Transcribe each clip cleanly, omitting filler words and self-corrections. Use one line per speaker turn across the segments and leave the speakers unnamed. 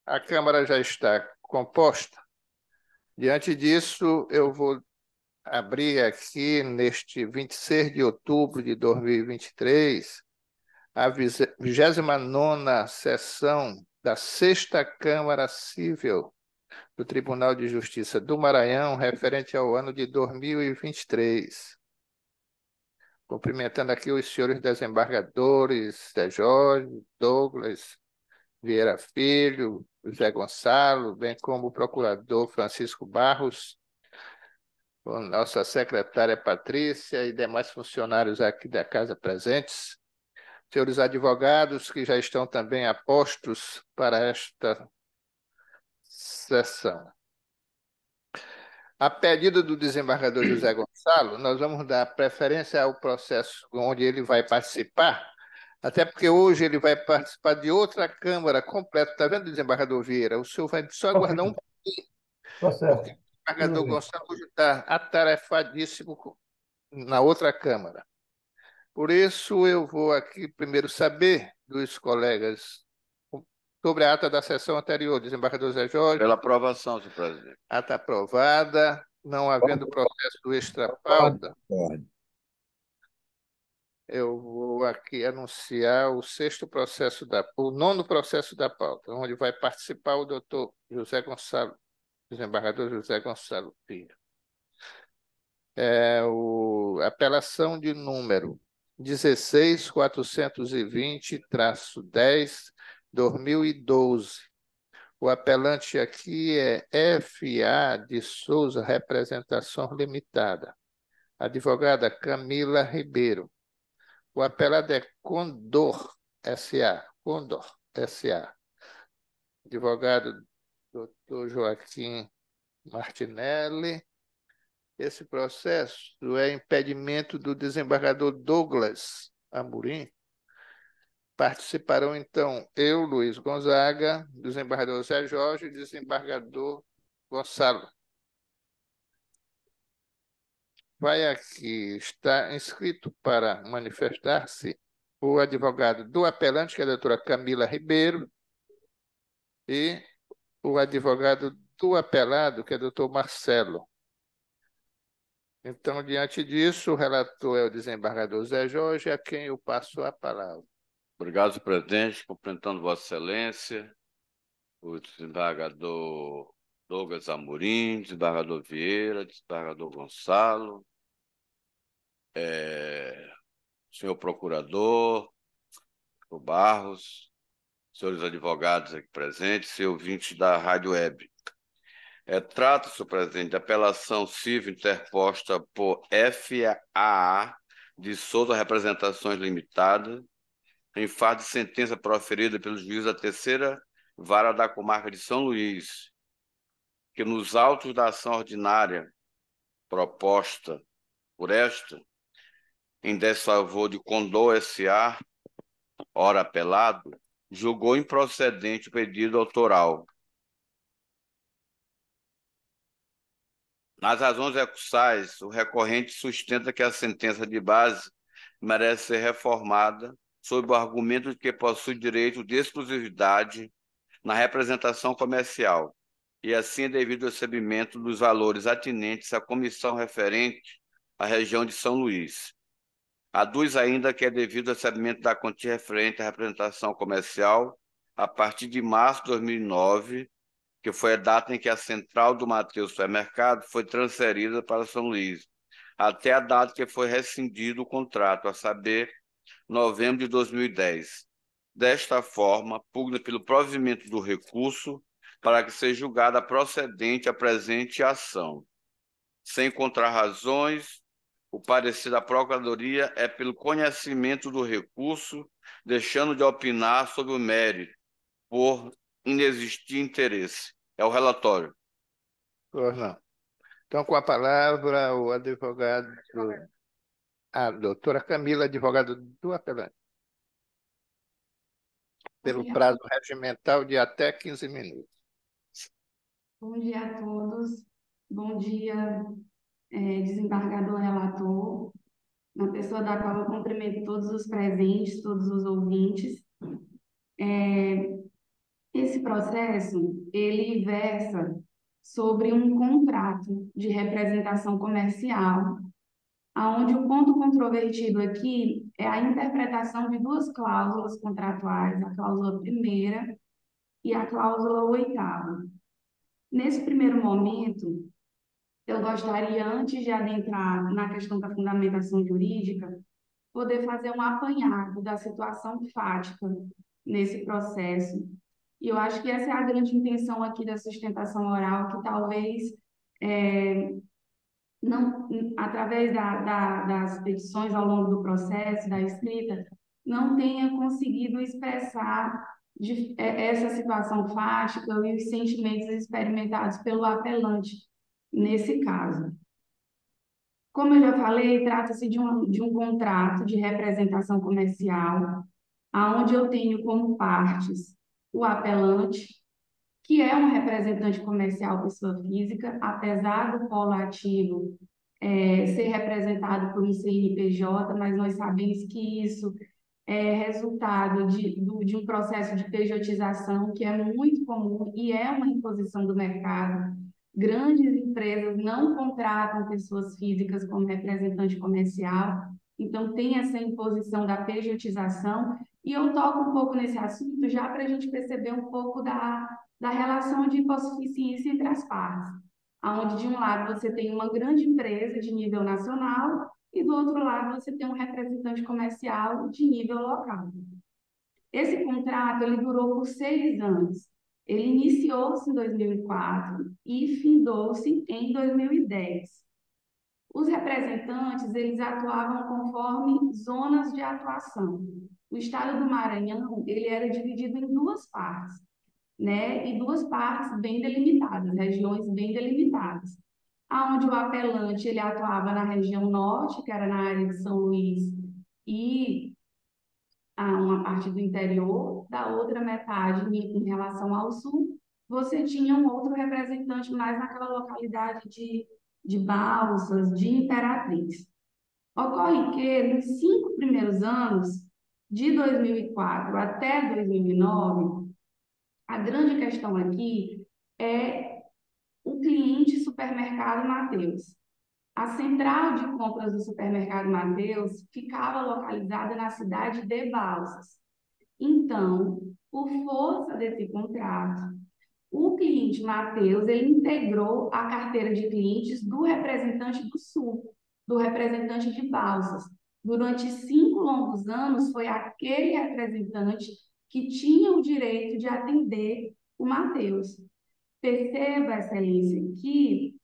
A Câmara já está composta. Diante disso, eu vou abrir aqui, neste 26 de outubro de 2023, a 29ª sessão da Sexta Câmara Civil do Tribunal de Justiça do Maranhão, referente ao ano de 2023. Cumprimentando aqui os senhores desembargadores, Zé Jorge, Douglas, Vieira Filho, José Gonçalo, bem como o procurador Francisco Barros, a nossa secretária Patrícia e demais funcionários aqui da casa presentes, senhores advogados que já estão também a postos para esta sessão. A pedido do desembargador José Gonçalo, nós vamos dar preferência ao processo onde ele vai participar, até porque hoje ele vai participar de outra Câmara completa. Está vendo, desembargador Vieira? O senhor vai só
Ok,
aguardar um,
tá
porque
certo.
o
Tudo
desembargador
bem.
Gonçalo hoje está atarefadíssimo na outra Câmara. Por isso, eu vou aqui primeiro saber dos colegas sobre a ata da sessão anterior. Desembargador Zé Jorge,
Pela aprovação, senhor presidente.
ata aprovada, não havendo processo extra-pauta. Eu vou aqui anunciar o nono processo da pauta, onde vai participar o doutor José Gonçalo, desembargador José Gonçalo Filho. Apelação de número 16.420-10, 2012. O apelante aqui é F.A. de Souza Representação Limitada. Advogada Camila Ribeiro. O apelado é Condor S.A. Condor S.A. Advogado Dr. Joaquim Martinelli. Esse processo é impedimento do desembargador Douglas Amorim. Participarão, então, eu, Luiz Gonzaga, desembargador Zé Jorge e desembargador Gonçalo. Vai aqui, está inscrito para manifestar-se o advogado do apelante, que é a doutora Camila Ribeiro, e o advogado do apelado, que é o doutor Marcelo. Então, diante disso, o relator é o desembargador Zé Jorge, a quem eu passo a palavra.
Obrigado, senhor presidente. Cumprimentando Vossa Excelência, o desembargador Douglas Amorim, desembargador Vieira, desembargador Gonçalo, senhor procurador, o Barros, senhores advogados aqui presentes e ouvintes da Rádio Web. Trata-se, senhor presidente, de apelação civil interposta por FAA de Souza Representações Limitada, em face de sentença proferida pelo juiz da terceira vara da comarca de São Luís, que nos autos da ação ordinária proposta por esta, em desfavor de Condor S.A., ora apelado, julgou improcedente o pedido autoral. Nas razões recursais, o recorrente sustenta que a sentença de base merece ser reformada sob o argumento de que possui direito de exclusividade na representação comercial, e assim é devido ao recebimento dos valores atinentes à comissão referente à região de São Luís. Aduz ainda que é devido ao recebimento da quantia referente à representação comercial a partir de março de 2009, que foi a data em que a central do Mateus Supermercado foi transferida para São Luís, até a data que foi rescindido o contrato, a saber, novembro de 2010. Desta forma, pugna pelo provimento do recurso para que seja julgada procedente a presente ação. Sem contrarrazões, o parecer da Procuradoria é pelo conhecimento do recurso, deixando de opinar sobre o mérito, por inexistir interesse. É o relatório.
Pois não. Então, com a palavra, o advogado, a doutora Camila, advogado do apelante, pelo
Obrigada.
prazo regimental de até 15 minutos.
Bom dia a todos. Bom dia, desembargador relator, na pessoa da qual eu cumprimento todos os presentes, todos os ouvintes. Esse processo, ele versa sobre um contrato de representação comercial, aonde o ponto controvertido aqui é a interpretação de duas cláusulas contratuais, a cláusula primeira e a cláusula oitava. Nesse primeiro momento, eu gostaria, antes de adentrar na questão da fundamentação jurídica, poder fazer um apanhado da situação fática nesse processo. E eu acho que essa é a grande intenção aqui da sustentação oral, que talvez não, através das petições ao longo do processo, da escrita, não tenha conseguido expressar essa situação fática e os sentimentos experimentados pelo apelante nesse caso. Como eu já falei, trata-se de um contrato de representação comercial, aonde eu tenho como partes o apelante, que é um representante comercial pessoa física, apesar do polo ativo ser representado por um CNPJ, mas nós sabemos que isso é resultado de um processo de pejotização que é muito comum e é uma imposição do mercado. Grandes empresas não contratam pessoas físicas como representante comercial, então tem essa imposição da pejotização, e eu toco um pouco nesse assunto já para a gente perceber um pouco da relação de hipossuficiência entre as partes, onde de um lado você tem uma grande empresa de nível nacional e do outro lado você tem um representante comercial de nível local. Esse contrato ele durou por 6 anos. Ele iniciou-se em 2004 e findou-se em 2010. Os representantes eles atuavam conforme zonas de atuação. O estado do Maranhão ele era dividido em duas partes, né? E duas partes bem delimitadas, regiões bem delimitadas, aonde o apelante ele atuava na região norte, que era na área de São Luís, e uma parte do interior, da outra metade em relação ao sul, você tinha um outro representante mais naquela localidade de Balsas, de Imperatriz. Ocorre que nos 5 primeiros anos, de 2004 até 2009, a grande questão aqui é o cliente supermercado Mateus. A central de compras do supermercado Mateus ficava localizada na cidade de Balsas. Então, por força desse contrato, o cliente Mateus ele integrou a carteira de clientes do representante do Sul, do representante de Balsas. Durante 5 longos anos, foi aquele representante que tinha o direito de atender o Mateus. Perceba, Excelência, que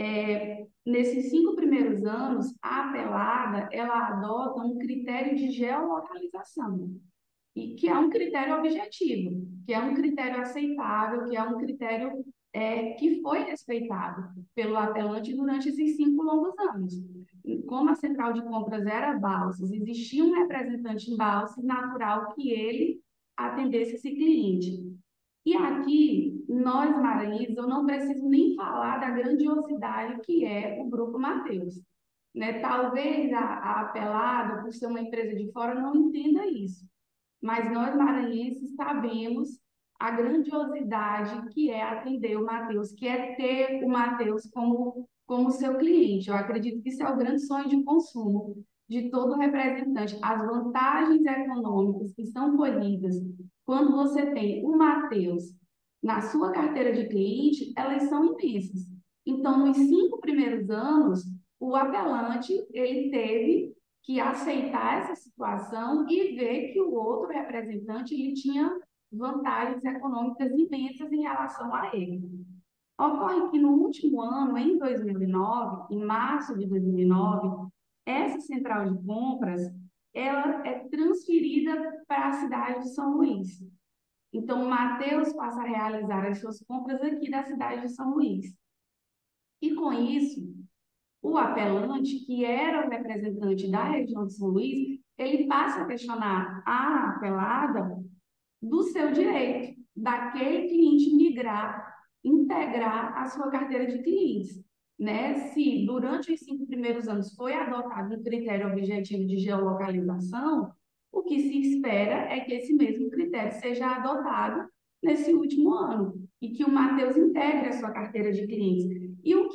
nesses 5 primeiros anos, a apelada ela adota um critério de geolocalização, e que é um critério objetivo, que é um critério aceitável, que é um critério que foi respeitado pelo apelante durante esses 5 longos anos. Como a central de compras era Balsas, existia um representante em Balsas, natural que ele atendesse esse cliente. E aqui, nós maranhenses, eu não preciso nem falar da grandiosidade que é o Grupo Mateus, né? Talvez a apelada, por ser uma empresa de fora, não entenda isso, mas nós maranhenses sabemos a grandiosidade que é atender o Mateus, que é ter o Mateus como seu cliente. Eu acredito que isso é o grande sonho de consumo de todo representante. As vantagens econômicas que são colhidas quando você tem o Mateus na sua carteira de cliente, elas são imensas. Então, nos 5 primeiros anos, o apelante ele teve que aceitar essa situação e ver que o outro representante ele tinha vantagens econômicas imensas em relação a ele. Ocorre que no último ano, em 2009, em março de 2009, essa central de compras ela é transferida para a cidade de São Luís. Então, o Mateus passa a realizar as suas compras aqui da cidade de São Luís. E com isso, o apelante, que era o representante da região de São Luís, ele passa a questionar a apelada do seu direito, daquele cliente migrar, integrar a sua carteira de clientes. Né? Se durante os 5 primeiros anos foi adotado um critério objetivo de geolocalização, o que se espera é que esse mesmo critério seja adotado nesse último ano, e que o Matheus integre a sua carteira de clientes.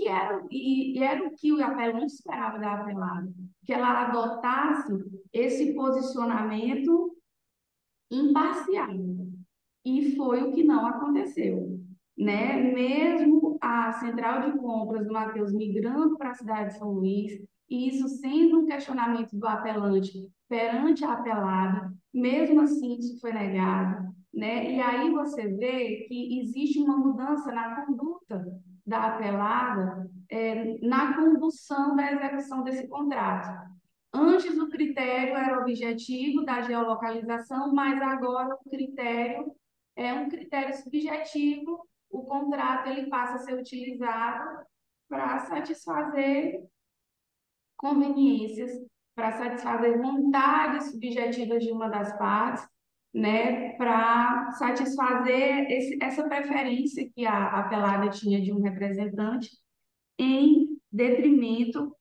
E era o que o apelante esperava da apelada, que ela adotasse esse posicionamento imparcial. E foi o que não aconteceu, né? Mesmo a central de compras do Matheus migrando para a cidade de São Luís, e isso sendo um questionamento do apelante perante a apelada, mesmo assim isso foi negado, né? E aí você vê que existe uma mudança na conduta da apelada, na condução da execução desse contrato. Antes o critério era objetivo da geolocalização, mas agora o critério é um critério subjetivo. O contrato ele passa a ser utilizado para satisfazer conveniências, para satisfazer vontades subjetivas de uma das partes, né, para satisfazer essa preferência que a apelada tinha de um representante em detrimento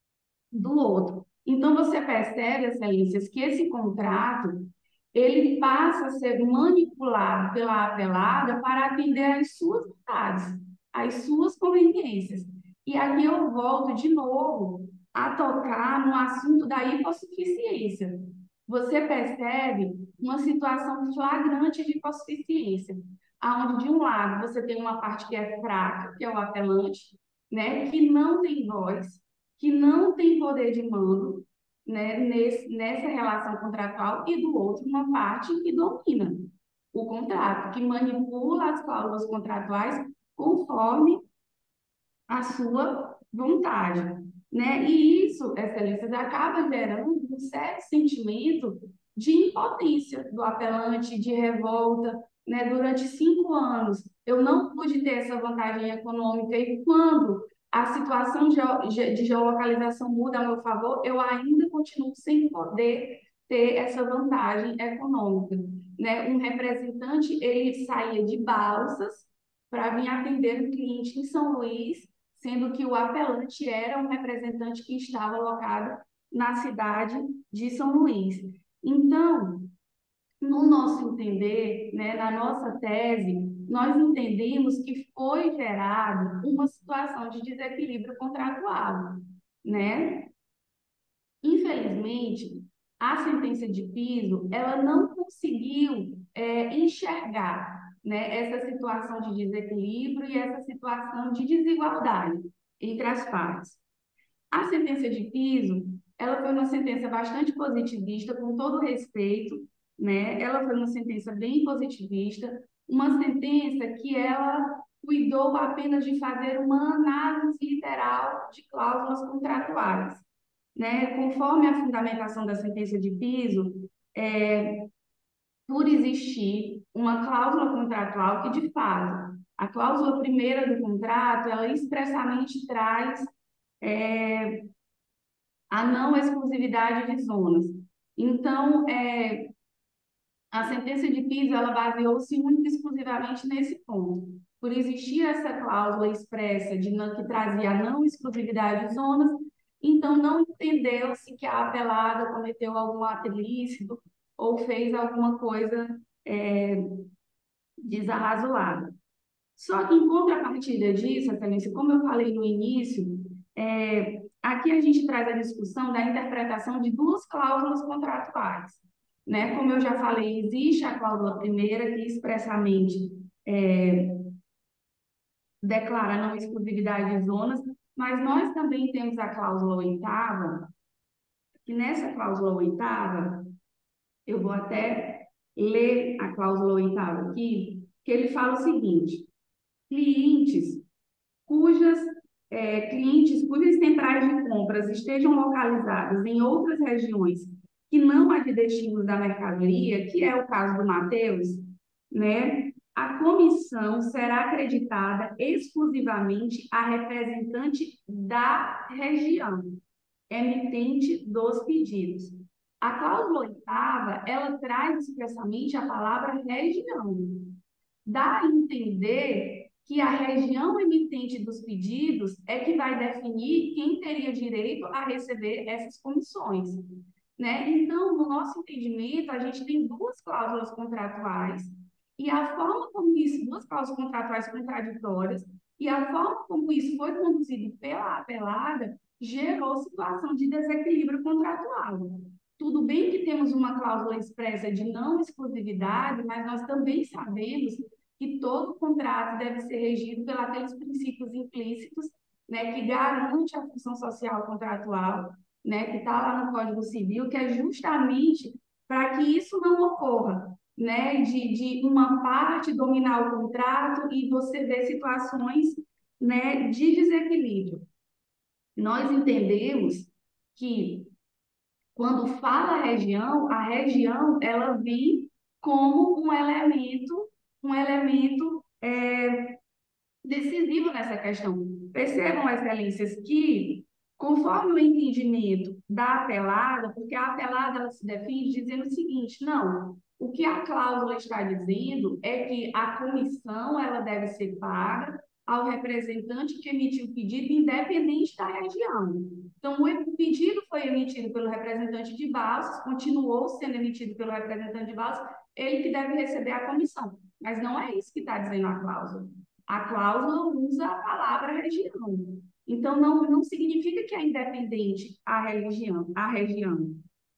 do outro. Então, você percebe, Excelências, que esse contrato ele passa a ser manipulado pela apelada para atender às suas vontades, às suas conveniências. E aqui eu volto de novo a tocar no assunto da hipossuficiência. Você percebe uma situação flagrante de hipossuficiência, onde, de um lado, você tem uma parte que é fraca, que é o apelante, né, que não tem voz, que não tem poder de mando, né, nessa relação contratual, e do outro, uma parte que domina o contrato, que manipula as cláusulas contratuais conforme a sua vontade, né? E isso, Excelências, acaba gerando um certo sentimento de impotência do apelante, de revolta, né? Durante 5 anos, eu não pude ter essa vantagem econômica, e quando a situação de geolocalização muda a meu favor, eu ainda continuo sem poder ter essa vantagem econômica, né? Um representante, ele saía de Balsas para vir atender um cliente em São Luís, sendo que o apelante era um representante que estava alocado na cidade de São Luís. Então, no nosso entender, né, na nossa tese, nós entendemos que foi gerado uma situação de desequilíbrio contratual, né? Infelizmente, a sentença de piso, ela não conseguiu enxergar, né, essa situação de desequilíbrio e essa situação de desigualdade entre as partes. A sentença de piso, ela foi uma sentença bastante positivista, com todo respeito, né? Ela foi uma sentença bem positivista, uma sentença que ela cuidou apenas de fazer uma análise literal de cláusulas contratuais, né? Conforme a fundamentação da sentença de piso, por existir uma cláusula contratual que, de fato, a cláusula primeira do contrato, ela expressamente traz a não exclusividade de zonas. Então, a sentença de piso, ela baseou-se única e exclusivamente nesse ponto. Por existir essa cláusula expressa que trazia a não exclusividade de zonas, então não entendeu-se que a apelada cometeu algum ato ilícito ou fez alguma coisa desarrazoada. Só que, em contrapartida disso, Excelência, como eu falei no início, aqui a gente traz a discussão da interpretação de duas cláusulas contratuais, né? Como eu já falei, existe a cláusula primeira, que expressamente declara a não exclusividade de zonas, mas nós também temos a cláusula oitava, que nessa cláusula oitava, eu vou até ler a cláusula oitava aqui, que ele fala o seguinte: clientes cujas clientes cujas centrais de compras estejam localizadas em outras regiões que não a de destino da mercadoria, que é o caso do Matheus, né? A comissão será acreditada exclusivamente à representante da região, emitente dos pedidos. A cláusula oitava, ela traz expressamente a palavra região. Dá a entender que a região emitente dos pedidos é que vai definir quem teria direito a receber essas comissões, né? Então, no nosso entendimento, a gente tem duas cláusulas contratuais E a forma como isso, duas cláusulas contratuais contraditórias, e a forma como isso foi conduzido pela apelada gerou situação de desequilíbrio contratual. Tudo bem que temos uma cláusula expressa de não exclusividade, mas nós também sabemos que todo contrato deve ser regido pelos princípios implícitos, né, que garante a função social contratual, né, que está lá no Código Civil, que é justamente para que isso não ocorra, né, de uma parte dominar o contrato e você ver situações, né, de desequilíbrio. Nós entendemos que quando fala a região ela vem como um elemento decisivo nessa questão. Percebam, excelências, que conforme o entendimento da apelada, porque a apelada ela se defende dizendo o seguinte, não, o que a cláusula está dizendo é que a comissão ela deve ser paga ao representante que emitiu o pedido, independente da região. Então, o pedido foi emitido pelo representante de Balsas, continuou sendo emitido pelo representante de Balsas, ele que deve receber a comissão. Mas não é isso que está dizendo a cláusula. A cláusula usa a palavra região. Então, não significa que é independente a região,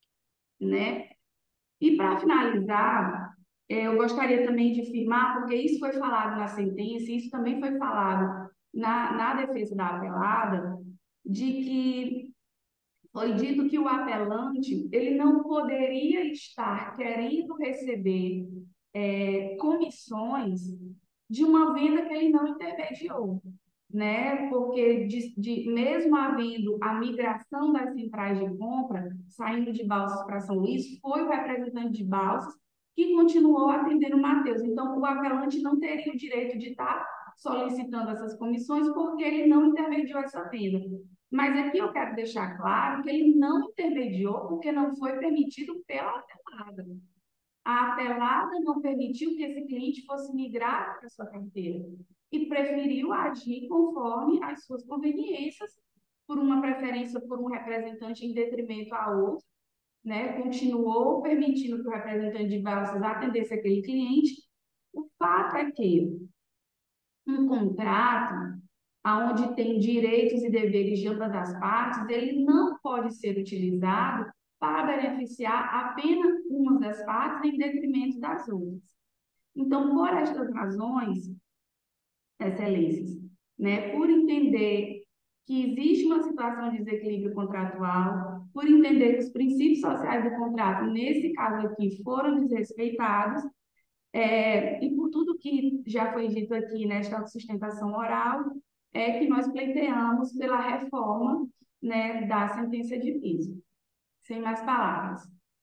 né? E para finalizar, eu gostaria também de afirmar, porque isso foi falado na sentença, isso também foi falado na defesa da apelada, de que foi dito que o apelante ele não poderia estar querendo receber comissões de uma venda que ele não intermediou, né? Porque mesmo havendo a migração das centrais de compra, saindo de Balsas para São Luís, foi o representante de Balsas que continuou atendendo o Matheus. Então, o apelante não teria o direito de estar solicitando essas comissões porque ele não intermediou essa venda. Mas aqui eu quero deixar claro que ele não intermediou porque não foi permitido pela apelada. A apelada não permitiu que esse cliente fosse migrar para sua carteira e preferiu agir conforme as suas conveniências, por uma preferência por um representante em detrimento a outro, né? Continuou permitindo que o representante de balsas atendesse aquele cliente. O fato é que um contrato, onde tem direitos e deveres de ambas as partes, ele não pode ser utilizado para beneficiar apenas uma das partes em detrimento das outras. Então, por estas razões, excelências, né, por entender que existe uma situação de desequilíbrio contratual, por entender que os princípios sociais do contrato, nesse caso aqui, foram desrespeitados, e por tudo que já foi dito aqui nesta sustentação oral, é que nós pleiteamos pela reforma, né, da sentença de piso. Sem mais palavras.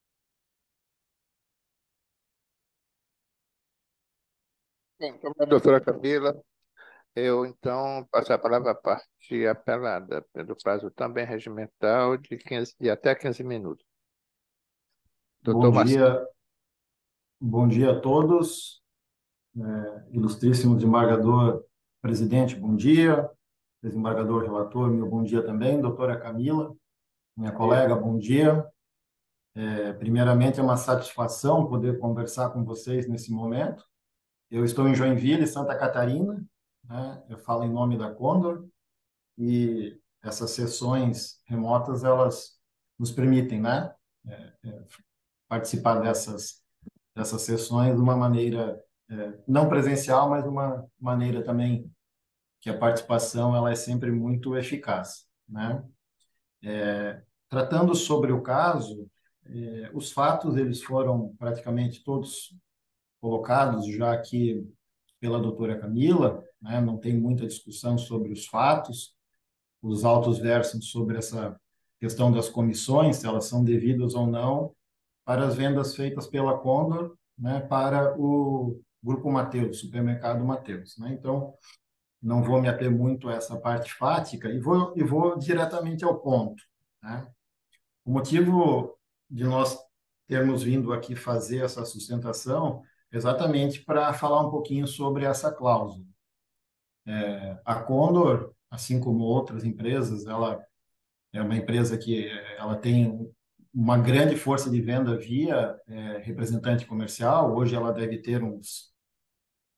Bem, então, a doutora Camila, eu então passo a palavra à parte apelada, pelo prazo também regimental de até 15 minutos.
Bom
Doutor Marcelo.
dia, bom dia a todos. Ilustríssimo desembargador presidente, bom dia. Desembargador relator, meu bom dia também. Doutora Camila, minha colega, bom dia. Primeiramente, é uma satisfação poder conversar com vocês nesse momento. Eu estou em Joinville, Santa Catarina, né? Eu falo em nome da Condor e essas sessões remotas, elas nos permitem, né, participar dessas sessões de uma maneira não presencial, mas de uma maneira também que a participação ela é sempre muito eficaz, né? Tratando sobre o caso, os fatos eles foram praticamente todos colocados já aqui pela doutora Camila, né? Não tem muita discussão sobre os fatos, os autos versam sobre essa questão das comissões, se elas são devidas ou não, para as vendas feitas pela Condor, né, para o Grupo Mateus, Supermercado Mateus, né? Então, não vou me ater muito a essa parte fática e vou diretamente ao ponto, né? O motivo de nós termos vindo aqui fazer essa sustentação é exatamente para falar um pouquinho sobre essa cláusula. A Condor, assim como outras empresas, ela é uma empresa que ela tem uma grande força de venda via representante comercial. Hoje ela deve ter uns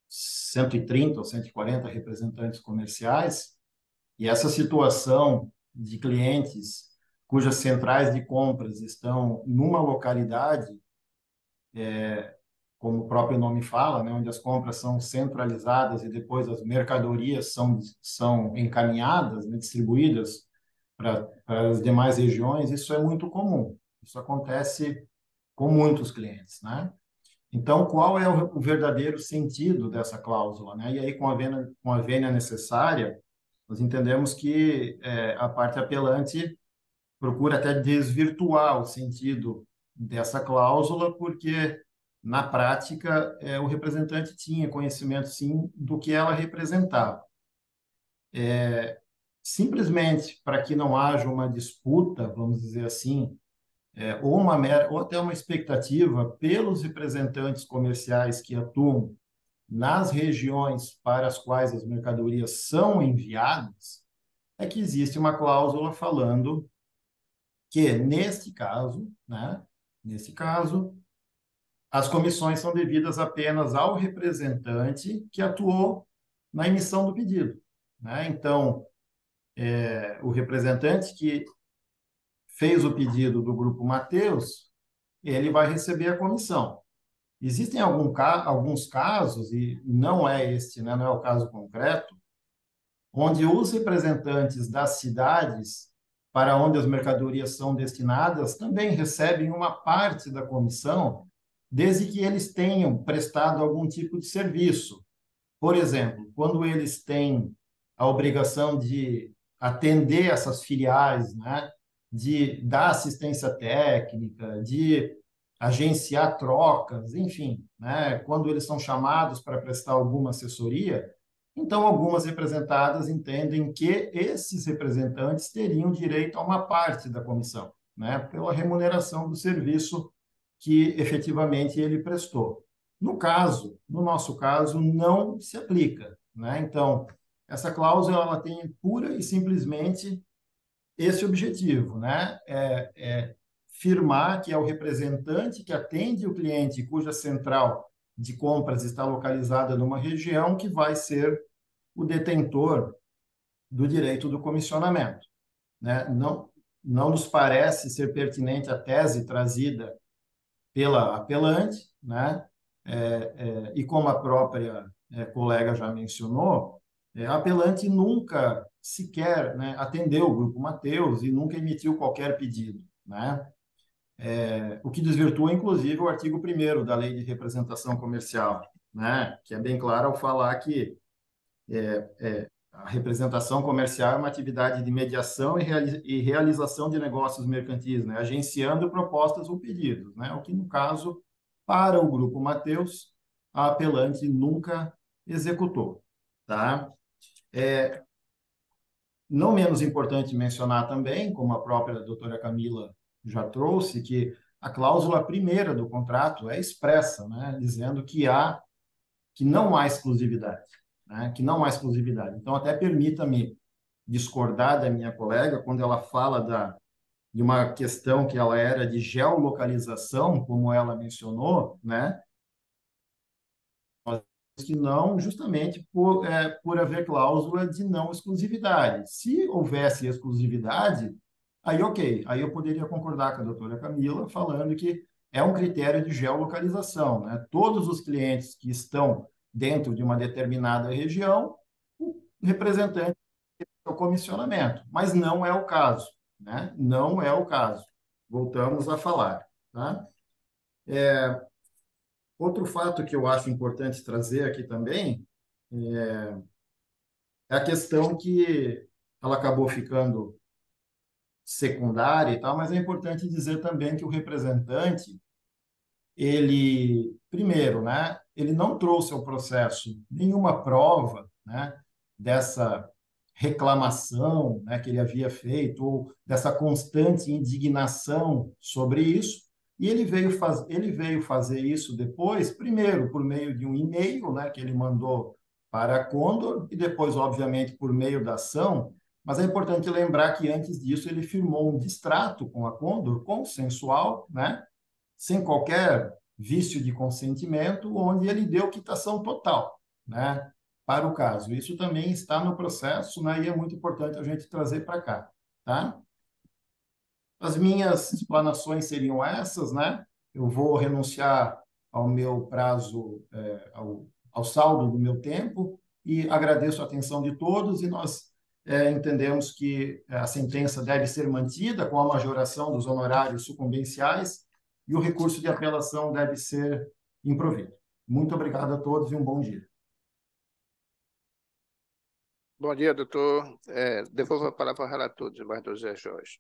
130 ou 140 representantes comerciais, e essa situação de clientes cujas centrais de compras estão numa localidade, como o próprio nome fala, né, onde as compras são centralizadas e depois as mercadorias são encaminhadas, né, distribuídas para as demais regiões, isso é muito comum. Isso acontece com muitos clientes, né? Então, qual é o verdadeiro sentido dessa cláusula, né? E aí, com a vênia necessária, nós entendemos que a parte apelante procura até desvirtuar o sentido dessa cláusula, porque, na prática, o representante tinha conhecimento, sim, do que ela representava. Simplesmente para que não haja uma disputa, vamos dizer assim, ou até uma expectativa pelos representantes comerciais que atuam nas regiões para as quais as mercadorias são enviadas, é que existe uma cláusula falando que, neste caso, né, nesse caso, as comissões são devidas apenas ao representante que atuou na emissão do pedido, né? Então, o representante que fez o pedido do Grupo Mateus, ele vai receber a comissão. Existem alguns casos, e não é este, né, não é o caso concreto, onde os representantes das cidades para onde as mercadorias são destinadas também recebem uma parte da comissão, desde que eles tenham prestado algum tipo de serviço. Por exemplo, quando eles têm a obrigação de atender essas filiais, né, de dar assistência técnica, de agenciar trocas, enfim, né, quando eles são chamados para prestar alguma assessoria, então algumas representadas entendem que esses representantes teriam direito a uma parte da comissão, né, pela remuneração do serviço que efetivamente ele prestou. No nosso caso, não se aplica, né? Então, essa cláusula ela tem pura e simplesmente esse objetivo, né? Firmar que é o representante que atende o cliente cuja central de compras está localizada numa região que vai ser o detentor do direito do comissionamento, né? Não nos parece ser pertinente a tese trazida pela apelante, né? E como a própria colega já mencionou, a apelante nunca sequer, né, atendeu o Grupo Mateus e nunca emitiu qualquer pedido, né? O que desvirtua, inclusive, o artigo 1º da Lei de Representação Comercial, né? Que é bem claro ao falar que a representação comercial é uma atividade de mediação e realização de negócios mercantis, né? Agenciando propostas ou pedidos, né? O que, no caso, para o Grupo Mateus, a apelante nunca executou, tá? Não menos importante mencionar também, como a própria doutora Camila já trouxe, que a cláusula primeira do contrato é expressa, né? Dizendo que não há exclusividade, né? Que não há exclusividade. Então, até permita-me discordar da minha colega quando ela fala de uma questão que ela era de geolocalização, como ela mencionou, né? Que não, justamente por haver cláusula de não exclusividade. Se houvesse exclusividade, aí ok, aí eu poderia concordar com a doutora Camila, falando que é um critério de geolocalização, né? Todos os clientes que estão dentro de uma determinada região, o representante é o comissionamento, mas não é o caso, né? Não é o caso. Voltamos a falar, tá? Outro fato que eu acho importante trazer aqui também é a questão que ela acabou ficando secundária e tal, mas é importante dizer também que o representante, ele, primeiro, né, ele não trouxe ao processo nenhuma prova, né, dessa reclamação, né, que ele havia feito, ou dessa constante indignação sobre isso, e ele veio fazer isso depois, primeiro, por meio de um e-mail, né, que ele mandou para a Condor, e depois, obviamente, por meio da ação, mas é importante lembrar que antes disso ele firmou um distrato com a Condor, consensual, né, sem qualquer vício de consentimento, onde ele deu quitação total, né, para o caso. Isso também está no processo, né, e é muito importante a gente trazer para cá, tá? As minhas explanações seriam essas, né? Eu vou renunciar ao meu prazo, ao saldo do meu tempo e agradeço a atenção de todos e nós entendemos que a sentença deve ser mantida com a majoração dos honorários sucumbenciais e o recurso de apelação deve ser improvido. Muito obrigado a todos e um bom dia.
Bom dia, doutor. Devolvo a palavra ao relator, desembargador José Jorge.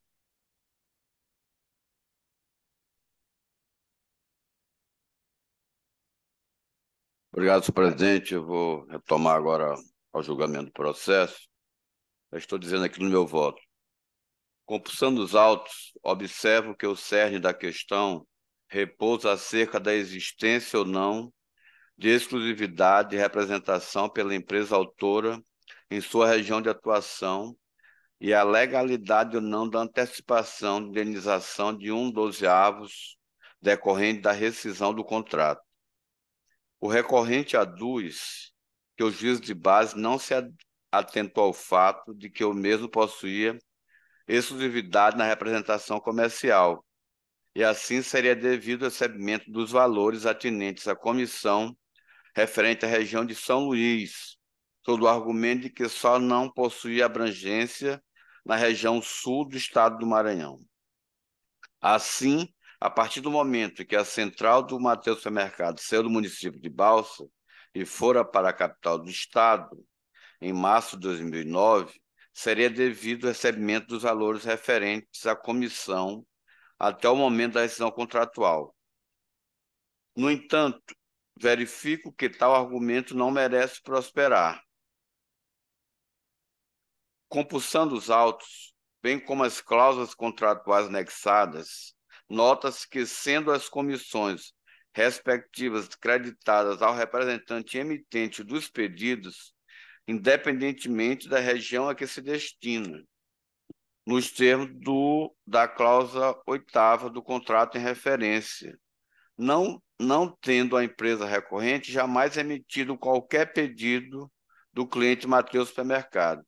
Obrigado, senhor presidente. Eu vou retomar agora o julgamento do processo. Eu estou dizendo aqui no meu voto. Compulsão dos autos, observo que o cerne da questão repousa acerca da existência ou não de exclusividade de representação pela empresa autora em sua região de atuação e a legalidade ou não da antecipação de indenização de 1/12 decorrente da rescisão do contrato. O recorrente aduz que o juiz de base não se atentou ao fato de que o mesmo possuía exclusividade na representação comercial, e assim seria devido ao recebimento dos valores atinentes à comissão referente à região de São Luís, sob o argumento de que só não possuía abrangência na região sul do estado do Maranhão. Assim, a partir do momento que a central do Mateus Supermercado saiu do município de Balsa e fora para a capital do estado, em março de 2009, seria devido ao recebimento dos valores referentes à comissão até o momento da rescisão contratual. No entanto, verifico que tal argumento não merece prosperar. Compulsando os autos, bem como as cláusulas contratuais anexadas, nota-se que, sendo as comissões respectivas creditadas ao representante emitente dos pedidos, independentemente da região a que se destina, nos termos da cláusula 8ª do contrato em referência, não tendo a empresa recorrente jamais emitido qualquer pedido do cliente Mateus Supermercado.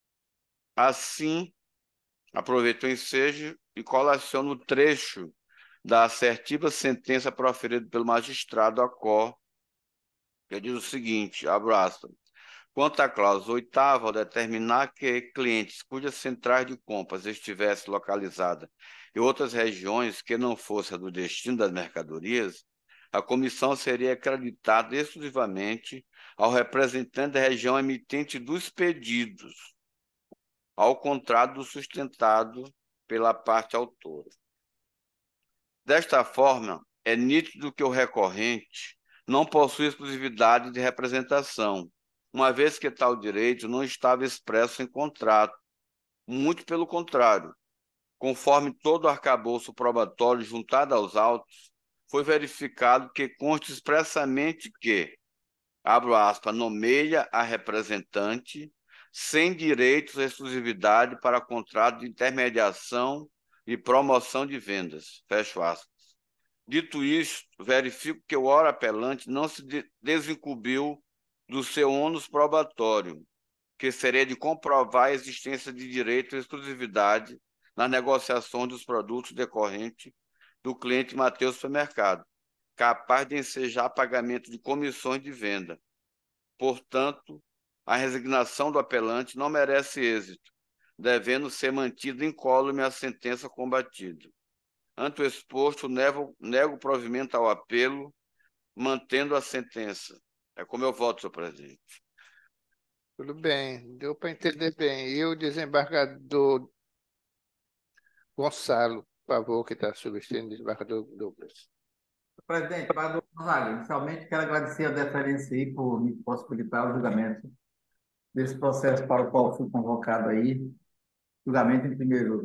Assim, aproveito o ensejo e colaciono o trecho da assertiva sentença proferida pelo magistrado Acó, que diz o seguinte, abro aspas, quanto à cláusula 8ª, ao determinar que clientes cujas centrais de compras estivessem localizadas em outras regiões que não fosse a do destino das mercadorias, a comissão seria acreditada exclusivamente ao representante da região emitente dos pedidos, ao contrário do sustentado pela parte autora. Desta forma, é nítido que o recorrente não possui exclusividade de representação, uma vez que tal direito não estava expresso em contrato. Muito pelo contrário, conforme todo o arcabouço probatório juntado aos autos, foi verificado que consta expressamente que, abro aspas, nomeia a representante sem direitos à exclusividade para contrato de intermediação e promoção de vendas, fecho aspas. Dito isto, verifico que o ora apelante não se desincumbiu do seu ônus probatório, que seria de comprovar a existência de direito à exclusividade nas negociações dos produtos decorrentes do cliente Mateus Supermercado, capaz de ensejar pagamento de comissões de venda. Portanto, a resignação do apelante não merece êxito, devendo ser mantida incólume a sentença combatida. Ante o exposto, nego provimento ao apelo, mantendo a sentença. É como eu voto, senhor presidente.
Tudo bem, deu para entender bem. E o desembargador Gonçalo, por favor, que está substituindo o desembargador Douglas.
Presidente, para Gonzaga, inicialmente quero agradecer a deferência aí por me possibilitar o julgamento desse processo para o qual fui convocado aí, julgamento em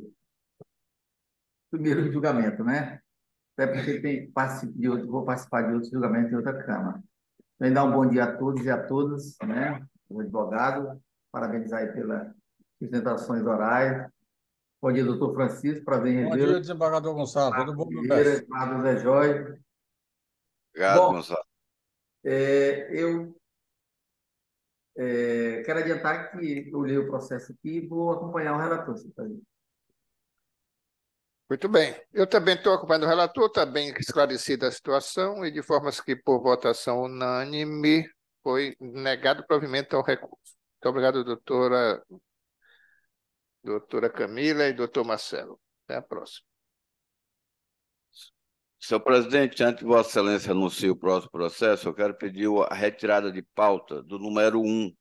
primeiro julgamento, né? Até porque vou participar de outros julgamentos em outra Câmara. Então, dar um bom dia a todos e a todas, né? O advogado, parabenizar aí pelas sustentações orais. Bom dia, doutor Francisco, prazer em
Bom
revê-lo.
dia, desembargador Gonçalo. Tudo bom, meu
Vieira,
mestre?
Eduardo Zé Jorge.
Obrigado,
Bom,
Gonçalo.
eu Quero adiantar que eu li o processo aqui e vou acompanhar o relator, senhor presidente.
Muito bem. Eu também estou acompanhando o relator, está bem esclarecida a situação e de formas que, por votação unânime, foi negado provimento ao recurso. Muito obrigado, doutora Camila e doutor Marcelo. Até a próxima.
Senhor presidente, antes de Vossa Excelência anuncie o próximo processo, eu quero pedir a retirada de pauta do número 1,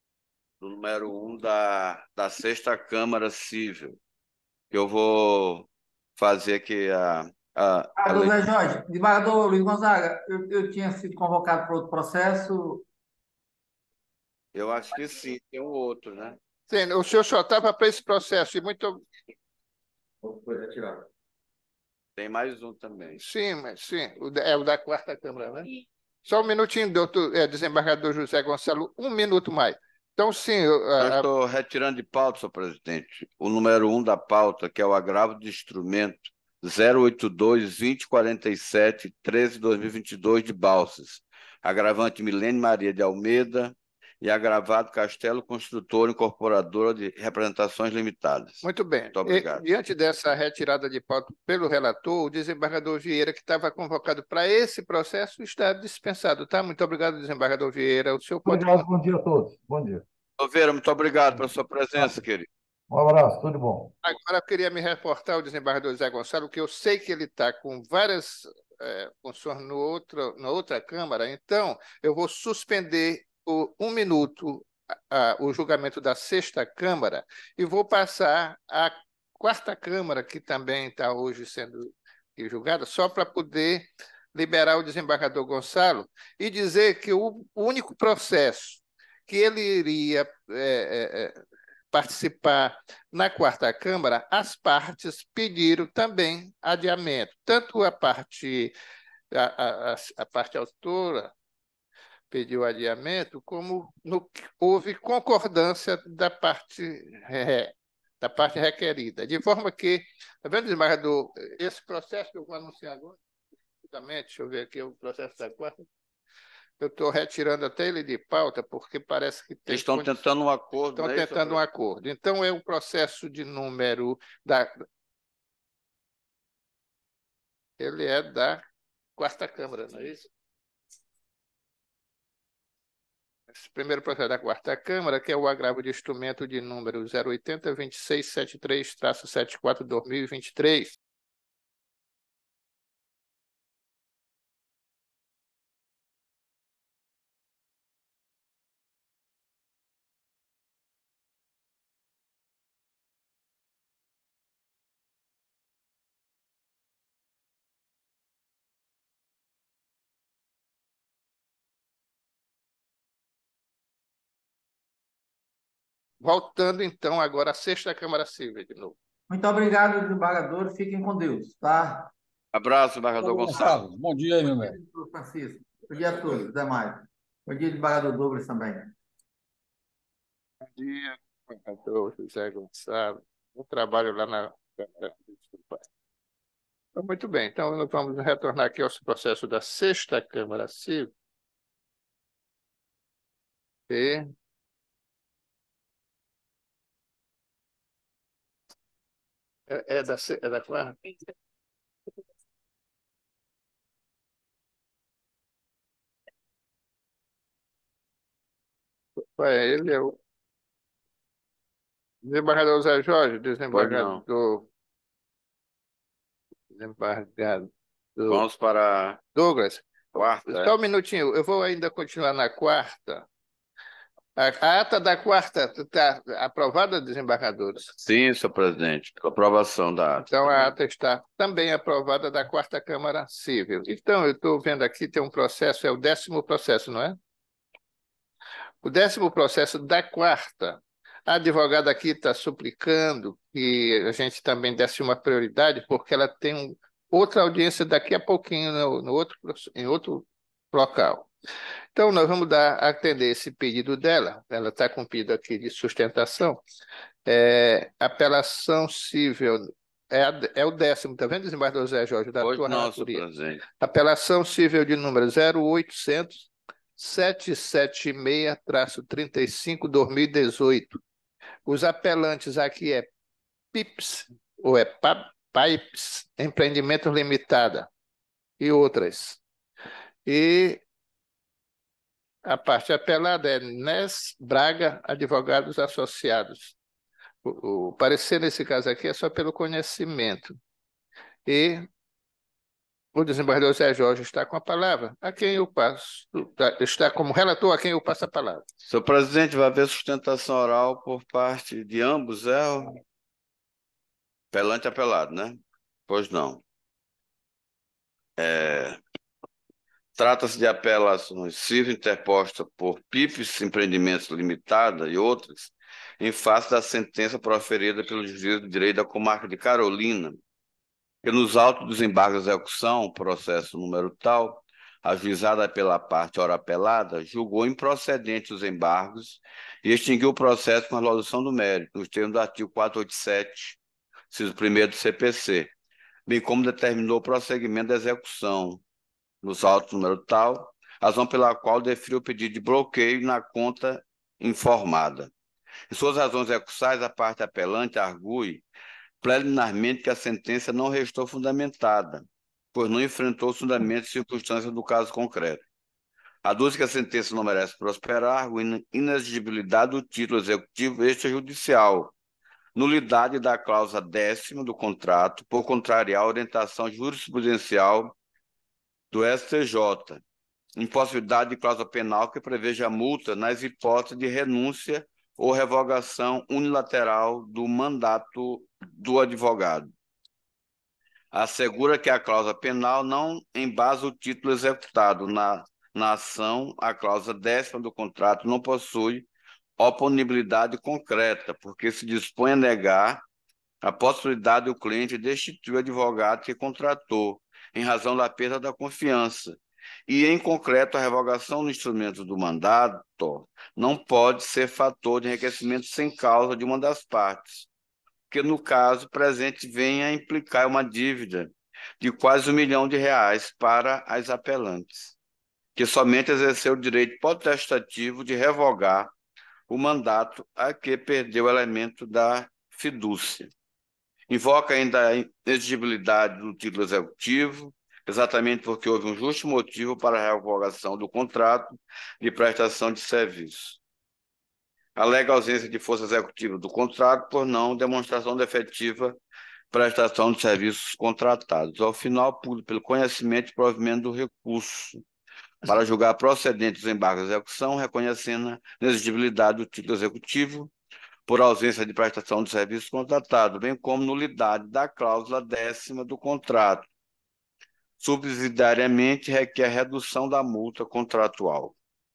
da Sexta Câmara Civil, que eu vou fazer aqui a
Desembargador Zé Jorge, desembargador Luiz Gonzaga, eu tinha sido convocado para outro processo.
Eu acho que sim, tem um outro, né?
Sim, o senhor só estava para esse processo e muito.
Foi retirado.
Tem mais um também.
Sim, mas sim, é o da quarta Câmara, né? Só um minutinho, doutor, desembargador José Gonçalo, um minuto mais. Então, sim,
Eu estou retirando de pauta, senhor presidente, o número 1 da pauta, que é o agravo de instrumento 082-2047-13-2022 de Balsas, agravante Milene Maria de Almeida e agravado Castelo Construtora Incorporadora de Representações Limitadas.
Muito bem.
Muito obrigado.
Diante dessa retirada de pauta pelo relator, o desembargador Vieira, que estava convocado para esse processo, está dispensado, tá? Muito obrigado, desembargador Vieira. O senhor pode...
Obrigado, bom dia a todos. Bom dia.
Silveira, muito obrigado pela sua presença, querido.
Um abraço, tudo bom.
Agora, eu queria me reportar ao desembargador Zé Gonçalo, que eu sei que ele está com várias funções na outra Câmara, então eu vou suspender por um minuto o julgamento da sexta Câmara e vou passar à quarta Câmara, que também está hoje sendo julgada, só para poder liberar o desembargador Gonçalo e dizer que o único processo que ele iria participar na quarta Câmara, as partes pediram também adiamento. Tanto a parte autora pediu adiamento, como houve concordância da parte requerida. De forma que, está vendo, desembargador, esse processo que eu vou anunciar agora, deixa eu ver aqui o processo da quarta. Eu estou retirando até ele de pauta, porque parece que tem...
Eles estão tentando um acordo,
Estão tentando um acordo. Então, é o processo de número Ele é da quarta Câmara, não é isso? Esse primeiro processo da quarta Câmara, que é o agravo de instrumento de número 080-2673-74-2023. Voltando, então, agora à sexta Câmara Civil, de novo.
Muito obrigado, desembargador. Fiquem com Deus, tá?
Abraço, desembargador Gonçalo.
Gonçalo, bom dia, meu velho.
Francisco. Bom dia a todos. Até mais. Bom dia, desembargador Douglas também.
Bom dia, desembargador José Gonçalo. Eu trabalho lá na Câmara. Então, muito bem. Então, nós vamos retornar aqui ao processo da sexta Câmara Civil. É da quarta? Ele é o desembargador Zé Jorge, desembargador
Vamos para
Douglas.
a quarta.
Só um minutinho, eu vou ainda continuar na quarta. A ata da quarta está aprovada, desembargadores?
Sim, senhor presidente. Aprovação da ata.
Então, a ata está também aprovada da quarta Câmara Civil. Então, eu estou vendo aqui, tem um processo, é o 10º processo, não é? O 10º processo da quarta. A advogada aqui está suplicando que a gente também desse uma prioridade, porque ela tem outra audiência daqui a pouquinho em outro local. Então, nós vamos atender esse pedido dela. Ela está com pedido aqui de sustentação. Apelação civil, é o 10º, está vendo, desembargador Zé Jorge, da tua relatoria?
Presidente.
Apelação civil de número 776-35/2018. Os apelantes aqui é PIPS, ou é Pipes, Empreendimentos Limitada, e outras. E a parte apelada é Nes Braga Advogados Associados. O parecer nesse caso aqui é só pelo conhecimento. E o desembargador Zé Jorge está com a palavra. A quem eu passo, está como relator, a quem eu passo a palavra.
Senhor presidente, vai haver sustentação oral por parte de ambos, é o apelante e apelado, né? Pois não. Trata-se de apelações civil interposta por PIFs Empreendimentos Limitada e outras, em face da sentença proferida pelo juiz de direito da comarca de Carolina, que nos autos dos embargos de execução, processo número tal, ajuizada pela parte ora apelada, julgou improcedentes os embargos e extinguiu o processo com a resolução do mérito, nos termos do artigo 487, inciso 1º do CPC, bem como determinou o prosseguimento da execução, nos autos número tal, razão pela qual deferiu o pedido de bloqueio na conta informada. Em suas razões recursais, a parte apelante argue preliminarmente que a sentença não restou fundamentada, pois não enfrentou os fundamentos e circunstâncias do caso concreto. Aduz que a sentença não merece prosperar, arguindo inexigibilidade do título executivo extrajudicial, nulidade da cláusula 10ª do contrato, por contrariar a orientação jurisprudencial do STJ, impossibilidade de cláusula penal que preveja multa nas hipóteses de renúncia ou revogação unilateral do mandato do advogado. Assegura que a cláusula penal não embasa o título executado na ação, a cláusula 10ª do contrato não possui oponibilidade concreta, porque se dispõe a negar a possibilidade do cliente destituir o advogado que contratou, em razão da perda da confiança. E, em concreto, a revogação do instrumento do mandato não pode ser fator de enriquecimento sem causa de uma das partes, que, no caso presente, venha a implicar uma dívida de quase R$ 1 milhão para as apelantes, que somente exerceu o direito potestativo de revogar o mandato a que perdeu o elemento da fidúcia. Invoca ainda a inexigibilidade do título executivo, exatamente porque houve um justo motivo para a revogação do contrato de prestação de serviço. Alega a ausência de força executiva do contrato por não demonstração de efetiva prestação de serviços contratados. Ao final, pude, pelo conhecimento e provimento do recurso, para julgar procedentes os embargos de execução, reconhecendo a inexigibilidade do título executivo, por ausência de prestação de serviço contratado, bem como nulidade da cláusula 10ª do contrato. Subsidiariamente, requer redução da multa contratual.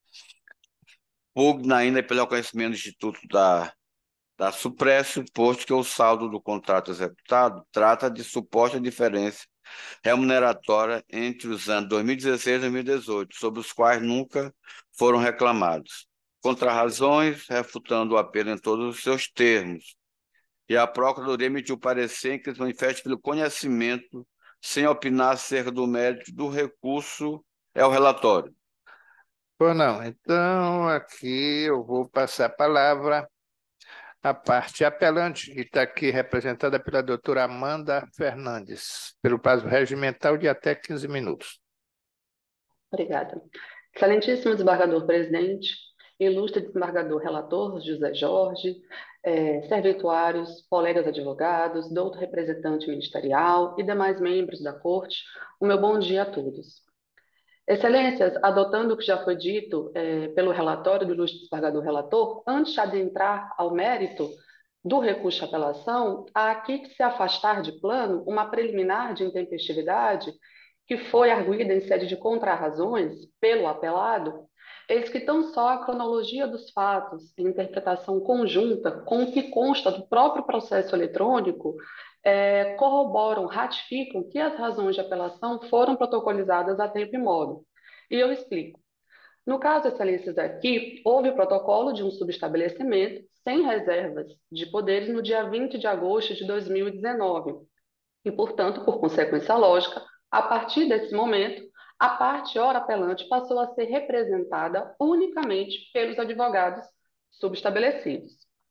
Pugna ainda pelo reconhecimento do Instituto da Supresso, posto que o saldo do contrato executado trata de suposta diferença remuneratória entre os anos 2016 e 2018, sobre os quais nunca foram reclamados. Contrarrazões, refutando o apelo em todos os seus termos. E a Procuradoria emitiu parecer em que se manifeste pelo conhecimento, sem opinar acerca do mérito do recurso, é o relatório.
Pois não. Então, aqui eu vou passar a palavra à parte apelante, que está aqui representada pela doutora Amanda Fernandes, pelo prazo regimental de até 15 minutos.
Obrigada. Excelentíssimo desembargador presidente, ilustre desembargador relator José Jorge, servituários, colegas advogados, doutor representante ministerial e demais membros da Corte, o meu bom dia a todos. Excelências, adotando o que já foi dito pelo relatório do ilustre desembargador relator, antes de adentrar ao mérito do recurso de apelação, há aqui que se afastar de plano uma preliminar de intempestividade que foi arguída em sede de contrarrazões pelo apelado, eis que tão só a cronologia dos fatos e interpretação conjunta com o que consta do próprio processo eletrônico corroboram, ratificam que as razões de apelação foram protocolizadas a tempo e modo. E eu explico. No caso, excelências, aqui, houve o protocolo de um subestabelecimento sem reservas de poderes no dia 20 de agosto de 2019. E, portanto, por consequência lógica, a partir desse momento, a parte ora apelante passou a ser representada unicamente pelos advogados subestabelecidos.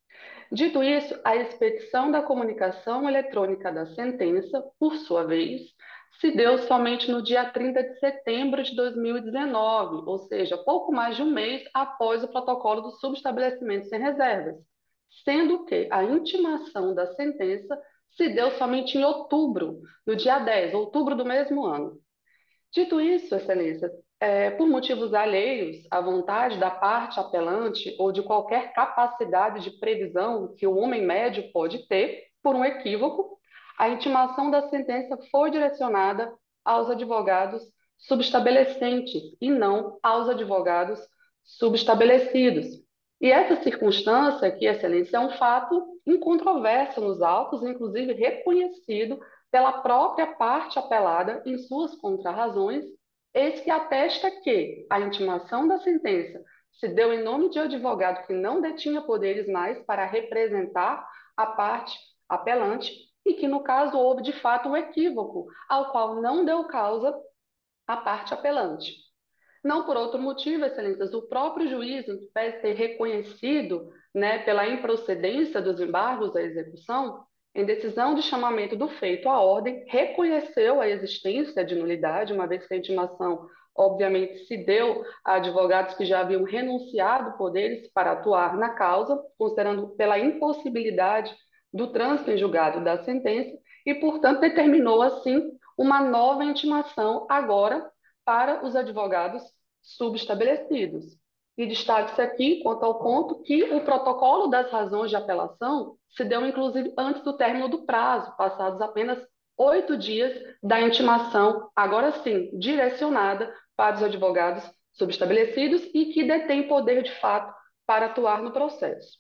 Dito isso, a expedição da comunicação eletrônica da sentença, por sua vez, se deu somente no dia 30 de setembro de 2019, ou seja, pouco mais de um mês após o protocolo do subestabelecimento sem reservas, sendo que a intimação da sentença se deu somente em outubro, no dia 10, outubro do mesmo ano. Dito isso, Excelência, por motivos alheios à vontade da parte apelante ou de qualquer capacidade de previsão que o homem médio pode ter, por um equívoco, a intimação da sentença foi direcionada aos advogados subestabelecentes e não aos advogados subestabelecidos. E essa circunstância aqui, Excelência, é um fato incontroverso nos autos, inclusive reconhecido pela própria parte apelada em suas contrarrazões, eis que atesta que a intimação da sentença se deu em nome de advogado que não detinha poderes mais para representar a parte apelante e que, no caso, houve de fato um equívoco, ao qual não deu causa a parte apelante. Não por outro motivo, Excelências, o próprio juiz, em vez de ter reconhecido, pela improcedência dos embargos à execução, em decisão de chamamento do feito à ordem, reconheceu a existência de nulidade, uma vez que a intimação, obviamente, se deu a advogados que já haviam renunciado poderes para atuar na causa, considerando pela impossibilidade do trânsito em julgado da sentença, e, portanto, determinou, assim, uma nova intimação agora para os advogados subestabelecidos. E destaque-se aqui quanto ao ponto que o protocolo das razões de apelação se deu, inclusive, antes do término do prazo, passados apenas 8 dias da intimação, agora sim, direcionada para os advogados subestabelecidos e que detêm poder de fato para atuar no processo.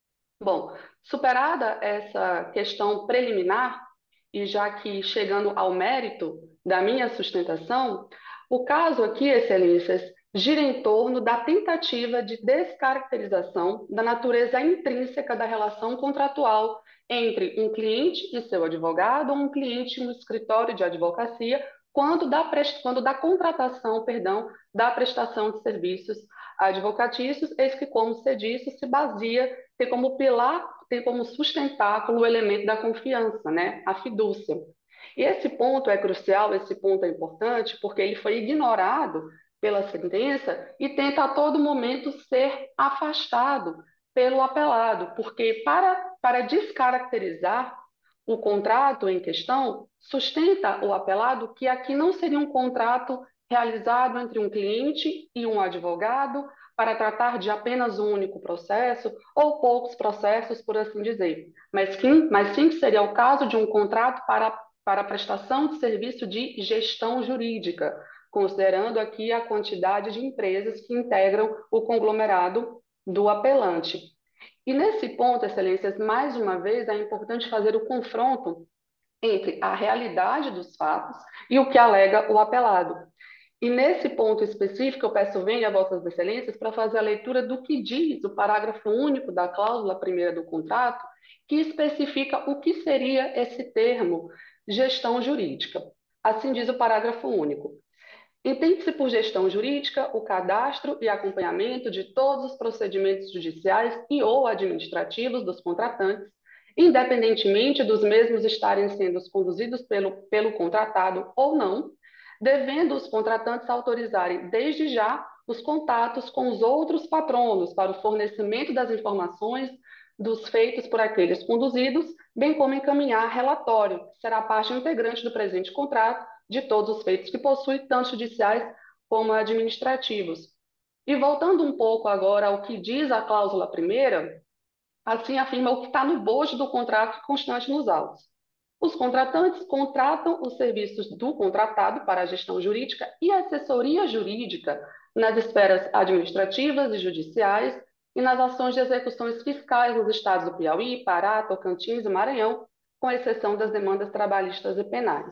Bom, superada essa questão preliminar, e já que chegando ao mérito da minha sustentação, o caso aqui, Excelências, gira em torno da tentativa de descaracterização da natureza intrínseca da relação contratual entre um cliente e seu advogado ou um cliente e um escritório de advocacia quando da contratação, da prestação de serviços advocatícios, eis que, como você disse, se baseia, tem como pilar, tem como sustentáculo o elemento da confiança, a fidúcia. E esse ponto é crucial, esse ponto é importante, porque ele foi ignorado pela sentença e tenta a todo momento ser afastado pelo apelado, porque para descaracterizar o contrato em questão, sustenta o apelado que aqui não seria um contrato realizado entre um cliente e um advogado para tratar de apenas um único processo ou poucos processos, por assim dizer, mas sim que seria o caso de um contrato para a prestação de serviço de gestão jurídica, considerando aqui a quantidade de empresas que integram o conglomerado do apelante. E nesse ponto, Excelências, mais uma vez é importante fazer o confronto entre a realidade dos fatos e o que alega o apelado. E nesse ponto específico, eu peço venha a Vossas Excelências para fazer a leitura do que diz o parágrafo único da cláusula primeira do contrato, que especifica o que seria esse termo gestão jurídica. Assim diz o parágrafo único. Entende-se por gestão jurídica o cadastro e acompanhamento de todos os procedimentos judiciais e ou administrativos dos contratantes, independentemente dos mesmos estarem sendo conduzidos pelo contratado ou não, devendo os contratantes autorizarem desde já os contatos com os outros patronos para o fornecimento das informações dos feitos por aqueles conduzidos, bem como encaminhar relatório, que será parte integrante do presente contrato, de todos os feitos que possui, tanto judiciais como administrativos. E voltando um pouco agora ao que diz a cláusula primeira, assim afirma o que está no bojo do contrato constante nos autos. Os contratantes contratam os serviços do contratado para a gestão jurídica e assessoria jurídica nas esferas administrativas e judiciais e nas ações de execuções fiscais nos estados do Piauí, Pará, Tocantins e Maranhão, com exceção das demandas trabalhistas e penais.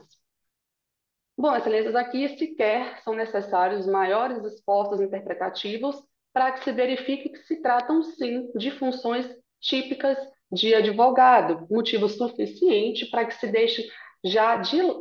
Bom, Excelências, aqui sequer são necessários maiores esforços interpretativos para que se verifique que se tratam, sim, de funções típicas de advogado, motivo suficiente para que se deixe já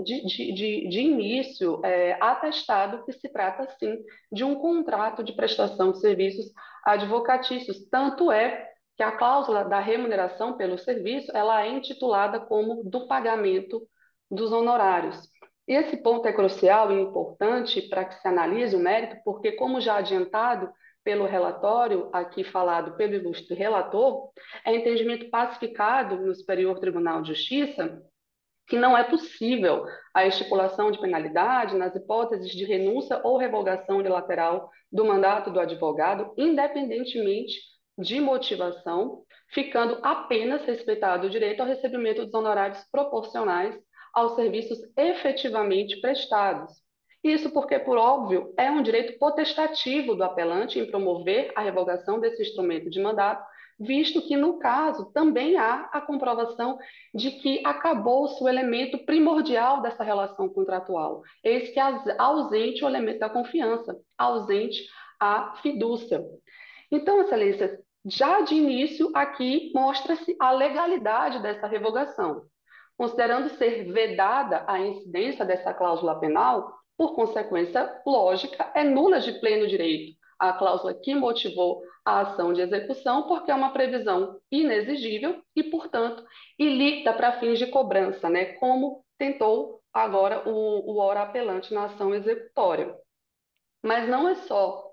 de início atestado que se trata, sim, de um contrato de prestação de serviços advocatícios. Tanto é que a cláusula da remuneração pelo serviço ela é intitulada como do pagamento dos honorários. E esse ponto é crucial e importante para que se analise o mérito, porque, como já adiantado pelo relatório aqui falado pelo ilustre relator, é entendimento pacificado no Superior Tribunal de Justiça que não é possível a estipulação de penalidade nas hipóteses de renúncia ou revogação unilateral do mandato do advogado, independentemente de motivação, ficando apenas respeitado o direito ao recebimento dos honorários proporcionais aos serviços efetivamente prestados. Isso porque, por óbvio, é um direito potestativo do apelante em promover a revogação desse instrumento de mandato, visto que, no caso, também há a comprovação de que acabou-se o elemento primordial dessa relação contratual, eis que é ausente o elemento da confiança, ausente a fidúcia. Então, excelência, já de início aqui mostra-se a legalidade dessa revogação, considerando ser vedada a incidência dessa cláusula penal, por consequência lógica, é nula de pleno direito a cláusula que motivou a ação de execução, porque é uma previsão inexigível e, portanto, ilícita para fins de cobrança, né? Como tentou agora o ora apelante na ação executória. Mas não é só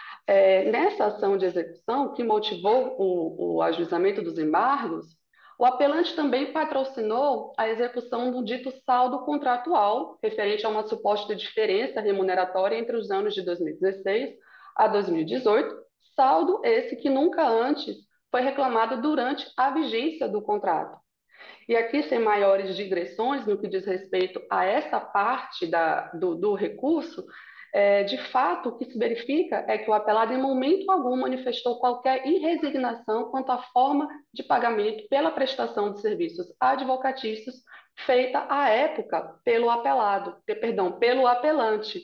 nessa ação de execução que motivou o ajuizamento dos embargos, o apelante também patrocinou a execução do dito saldo contratual, referente a uma suposta diferença remuneratória entre os anos de 2016 a 2018, saldo esse que nunca antes foi reclamado durante a vigência do contrato. E aqui, sem maiores digressões no que diz respeito a essa parte do recurso, de fato, o que se verifica é que o apelado, em momento algum, manifestou qualquer irresignação quanto à forma de pagamento pela prestação de serviços advocatícios feita à época pelo apelado, perdão, pelo apelante.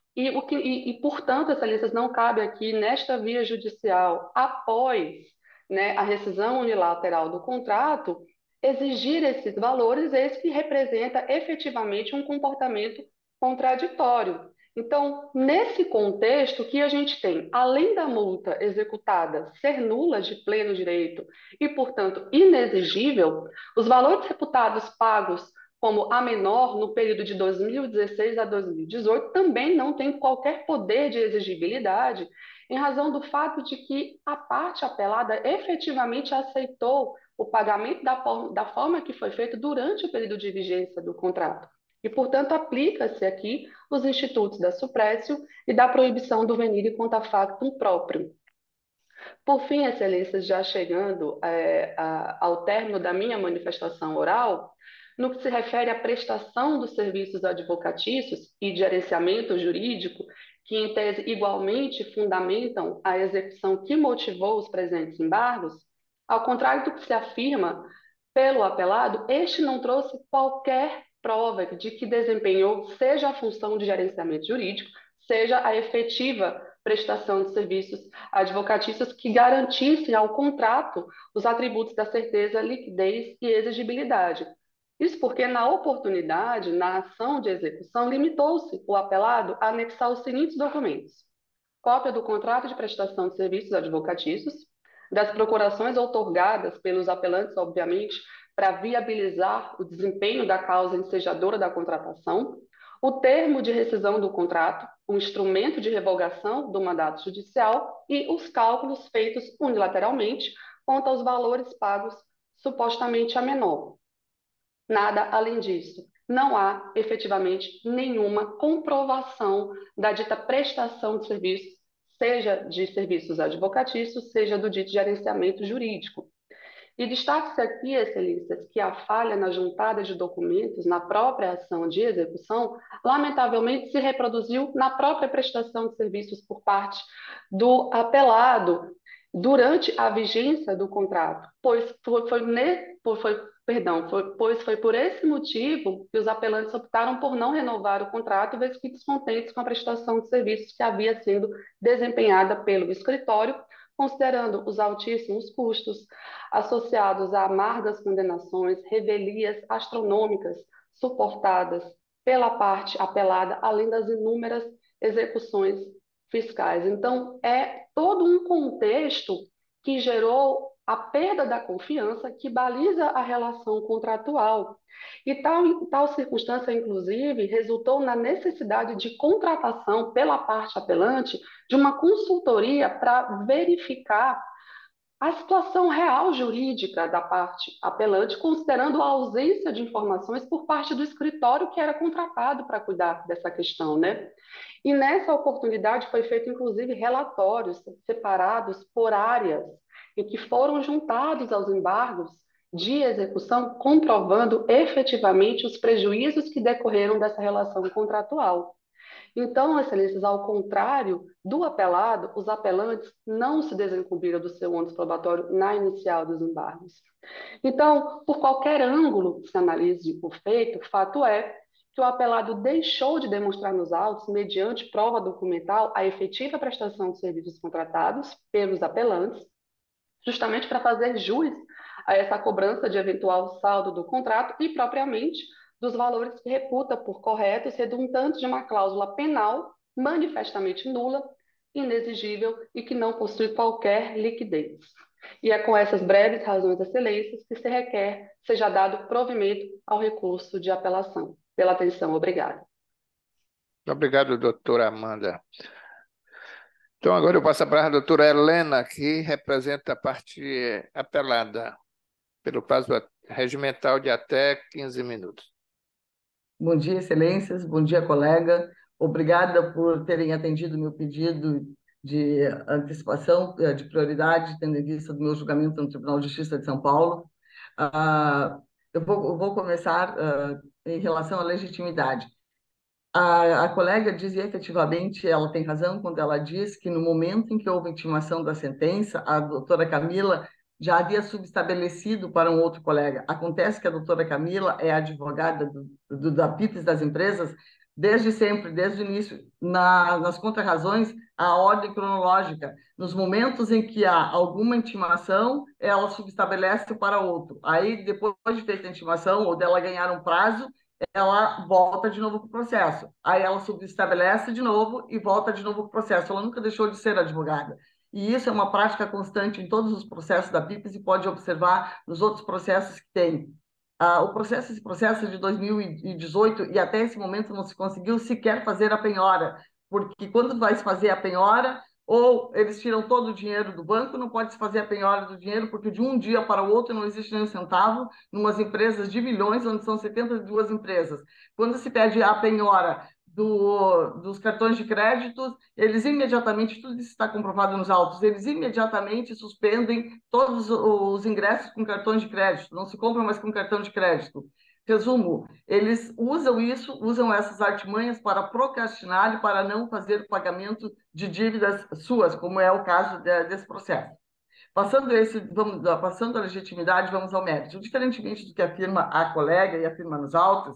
Portanto, excelências, não cabe aqui, nesta via judicial, após, né, a rescisão unilateral do contrato, exigir esses valores, esse que representa efetivamente um comportamento contraditório. Então, nesse contexto que a gente tem, além da multa executada ser nula de pleno direito e, portanto, inexigível, os valores reputados pagos como a menor no período de 2016 a 2018 também não têm qualquer poder de exigibilidade, em razão do fato de que a parte apelada efetivamente aceitou o pagamento da forma que foi feito durante o período de vigência do contrato. E, portanto, aplica-se aqui os institutos da suprécio e da proibição do venire contra factum próprio. Por fim, excelências, já chegando ao término da minha manifestação oral, no que se refere à prestação dos serviços advocatícios e de gerenciamento jurídico, que em tese igualmente fundamentam a execução que motivou os presentes embargos, ao contrário do que se afirma pelo apelado, este não trouxe qualquer prova de que desempenhou seja a função de gerenciamento jurídico, seja a efetiva prestação de serviços advocatícios que garantissem ao contrato os atributos da certeza, liquidez e exigibilidade. Isso porque, na oportunidade, na ação de execução, limitou-se o apelado a anexar os seguintes documentos: cópia do contrato de prestação de serviços advocatícios, das procurações outorgadas pelos apelantes, obviamente, para viabilizar o desempenho da causa ensejadora da contratação, o termo de rescisão do contrato, o instrumento de revogação do mandato judicial e os cálculos feitos unilateralmente quanto aos valores pagos supostamente a menor. Nada além disso. Não há efetivamente nenhuma comprovação da dita prestação de serviços, seja de serviços advocatícios, seja do dito gerenciamento jurídico. E destaque-se aqui, excelências, que a falha na juntada de documentos na própria ação de execução, lamentavelmente, se reproduziu na própria prestação de serviços por parte do apelado durante a vigência do contrato, pois foi por esse motivo que os apelantes optaram por não renovar o contrato, visto que descontentes com a prestação de serviços que havia sido desempenhada pelo escritório, considerando os altíssimos custos associados a amargas condenações, revelias astronômicas suportadas pela parte apelada, além das inúmeras execuções fiscais. Então, é todo um contexto que gerou a perda da confiança que baliza a relação contratual. E tal circunstância, inclusive, resultou na necessidade de contratação pela parte apelante de uma consultoria para verificar a situação real jurídica da parte apelante, considerando a ausência de informações por parte do escritório que era contratado para cuidar dessa questão, né? E nessa oportunidade foi feito, inclusive, relatórios separados por áreas e que foram juntados aos embargos de execução, comprovando efetivamente os prejuízos que decorreram dessa relação contratual. Então, excelências, ao contrário do apelado, os apelantes não se desincumbiram do seu ônus probatório na inicial dos embargos. Então, por qualquer ângulo que se analise o feito, fato é que o apelado deixou de demonstrar nos autos, mediante prova documental, a efetiva prestação de serviços contratados pelos apelantes, justamente para fazer jus a essa cobrança de eventual saldo do contrato e, propriamente, dos valores que reputa por corretos, redundantes de uma cláusula penal manifestamente nula, inexigível e que não possui qualquer liquidez. E é com essas breves razões, excelências, que se requer seja dado provimento ao recurso de apelação. Pela atenção, obrigada.
Obrigado, doutora Amanda. Então, agora eu passo para a doutora Helena, que representa a parte apelada, pelo prazo regimental de até 15 minutos.
Bom dia, excelências. Bom dia, colega. Obrigada por terem atendido o meu pedido de antecipação de prioridade, tendo em vista do meu julgamento no Tribunal de Justiça de São Paulo. Eu vou começar em relação à legitimidade. A colega diz, e efetivamente ela tem razão quando ela diz que no momento em que houve intimação da sentença, a doutora Camila já havia subestabelecido para um outro colega. Acontece que a doutora Camila é advogada da PIPES das empresas desde sempre, desde o início, nas contrarrazões, a ordem cronológica. Nos momentos em que há alguma intimação, ela subestabelece para outro. Aí, depois de feita a intimação ou dela ganhar um prazo, ela volta de novo para o processo. Aí ela subestabelece de novo e volta de novo para o processo. Ela nunca deixou de ser advogada. E isso é uma prática constante em todos os processos da PIPES e pode observar nos outros processos que tem. Esse processo de 2018 e até esse momento não se conseguiu sequer fazer a penhora, porque quando vai se fazer a penhora, ou eles tiram todo o dinheiro do banco, não pode se fazer a penhora do dinheiro, porque de um dia para o outro não existe nem um centavo, numas empresas de milhões, onde são 72 empresas. Quando se pede a penhora dos cartões de crédito, eles imediatamente, tudo isso está comprovado nos autos, eles imediatamente suspendem todos os ingressos com cartões de crédito, não se compra mais com cartão de crédito. Resumo, eles usam essas artimanhas para procrastinar e para não fazer o pagamento de dívidas suas, como é o caso desse processo. Passando a legitimidade, vamos ao mérito. Diferentemente do que afirma a colega e afirma nos autos,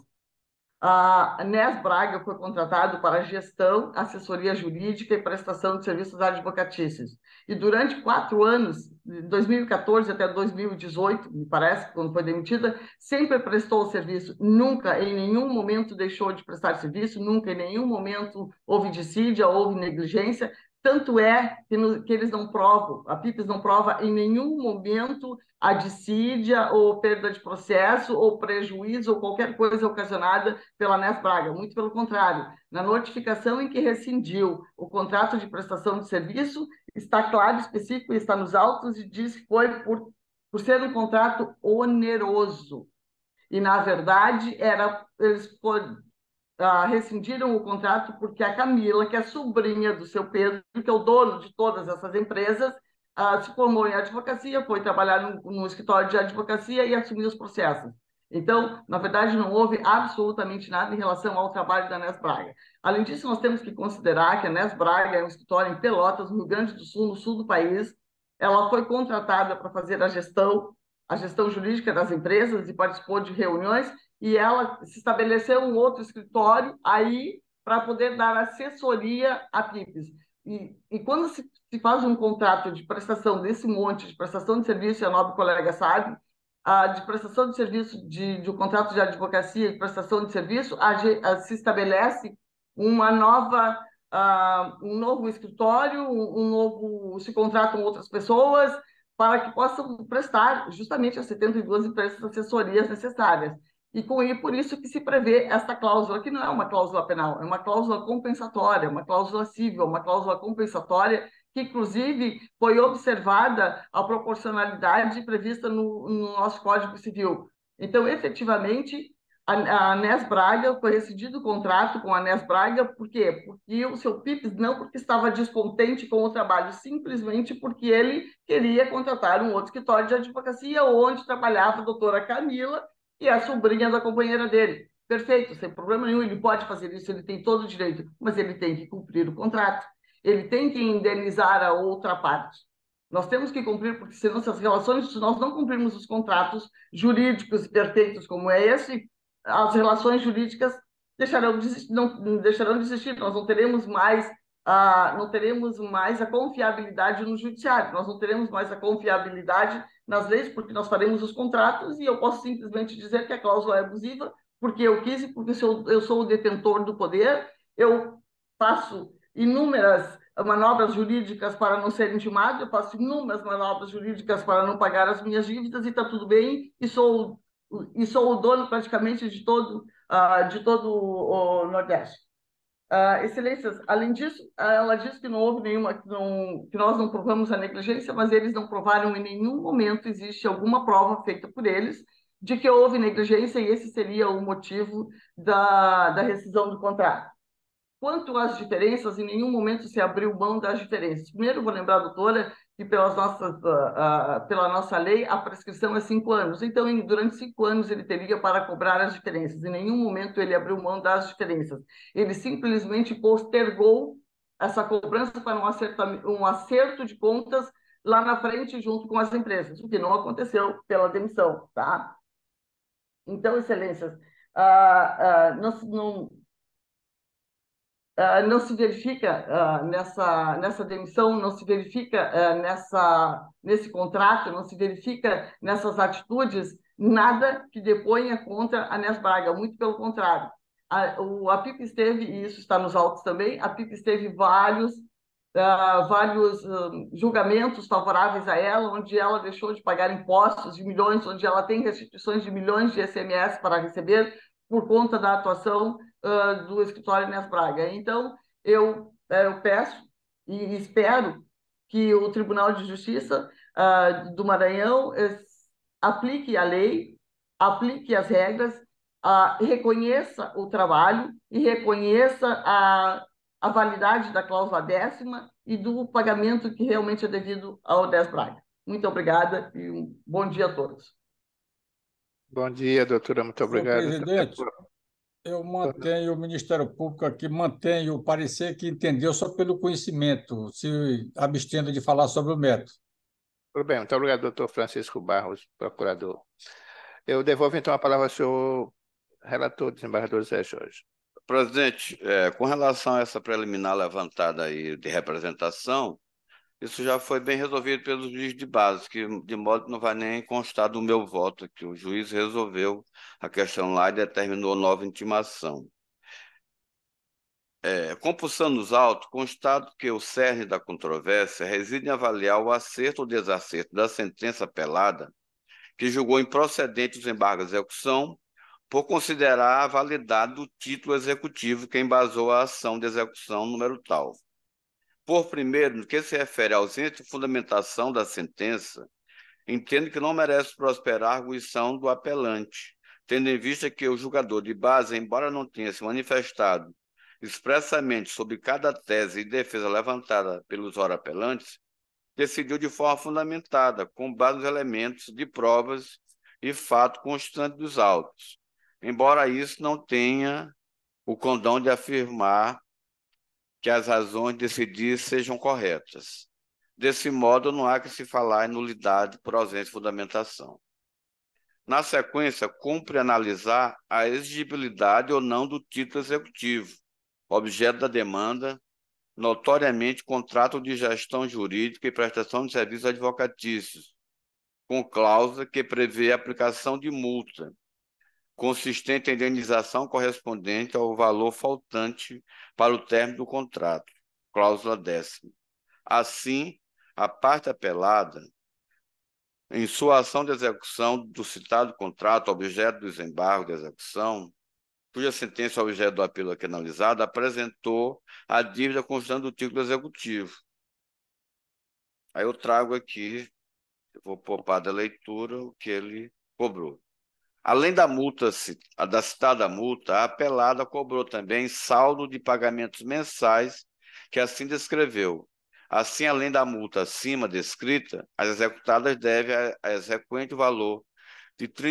a Nes Braga foi contratado para gestão, assessoria jurídica e prestação de serviços advocatícios. E durante 4 anos, de 2014 até 2018, me parece, quando foi demitida, sempre prestou o serviço. Nunca, em nenhum momento, deixou de prestar serviço, nunca, em nenhum momento, houve dissídia, houve negligência. Tanto é que eles não provam, a PIPES não prova em nenhum momento a dissídia ou perda de processo ou prejuízo ou qualquer coisa ocasionada pela Nes Braga. Muito pelo contrário, na notificação em que rescindiu o contrato de prestação de serviço, está claro, específico, está nos autos e diz que foi por ser um contrato oneroso. E, na verdade, eles rescindiram o contrato porque a Camila, que é sobrinha do seu Pedro, que é o dono de todas essas empresas, se formou em advocacia, foi trabalhar no escritório de advocacia e assumiu os processos. Então, na verdade, não houve absolutamente nada em relação ao trabalho da Nes Braga. Além disso, nós temos que considerar que a Nes Braga é um escritório em Pelotas, no Rio Grande do Sul, no sul do país. Ela foi contratada para fazer a gestão jurídica das empresas e participou de reuniões, e ela se estabeleceu um outro escritório aí para poder dar assessoria à PIPES. E quando se faz um contrato de prestação desse monte de prestação de serviço, e a nobre colega sabe, de prestação de serviço, de um contrato de advocacia de prestação de serviço, se estabelece uma nova, um novo escritório, se contratam outras pessoas para que possam prestar justamente as 72 empresas de assessorias necessárias. Por isso que se prevê esta cláusula, que não é uma cláusula penal, é uma cláusula compensatória, uma cláusula civil, uma cláusula compensatória, que inclusive foi observada a proporcionalidade prevista no nosso Código Civil. Então, efetivamente, a Nes Braga foi rescindido o contrato com a Nes Braga, por quê? Porque o seu Pipes, não porque estava descontente com o trabalho, simplesmente porque ele queria contratar um outro escritório de advocacia, onde trabalhava a doutora Camila, que é a sobrinha da companheira dele. Perfeito, sem problema nenhum, ele pode fazer isso, ele tem todo o direito, mas ele tem que cumprir o contrato. Ele tem que indenizar a outra parte. Nós temos que cumprir, porque senão, se nós não cumprirmos os contratos jurídicos perfeitos como é esse, as relações jurídicas não deixarão de existir. Nós não teremos mais a confiabilidade no judiciário, nós não teremos mais a confiabilidade nas leis, porque nós faremos os contratos e eu posso simplesmente dizer que a cláusula é abusiva, porque eu quis e porque eu sou o detentor do poder, eu faço inúmeras manobras jurídicas para não ser intimado, eu faço inúmeras manobras jurídicas para não pagar as minhas dívidas e está tudo bem, e sou o dono praticamente de todo o Nordeste. Excelências, além disso, ela disse que não houve que nós não provamos a negligência, mas eles não provaram em nenhum momento existe alguma prova feita por eles de que houve negligência e esse seria o motivo da rescisão do contrato. Quanto às diferenças, em nenhum momento se abriu mão das diferenças. Primeiro, vou lembrar, doutora, que pela nossa lei, a prescrição é 5 anos. Então, durante 5 anos, ele teria para cobrar as diferenças. Em nenhum momento ele abriu mão das diferenças. Ele simplesmente postergou essa cobrança para um acerto de contas lá na frente, junto com as empresas, o que não aconteceu pela demissão. Tá? Então, excelências, não se verifica nessa demissão, não se verifica nesse contrato, não se verifica nessas atitudes nada que deponha contra a Nes Braga, muito pelo contrário. A PIPES teve, e isso está nos autos também, a PIPES teve vários julgamentos favoráveis a ela, onde ela deixou de pagar impostos de milhões, onde ela tem restituições de milhões de SMS para receber por conta da atuação do escritório Nes Braga. Então, eu peço e espero que o Tribunal de Justiça do Maranhão aplique a lei, aplique as regras, reconheça o trabalho e reconheça a validade da cláusula 10ª e do pagamento que realmente é devido ao Nes Braga. Muito obrigada e um bom dia a todos.
Bom dia, doutora. Muito obrigado.
Senhor presidente, eu mantenho, o Ministério Público aqui mantém o parecer que entendeu só pelo conhecimento, se abstendo de falar sobre o método.
Tudo bem, muito obrigado, doutor Francisco Barros, procurador. Eu devolvo então a palavra ao senhor relator, desembargador Zé Jorge.
Presidente, com relação a essa preliminar levantada aí de representação, isso já foi bem resolvido pelo juiz de base, que de modo que não vai nem constar do meu voto, que o juiz resolveu a questão lá e determinou nova intimação. Compulsando os autos, constato que o cerne da controvérsia reside em avaliar o acerto ou desacerto da sentença apelada, que julgou improcedente os embargos de execução, por considerar a validade do título executivo que embasou a ação de execução número tal. Por primeiro, no que se refere à ausência de fundamentação da sentença, entendo que não merece prosperar a arguição do apelante, tendo em vista que o julgador de base, embora não tenha se manifestado expressamente sobre cada tese e defesa levantada pelos ora apelantes, decidiu de forma fundamentada, com base nos elementos de provas e fato constante dos autos, embora isso não tenha o condão de afirmar que as razões de decidir sejam corretas. Desse modo, não há que se falar em nulidade por ausência de fundamentação. Na sequência, cumpre analisar a exigibilidade ou não do título executivo, objeto da demanda, notoriamente contrato de gestão jurídica e prestação de serviços advocatícios, com cláusula que prevê a aplicação de multa consistente em indenização correspondente ao valor faltante para o término do contrato, cláusula 10ª. Assim, a parte apelada, em sua ação de execução do citado contrato, objeto do desembargo de execução, cuja sentença é objeto do apelo aqui analisado, apresentou a dívida constando do título executivo. Aí eu trago aqui, eu vou poupar da leitura o que ele cobrou. Além da multa, da citada multa, a apelada cobrou também saldo de pagamentos mensais, que assim descreveu. Assim, além da multa acima descrita, as executadas devem a exequente valor de R$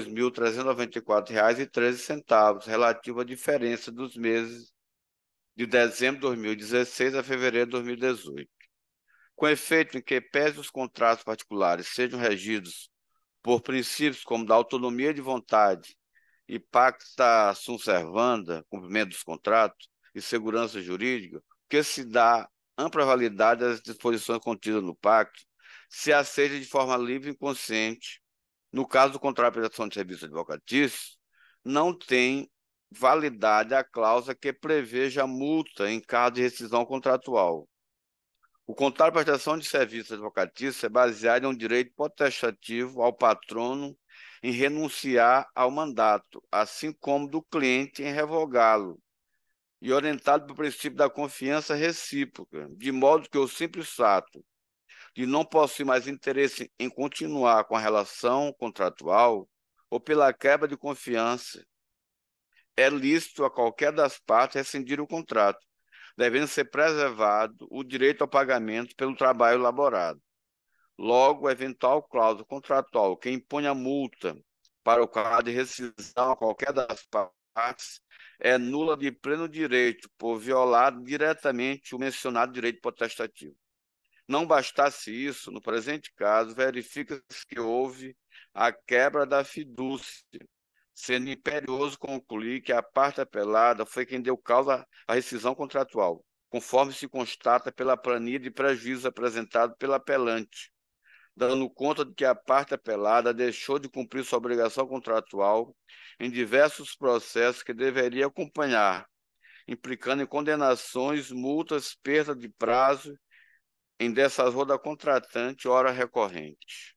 32.394,13, relativo à diferença dos meses de dezembro de 2016 a fevereiro de 2018. Com efeito em que, pese os contratos particulares sejam regidos por princípios como da autonomia de vontade e pacta sunt servanda, cumprimento dos contratos, e segurança jurídica, que se dá ampla validade às disposições contidas no pacto, se aceita de forma livre e inconsciente. No caso do contrato de prestação de serviço advocatício, não tem validade a cláusula que preveja multa em caso de rescisão contratual. O contrato de prestação de serviço advocatício é baseado em um direito potestativo ao patrono em renunciar ao mandato, assim como do cliente em revogá-lo, e orientado pelo princípio da confiança recíproca, de modo que o simples fato de não possuir mais interesse em continuar com a relação contratual ou pela quebra de confiança, é lícito a qualquer das partes rescindir o contrato, devendo ser preservado o direito ao pagamento pelo trabalho elaborado. Logo, eventual cláusula contratual que impõe a multa para o caso de rescisão a qualquer das partes é nula de pleno direito, por violar diretamente o mencionado direito potestativo. Não bastasse isso, no presente caso, verifica-se que houve a quebra da fidúcia, sendo imperioso concluir que a parte apelada foi quem deu causa à rescisão contratual, conforme se constata pela planilha de prejuízo apresentado pelo apelante, dando conta de que a parte apelada deixou de cumprir sua obrigação contratual em diversos processos que deveria acompanhar, implicando em condenações, multas, perda de prazo em desfavor da contratante, hora recorrente.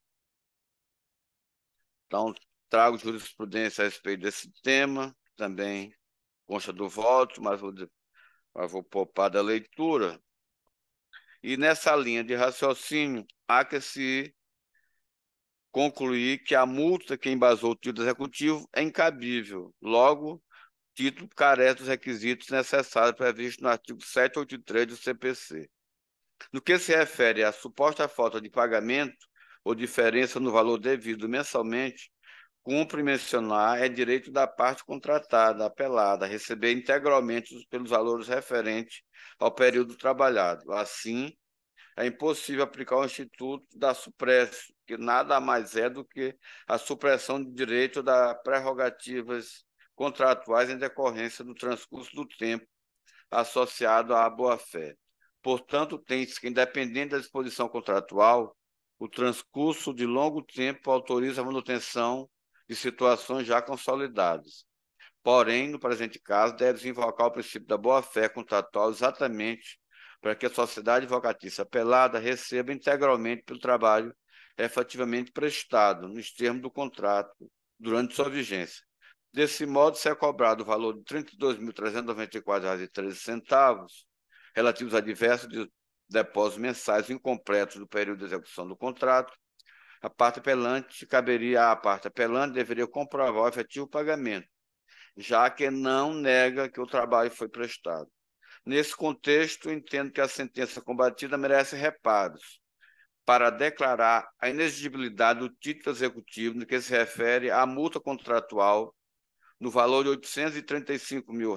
Então, trago jurisprudência a respeito desse tema, também consta do voto, mas vou poupar da leitura. E nessa linha de raciocínio, há que se concluir que a multa que embasou o título executivo é incabível. Logo, o título carece dos requisitos necessários previstos no artigo 783 do CPC. No que se refere à suposta falta de pagamento ou diferença no valor devido mensalmente, cumpre mencionar é direito da parte contratada, apelada, a receber integralmente pelos valores referentes ao período trabalhado. Assim, é impossível aplicar o instituto da supressão, que nada mais é do que a supressão de direito das prerrogativas contratuais em decorrência do transcurso do tempo associado à boa-fé. Portanto, tem-se que, independente da disposição contratual, o transcurso de longo tempo autoriza a manutenção de situações já consolidadas. Porém, no presente caso, deve-se invocar o princípio da boa-fé contratual exatamente para que a sociedade advocatícia apelada receba integralmente pelo trabalho efetivamente prestado, nos termos do contrato, durante sua vigência. Desse modo, se é cobrado o valor de R$ 32.394,13, relativos a diversos depósitos mensais incompletos do período de execução do contrato, a parte apelante deveria comprovar o efetivo pagamento, já que não nega que o trabalho foi prestado. Nesse contexto, entendo que a sentença combatida merece reparos para declarar a inexigibilidade do título executivo no que se refere à multa contratual no valor de R$ 835 mil,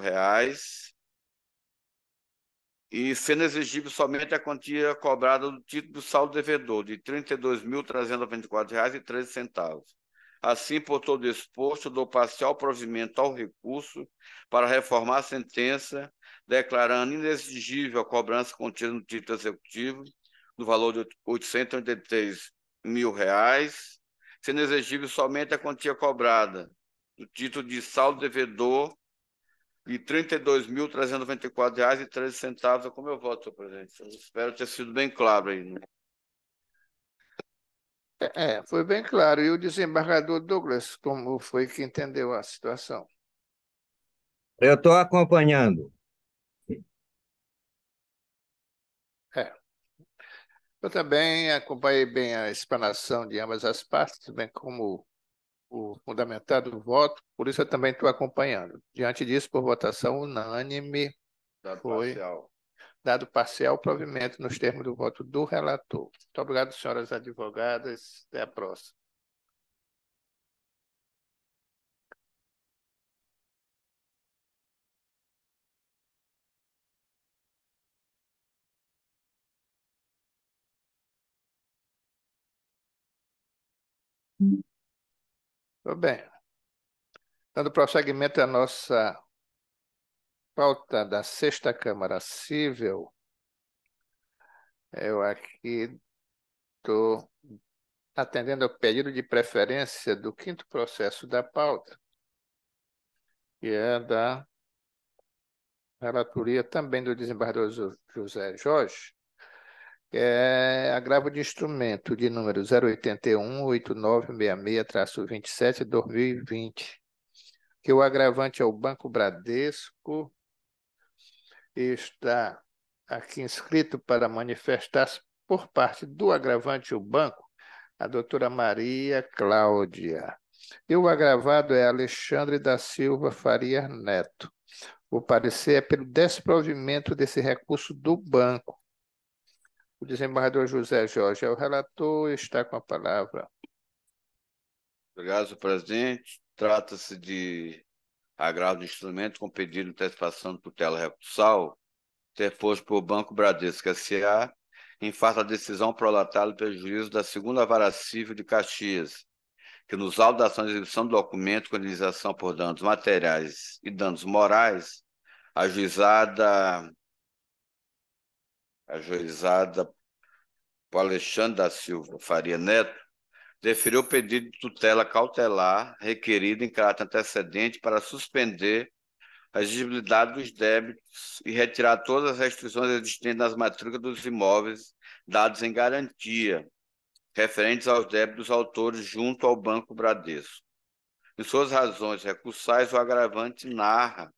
e sendo exigível somente a quantia cobrada do título do saldo devedor, de R$ 32.394,13. Assim, por todo exposto, dou parcial provimento ao recurso para reformar a sentença, declarando inexigível a cobrança contida no título executivo, no valor de R$ 883 mil, sendo exigível somente a quantia cobrada do título de saldo devedor e R$ 32.394,13. Como eu voto, senhor presidente? Eu espero ter sido bem claro aí, né?
Foi bem claro. E o desembargador Douglas, como foi que entendeu a situação?
Eu estou acompanhando.
É, eu também acompanhei bem a explanação de ambas as partes, bem como o fundamentado voto, por isso eu também estou acompanhando. Diante disso, por votação unânime,
Dado
foi
parcial.
dado parcial provimento nos termos do voto do relator. Muito obrigado, senhoras advogadas. Até a próxima. Tudo bem. Dando prosseguimento à nossa pauta da Sexta Câmara Civil, eu aqui estou atendendo ao pedido de preferência do quinto processo da pauta, que é da relatoria também do desembargador José Jorge, que é agravo de instrumento de número 081-8966-27/2020, que o agravante é o Banco Bradesco e está aqui inscrito para manifestar-se por parte do agravante o banco, a doutora Maria Cláudia. E o agravado é Alexandre da Silva Faria Neto. O parecer é pelo desprovimento desse recurso do banco. O desembargador José Jorge é o relator e está com a palavra.
Obrigado, senhor presidente. Trata-se de agravo de instrumento com pedido de antecipação de tutela recursal interposto por Banco Bradesco S.A. em face da decisão prolatária pelo juízo da segunda vara civil de Caxias, que nos autos da ação de exibição do documento com indenização por danos materiais e danos morais, ajuizada por Alexandre da Silva Faria Neto, deferiu o pedido de tutela cautelar requerido em caráter antecedente para suspender a exigibilidade dos débitos e retirar todas as restrições existentes nas matrículas dos imóveis dados em garantia, referentes aos débitos dos autores junto ao Banco Bradesco. Em suas razões recursais, o agravante narra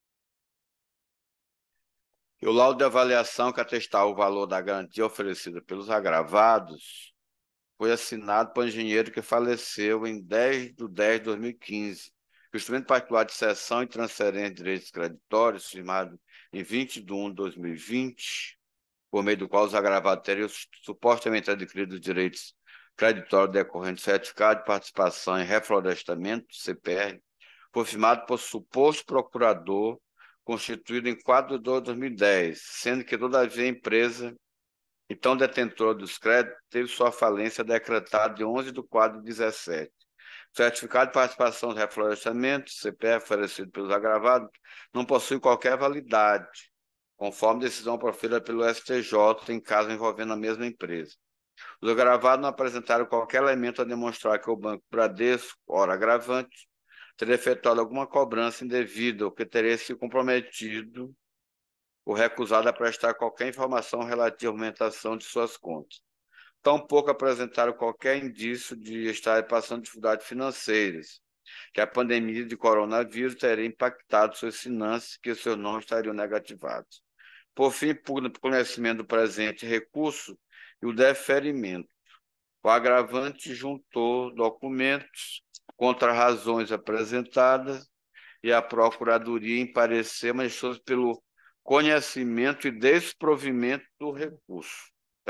que o laudo de avaliação que atestava o valor da garantia oferecida pelos agravados foi assinado por um engenheiro que faleceu em 10/10/2015. O instrumento particular de cessão e transferência de direitos creditórios, firmado em 20 de 1 de 2020, por meio do qual os agravados teriam supostamente adquirido os direitos creditórios decorrentes do certificado de participação em reflorestamento, CPR, foi firmado por suposto procurador constituído em 4/2/2010, sendo que, todavia, a empresa, então detentora dos créditos, teve sua falência decretada de 11/4/17. O certificado de participação no reflorestamento, CPF, oferecido pelos agravados, não possui qualquer validade, conforme decisão proferida pelo STJ em caso envolvendo a mesma empresa. Os agravados não apresentaram qualquer elemento a demonstrar que o Banco Bradesco, ora agravante, teria efetuado alguma cobrança indevida ou que teria se comprometido ou recusado a prestar qualquer informação relativa à aumentação de suas contas. Tampouco apresentaram qualquer indício de estar passando dificuldades financeiras, que a pandemia de coronavírus teria impactado suas finanças e que seus nomes estariam negativados. Por fim, por conhecimento do presente recurso e o deferimento, o agravante juntou documentos contra razões apresentadas e a Procuradoria em parecer manifestou pelo conhecimento e desprovimento do recurso.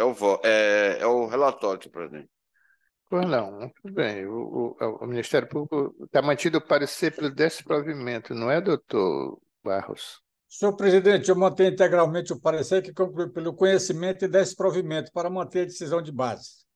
É o relatório, senhor presidente.
Pois não, muito bem. O Ministério Público está mantido o parecer pelo desprovimento, não é, doutor Barros?
Senhor presidente, eu mantenho integralmente o parecer que conclui pelo conhecimento e desprovimento para manter a decisão de base.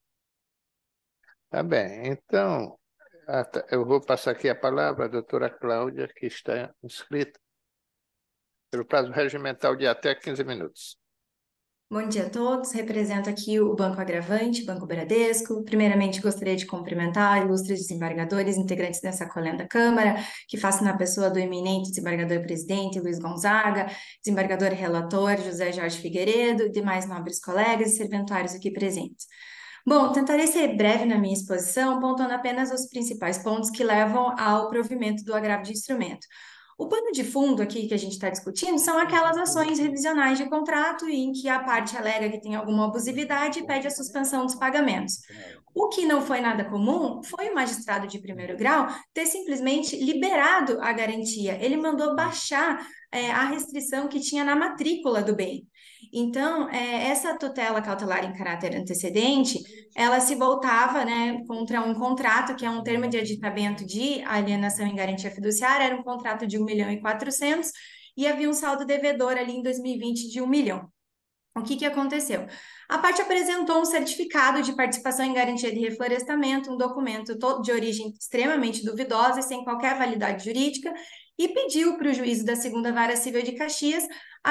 Tá bem. Então, eu vou passar aqui a palavra à doutora Cláudia, que está inscrita pelo prazo regimental de até 15 minutos.
Bom dia a todos, represento aqui o Banco Agravante, Banco Bradesco. Primeiramente, gostaria de cumprimentar ilustres desembargadores, integrantes dessa colenda da Câmara, que faço na pessoa do eminente desembargador-presidente Luiz Gonzaga, desembargador relator José Jorge Figueiredo e demais nobres colegas e serventuários aqui presentes. Bom, tentarei ser breve na minha exposição, pontuando apenas os principais pontos que levam ao provimento do agravo de instrumento. O pano de fundo aqui que a gente está discutindo são aquelas ações revisionais de contrato em que a parte alega que tem alguma abusividade e pede a suspensão dos pagamentos. O que não foi nada comum foi o magistrado de primeiro grau ter simplesmente liberado a garantia. Ele mandou baixar a restrição que tinha na matrícula do bem. Então, essa tutela cautelar em caráter antecedente, ela se voltava, né, contra um contrato, que é um termo de aditamento de alienação em garantia fiduciária, era um contrato de 1.400.000 e havia um saldo devedor ali em 2020 de 1 milhão. O que aconteceu? A parte apresentou um certificado de participação em garantia de reflorestamento, um documento todo de origem extremamente duvidosa e sem qualquer validade jurídica, e pediu para o juízo da segunda vara civil de Caxias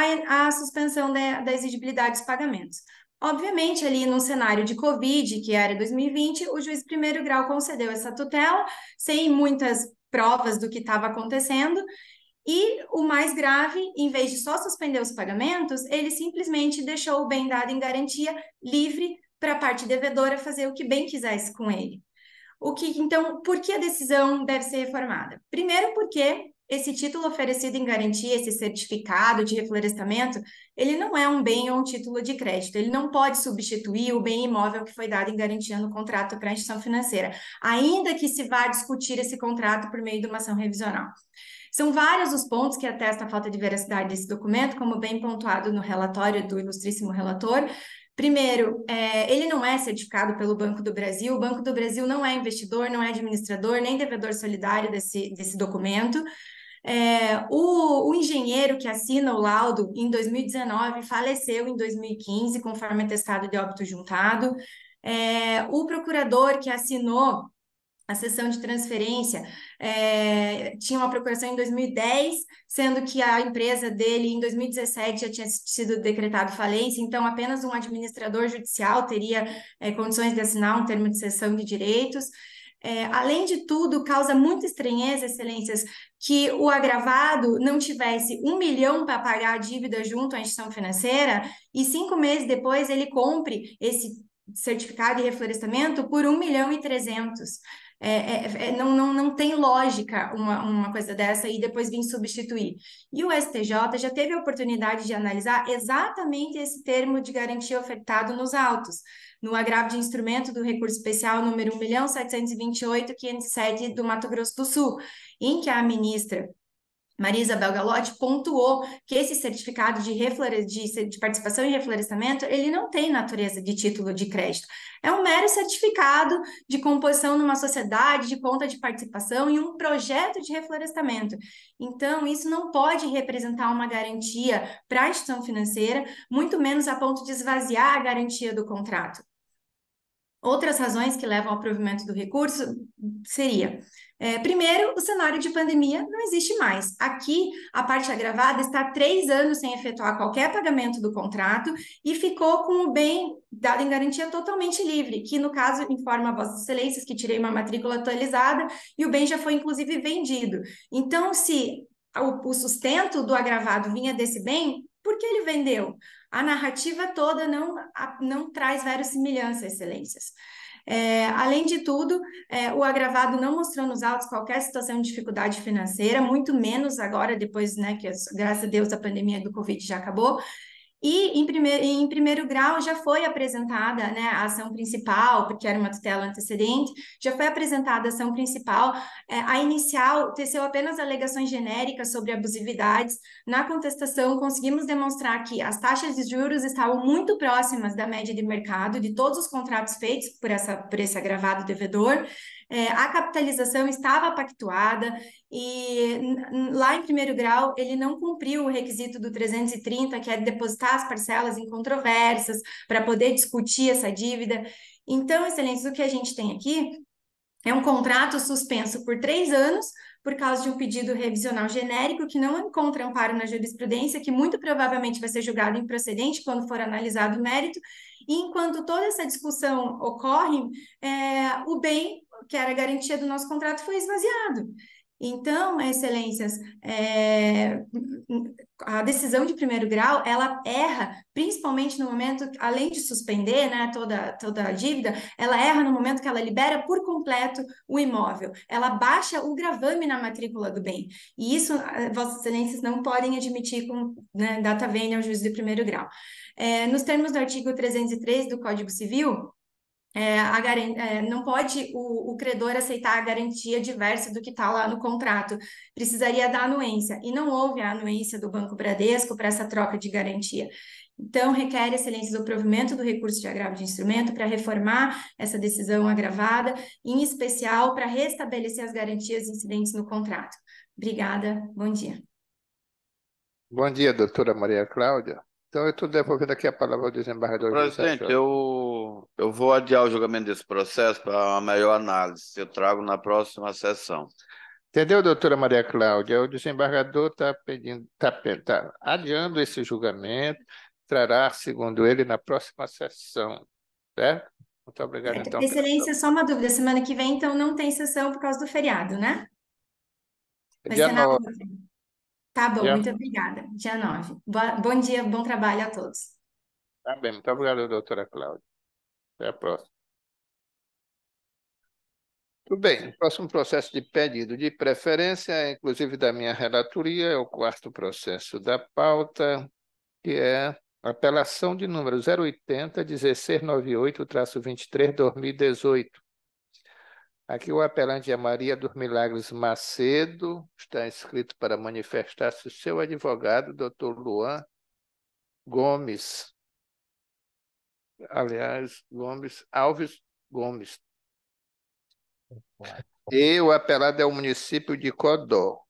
a suspensão da exigibilidade dos pagamentos. Obviamente, ali no cenário de Covid, que era 2020, o juiz de primeiro grau concedeu essa tutela, sem muitas provas do que estava acontecendo, e o mais grave, em vez de só suspender os pagamentos, ele simplesmente deixou o bem dado em garantia livre para a parte devedora fazer o que bem quisesse com ele. Então, por que a decisão deve ser reformada? Primeiro, porque esse título oferecido em garantia, esse certificado de reflorestamento, ele não é um bem ou um título de crédito, ele não pode substituir o bem imóvel que foi dado em garantia no contrato para a instituição financeira, ainda que se vá discutir esse contrato por meio de uma ação revisional. São vários os pontos que atestam a falta de veracidade desse documento, como bem pontuado no relatório do ilustríssimo relator. Primeiro, ele não é certificado pelo Banco do Brasil, o Banco do Brasil não é investidor, não é administrador, nem devedor solidário desse documento. O engenheiro que assina o laudo em 2019 faleceu em 2015, conforme atestado de óbito juntado. O procurador que assinou a cessão de transferência tinha uma procuração em 2010, sendo que a empresa dele, em 2017, já tinha sido decretado falência, então apenas um administrador judicial teria condições de assinar um termo de cessão de direitos. Além de tudo, causa muita estranheza, excelências, que o agravado não tivesse 1 milhão para pagar a dívida junto à instituição financeira e 5 meses depois ele compre esse certificado de reflorestamento por 1.300.000. Não tem lógica uma coisa dessa e depois vir substituir. E o STJ já teve a oportunidade de analisar exatamente esse termo de garantia ofertado nos autos, no agravo de instrumento do recurso especial número 1.728.507 do Mato Grosso do Sul, em que a ministra Maria Isabel Galotti pontuou que esse certificado de participação em reflorestamento, ele não tem natureza de título de crédito. É um mero certificado de composição numa sociedade, de conta de participação em um projeto de reflorestamento. Então, isso não pode representar uma garantia para a instituição financeira, muito menos a ponto de esvaziar a garantia do contrato. Outras razões que levam ao provimento do recurso seria... primeiro, o cenário de pandemia não existe mais. Aqui, a parte agravada está há 3 anos sem efetuar qualquer pagamento do contrato e ficou com o bem dado em garantia totalmente livre, que no caso informa a Vossas Excelências que tirei uma matrícula atualizada e o bem já foi inclusive vendido. Então, se o sustento do agravado vinha desse bem, por que ele vendeu? A narrativa toda não traz verossimilhança, Excelências. Além de tudo, o agravado não mostrou nos autos qualquer situação de dificuldade financeira, muito menos agora, depois, né, que graças a Deus a pandemia do Covid já acabou. E em primeiro grau já foi apresentada, né, a ação principal, porque era uma tutela antecedente, já foi apresentada a ação principal. A inicial teceu apenas alegações genéricas sobre abusividades. Na contestação, conseguimos demonstrar que as taxas de juros estavam muito próximas da média de mercado, de todos os contratos feitos por esse agravado devedor. A capitalização estava pactuada e lá em primeiro grau ele não cumpriu o requisito do 330, que é depositar as parcelas incontroversas para poder discutir essa dívida. Então, Excelências, o que a gente tem aqui É um contrato suspenso por 3 anos por causa de um pedido revisional genérico que não encontra amparo na jurisprudência, que muito provavelmente vai ser julgado improcedente quando for analisado o mérito. E enquanto toda essa discussão ocorre, o bem, que era a garantia do nosso contrato, foi esvaziado. Então, excelências, a decisão de primeiro grau, ela erra, principalmente no momento, além de suspender, né, toda a dívida, ela erra no momento que ela libera por completo o imóvel. Ela baixa o gravame na matrícula do bem. E isso, vossas excelências, não podem admitir com, né, data vênia ao juízo de primeiro grau. Nos termos do artigo 303 do Código Civil, não pode o credor aceitar a garantia diversa do que está lá no contrato. Precisaria da anuência. E não houve a anuência do Banco Bradesco para essa troca de garantia. Então, requer, excelências, o provimento do recurso de agravo de instrumento para reformar essa decisão agravada, em especial para restabelecer as garantias incidentes no contrato. Obrigada, bom dia.
Bom dia, doutora Maria Cláudia. Então, eu estou devolvendo aqui a palavra ao desembargador José
Presidente,
Jorge.
eu vou adiar o julgamento desse processo para uma melhor análise. Eu trago na próxima sessão.
Entendeu, doutora Maria Cláudia? O desembargador está adiando esse julgamento, trará, segundo ele, na próxima sessão, certo? Muito obrigado, então.
Excelência, só uma dúvida. Semana que vem, então, não tem sessão por causa do feriado, né? Vai
Dia
ser na
9.
outra. Tá bom,
Dia...
muito obrigada. Dia 9. Bom dia, bom trabalho a todos.
Tá bem, muito obrigado, doutora Cláudia. Até a próxima. Tudo bem, o próximo processo de pedido de preferência, inclusive da minha relatoria, é o 4º processo da pauta, que é apelação de número 080-1698-23/2018. Aqui o apelante é Maria dos Milagres Macedo, está inscrito para manifestar-se o seu advogado, Dr. Luan Gomes. Aliás, Alves Gomes. E o apelado é o município de Codó.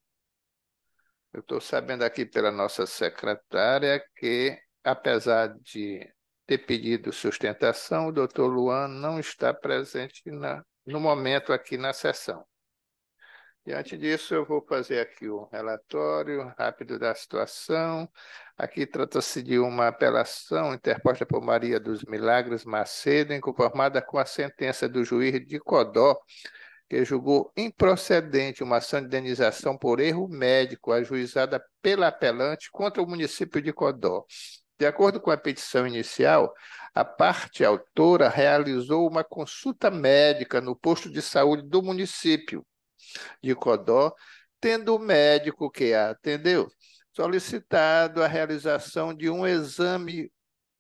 Eu estou sabendo aqui pela nossa secretária que, apesar de ter pedido sustentação, o doutor Luan não está presente no momento aqui na sessão. Diante disso, eu vou fazer aqui o relatório rápido da situação. Aqui trata-se de uma apelação interposta por Maria dos Milagres Macedo, inconformada com a sentença do juiz de Codó, que julgou improcedente uma ação de indenização por erro médico ajuizada pela apelante contra o município de Codó. De acordo com a petição inicial, a parte autora realizou uma consulta médica no posto de saúde do município de Codó, tendo o médico que a atendeu solicitado a realização de um exame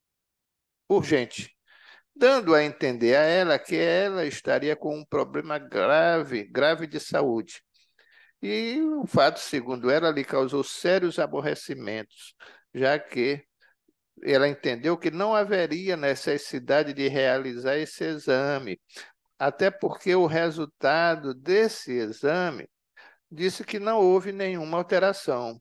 urgente, dando a entender a ela que ela estaria com um problema grave de saúde. E o fato, segundo ela, lhe causou sérios aborrecimentos, já que ela entendeu que não haveria necessidade de realizar esse exame, até porque o resultado desse exame disse que não houve nenhuma alteração.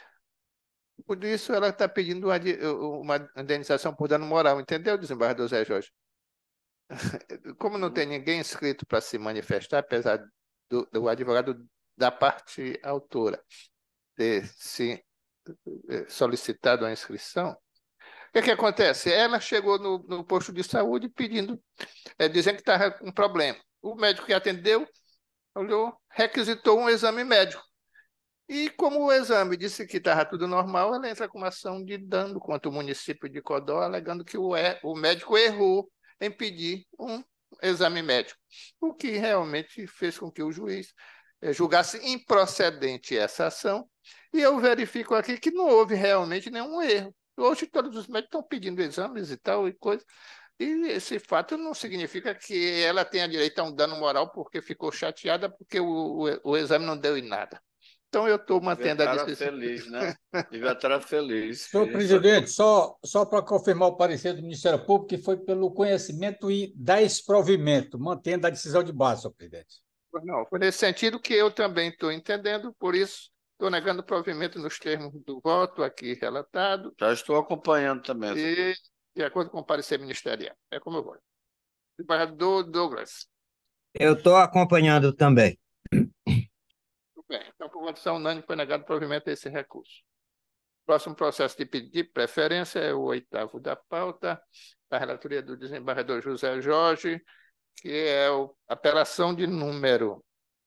Por isso, ela está pedindo uma indenização por dano moral, entendeu, desembargador Zé Jorge? Como não tem ninguém inscrito para se manifestar, apesar do advogado da parte autora ter se solicitado a inscrição, o que acontece? Ela chegou no posto de saúde pedindo, dizendo que estava com problema. O médico que atendeu olhou, requisitou um exame médico. E como o exame disse que estava tudo normal, ela entra com uma ação de dano contra o município de Codó, alegando que o médico errou em pedir um exame médico, o que realmente fez com que o juiz julgasse improcedente essa ação, e eu verifico aqui que não houve realmente nenhum erro. Hoje todos os médicos estão pedindo exames e tal, e coisa, e esse fato não significa que ela tenha direito a um dano moral porque ficou chateada porque o exame não deu em nada. Então, eu estou mantendo a decisão.
Feliz, né? Devia estar feliz.
Senhor presidente, só para confirmar o parecer do Ministério Público, que foi pelo conhecimento e desprovimento, mantendo a decisão de base, senhor presidente.
Não, foi nesse sentido que eu também estou entendendo, por isso estou negando o provimento nos termos do voto aqui relatado.
Já estou acompanhando também.
E de acordo com o parecer ministerial. É como eu vou. Desembargador Douglas.
Eu estou acompanhando também.
Tudo bem. Então, por votação unânime, foi negado provimento a esse recurso. Próximo processo de pedido de preferência é o 8º da pauta, da relatoria do desembargador José Jorge, que é a apelação de número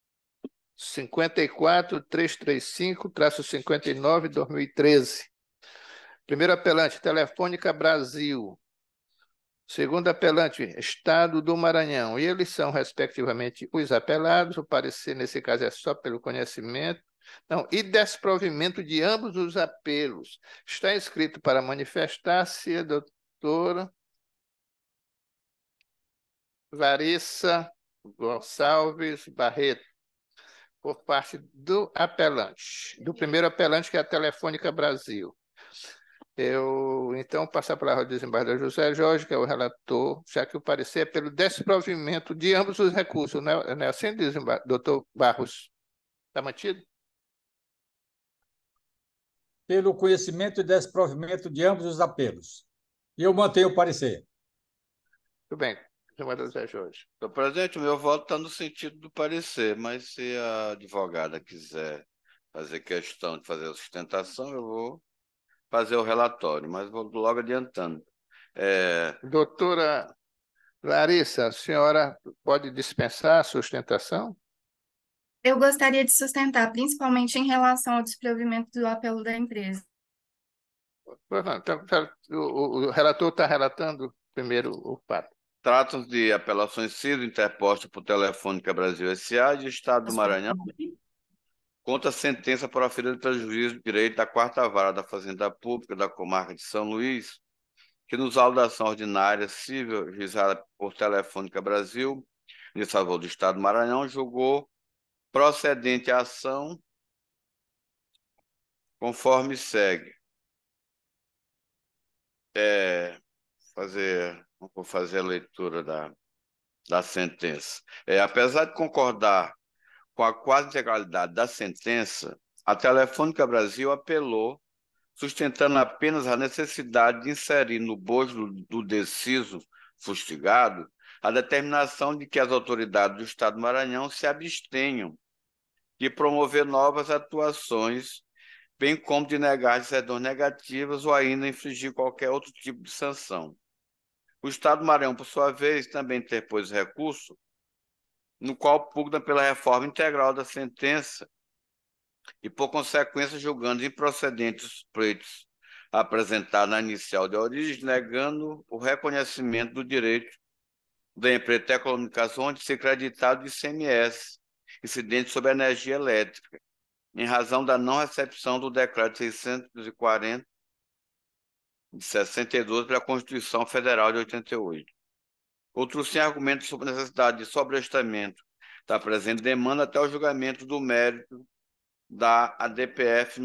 54335-59/2013. Primeiro apelante, Telefônica Brasil. Segundo apelante, Estado do Maranhão. E eles são, respectivamente, os apelados. O parecer, nesse caso, é só pelo conhecimento. Não, e desprovimento de ambos os apelos. Está inscrito para manifestar-se a doutora Larissa Gonçalves Barreto, por parte do apelante, do primeiro apelante, que é a Telefônica Brasil. Eu, então, passo a palavra ao desembargador José Jorge, que é o relator, já que o parecer é pelo desprovimento de ambos os recursos, não é assim, doutor Barros? Está mantido?
Pelo conhecimento e desprovimento de ambos os apelos. E eu mantenho o parecer.
Tudo bem, desembargador José Jorge.
Senhor presidente, o meu voto está no sentido do parecer, mas se a advogada quiser fazer questão de fazer a sustentação, eu vou fazer o relatório, mas vou logo adiantando.
Doutora Larissa, a senhora pode dispensar a sustentação?
Eu gostaria de sustentar, principalmente em relação ao desprovimento do apelo da empresa.
Pois não, então, o relator está relatando primeiro o fato.
Tratam-se de apelações sido interpostas por Telefônica Brasil S.A. e Estado do Maranhão contra a sentença por aferir de prejuízo de direito da 4ª Vara da Fazenda Pública da Comarca de São Luís, que nos autos da ação ordinária civil realizada por Telefônica Brasil, em favor do Estado do Maranhão, julgou procedente a ação conforme segue. Vou fazer a leitura da sentença. Apesar de concordar com a quase integralidade da sentença, a Telefônica Brasil apelou, sustentando apenas a necessidade de inserir no bojo do deciso fustigado a determinação de que as autoridades do Estado do Maranhão se abstenham de promover novas atuações, bem como de negar decisões negativas ou ainda infligir qualquer outro tipo de sanção. O Estado do Maranhão, por sua vez, também interpôs recurso, no qual pugna pela reforma integral da sentença e, por consequência, julgando improcedentes os pleitos apresentados na inicial de origem, negando o reconhecimento do direito da empresa de telecomunicação de ser creditado de ICMS, incidente sobre a energia elétrica, em razão da não recepção do decreto 640 de 62 pela Constituição Federal de 88. Outros sem argumentos sobre a necessidade de sobrestamento da presente demanda até o julgamento do mérito da ADPF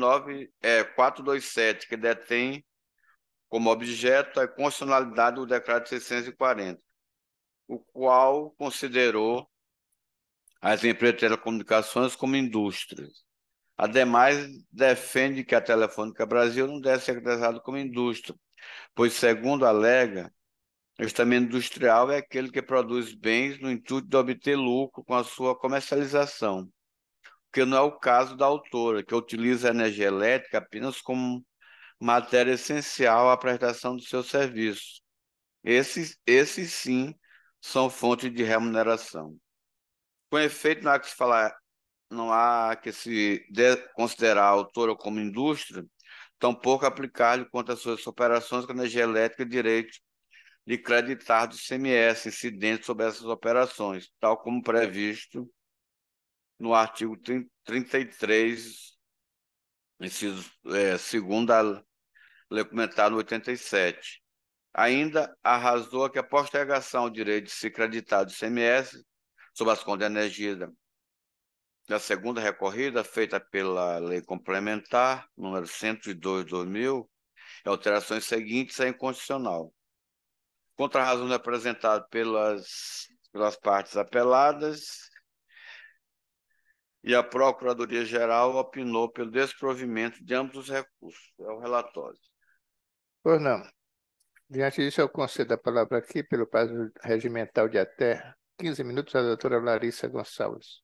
427, que detém como objeto a constitucionalidade do decreto 640, o qual considerou as empresas de telecomunicações como indústrias. Ademais, defende que a Telefônica Brasil não deve ser caracterizada como indústria, pois, segundo alega, o estamento industrial é aquele que produz bens no intuito de obter lucro com a sua comercialização, que não é o caso da autora, que utiliza a energia elétrica apenas como matéria essencial à prestação do seu serviço. Esses sim, são fontes de remuneração. Com efeito, não há que se considerar a autora como indústria, tampouco aplicar-lhe contra as suas operações com energia elétrica direito de creditar do ICMS incidente sobre essas operações, tal como previsto no artigo 33, segundo a lei complementar no 87. Ainda arrasou que a postergação ao direito de se creditar do ICMS sobre as contas de energia da segunda recorrida, feita pela Lei Complementar, número 102/2000, e alterações seguintes é inconstitucional. Contra a razão apresentada pelas partes apeladas, e a Procuradoria-Geral opinou pelo desprovimento de ambos os recursos. É o relatório.
Pois não. Diante disso, eu concedo a palavra aqui, pelo prazo regimental de até 15 minutos, a doutora Larissa Gonçalves.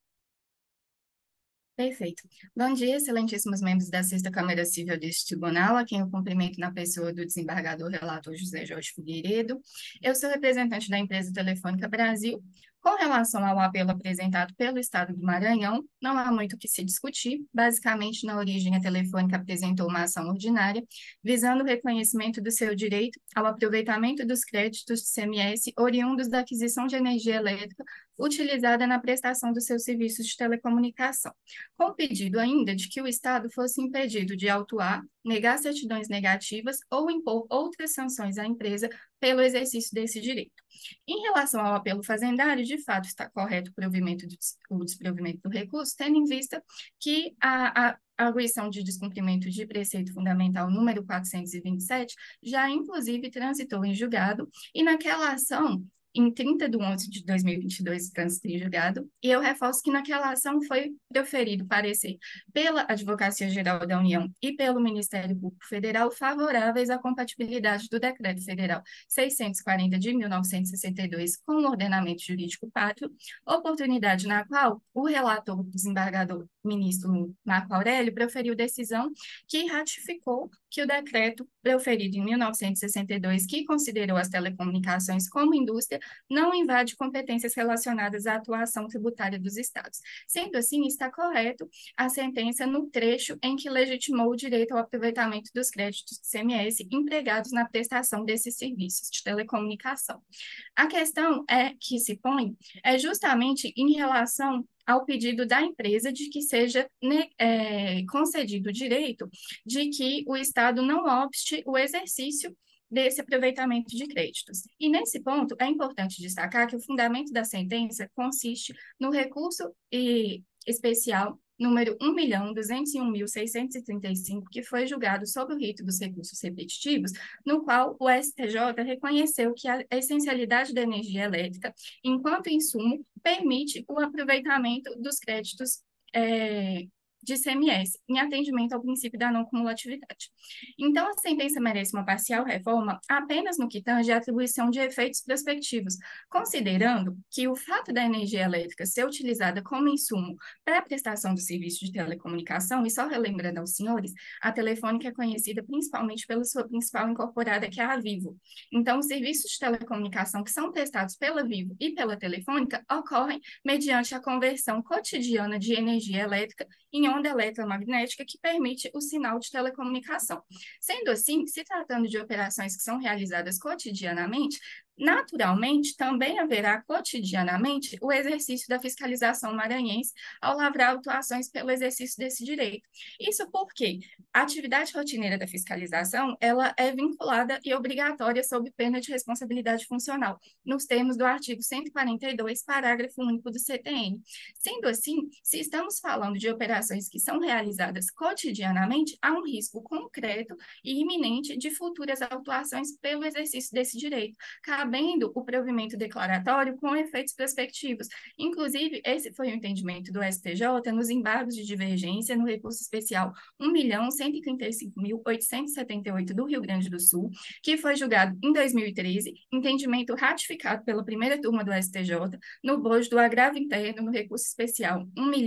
Perfeito. Bom dia, excelentíssimos membros da Sexta Câmara Civil deste tribunal, a quem eu cumprimento na pessoa do desembargador relator José Jorge Figueiredo. Eu sou representante da empresa Telefônica Brasil. Com relação ao apelo apresentado pelo Estado do Maranhão, não há muito o que se discutir. Basicamente, na origem, a Telefônica apresentou uma ação ordinária, visando o reconhecimento do seu direito ao aproveitamento dos créditos de CMS oriundos da aquisição de energia elétrica utilizada na prestação dos seus serviços de telecomunicação, com o pedido ainda de que o Estado fosse impedido de autuar, negar certidões negativas ou impor outras sanções à empresa pelo exercício desse direito. Em relação ao apelo fazendário, de fato está correto o desprovimento do recurso, tendo em vista que a arguição de descumprimento de preceito fundamental número 427 já, inclusive, transitou em julgado, e naquela ação, em 30/11/2022, transitou em julgado, e eu reforço que naquela ação foi proferido parecer pela Advocacia Geral da União e pelo Ministério Público Federal favoráveis à compatibilidade do Decreto Federal 640 de 1962 com o ordenamento jurídico pátrio, oportunidade na qual o relator, desembargador ministro Marco Aurélio, proferiu decisão que ratificou que o decreto proferido em 1962, que considerou as telecomunicações como indústria, não invade competências relacionadas à atuação tributária dos Estados. Sendo assim, está correto a sentença no trecho em que legitimou o direito ao aproveitamento dos créditos de CMS empregados na prestação desses serviços de telecomunicação. A questão que se põe é justamente em relação ao pedido da empresa de que seja concedido o direito de que o Estado não obste o exercício desse aproveitamento de créditos. E nesse ponto, é importante destacar que o fundamento da sentença consiste no recurso especial número 1.201.635, que foi julgado sob o rito dos recursos repetitivos, no qual o STJ reconheceu que a essencialidade da energia elétrica, enquanto insumo, permite o aproveitamento dos créditos de ICMS, em atendimento ao princípio da não cumulatividade. Então, a sentença merece uma parcial reforma apenas no que tange a atribuição de efeitos prospectivos, considerando que o fato da energia elétrica ser utilizada como insumo para a prestação do serviço de telecomunicação, e só relembrando aos senhores, a Telefônica é conhecida principalmente pela sua principal incorporada, que é a Vivo. Então, os serviços de telecomunicação que são prestados pela Vivo e pela Telefônica ocorrem mediante a conversão cotidiana de energia elétrica em onda eletromagnética que permite o sinal de telecomunicação. Sendo assim, se tratando de operações que são realizadas cotidianamente, naturalmente, também haverá cotidianamente o exercício da fiscalização maranhense ao lavrar autuações pelo exercício desse direito. Isso porque a atividade rotineira da fiscalização, ela é vinculada e obrigatória sob pena de responsabilidade funcional, nos termos do artigo 142, parágrafo único do CTN. Sendo assim, se estamos falando de operações que são realizadas cotidianamente, há um risco concreto e iminente de futuras autuações pelo exercício desse direito, cabendo o provimento declaratório com efeitos prospectivos. Inclusive, esse foi o entendimento do STJ nos embargos de divergência no recurso especial 1.135.878 do Rio Grande do Sul, que foi julgado em 2013, entendimento ratificado pela primeira turma do STJ, no bojo do agravo interno no recurso especial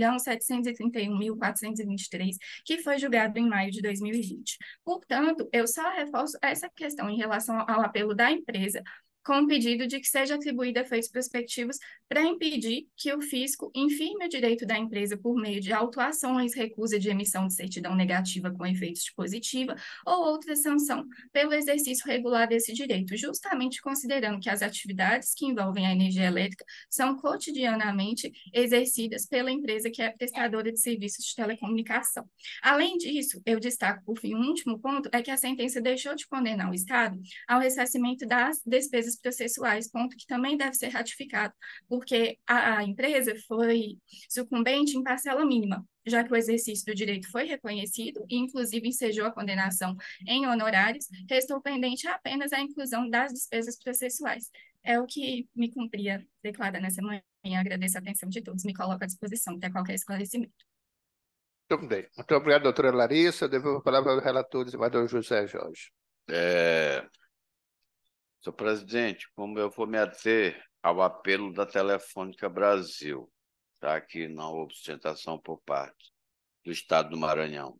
1.731.423, que foi julgado em maio de 2020. Portanto, eu só reforço essa questão em relação ao apelo da empresa, com o pedido de que seja atribuído efeitos prospectivos para impedir que o fisco infirme o direito da empresa por meio de autuações, recusa de emissão de certidão negativa com efeitos de positiva ou outra sanção pelo exercício regular desse direito, justamente considerando que as atividades que envolvem a energia elétrica são cotidianamente exercidas pela empresa que é prestadora de serviços de telecomunicação. Além disso, eu destaco, por fim, um último ponto, é que a sentença deixou de condenar o Estado ao ressarcimento das despesas processuais, ponto que também deve ser ratificado, porque a empresa foi sucumbente em parcela mínima, já que o exercício do direito foi reconhecido e, inclusive, ensejou a condenação em honorários, restou pendente apenas a inclusão das despesas processuais. É o que me cumpria declarar nessa manhã. Agradeço a atenção de todos. Me coloco à disposição para qualquer esclarecimento.
Muito bem. Muito obrigado, doutora Larissa. Devolvo a palavra ao relator, desembargador José Jorge.
Senhor presidente, como eu vou me ater ao apelo da Telefônica Brasil, já que não houve sustentação por parte do Estado do Maranhão.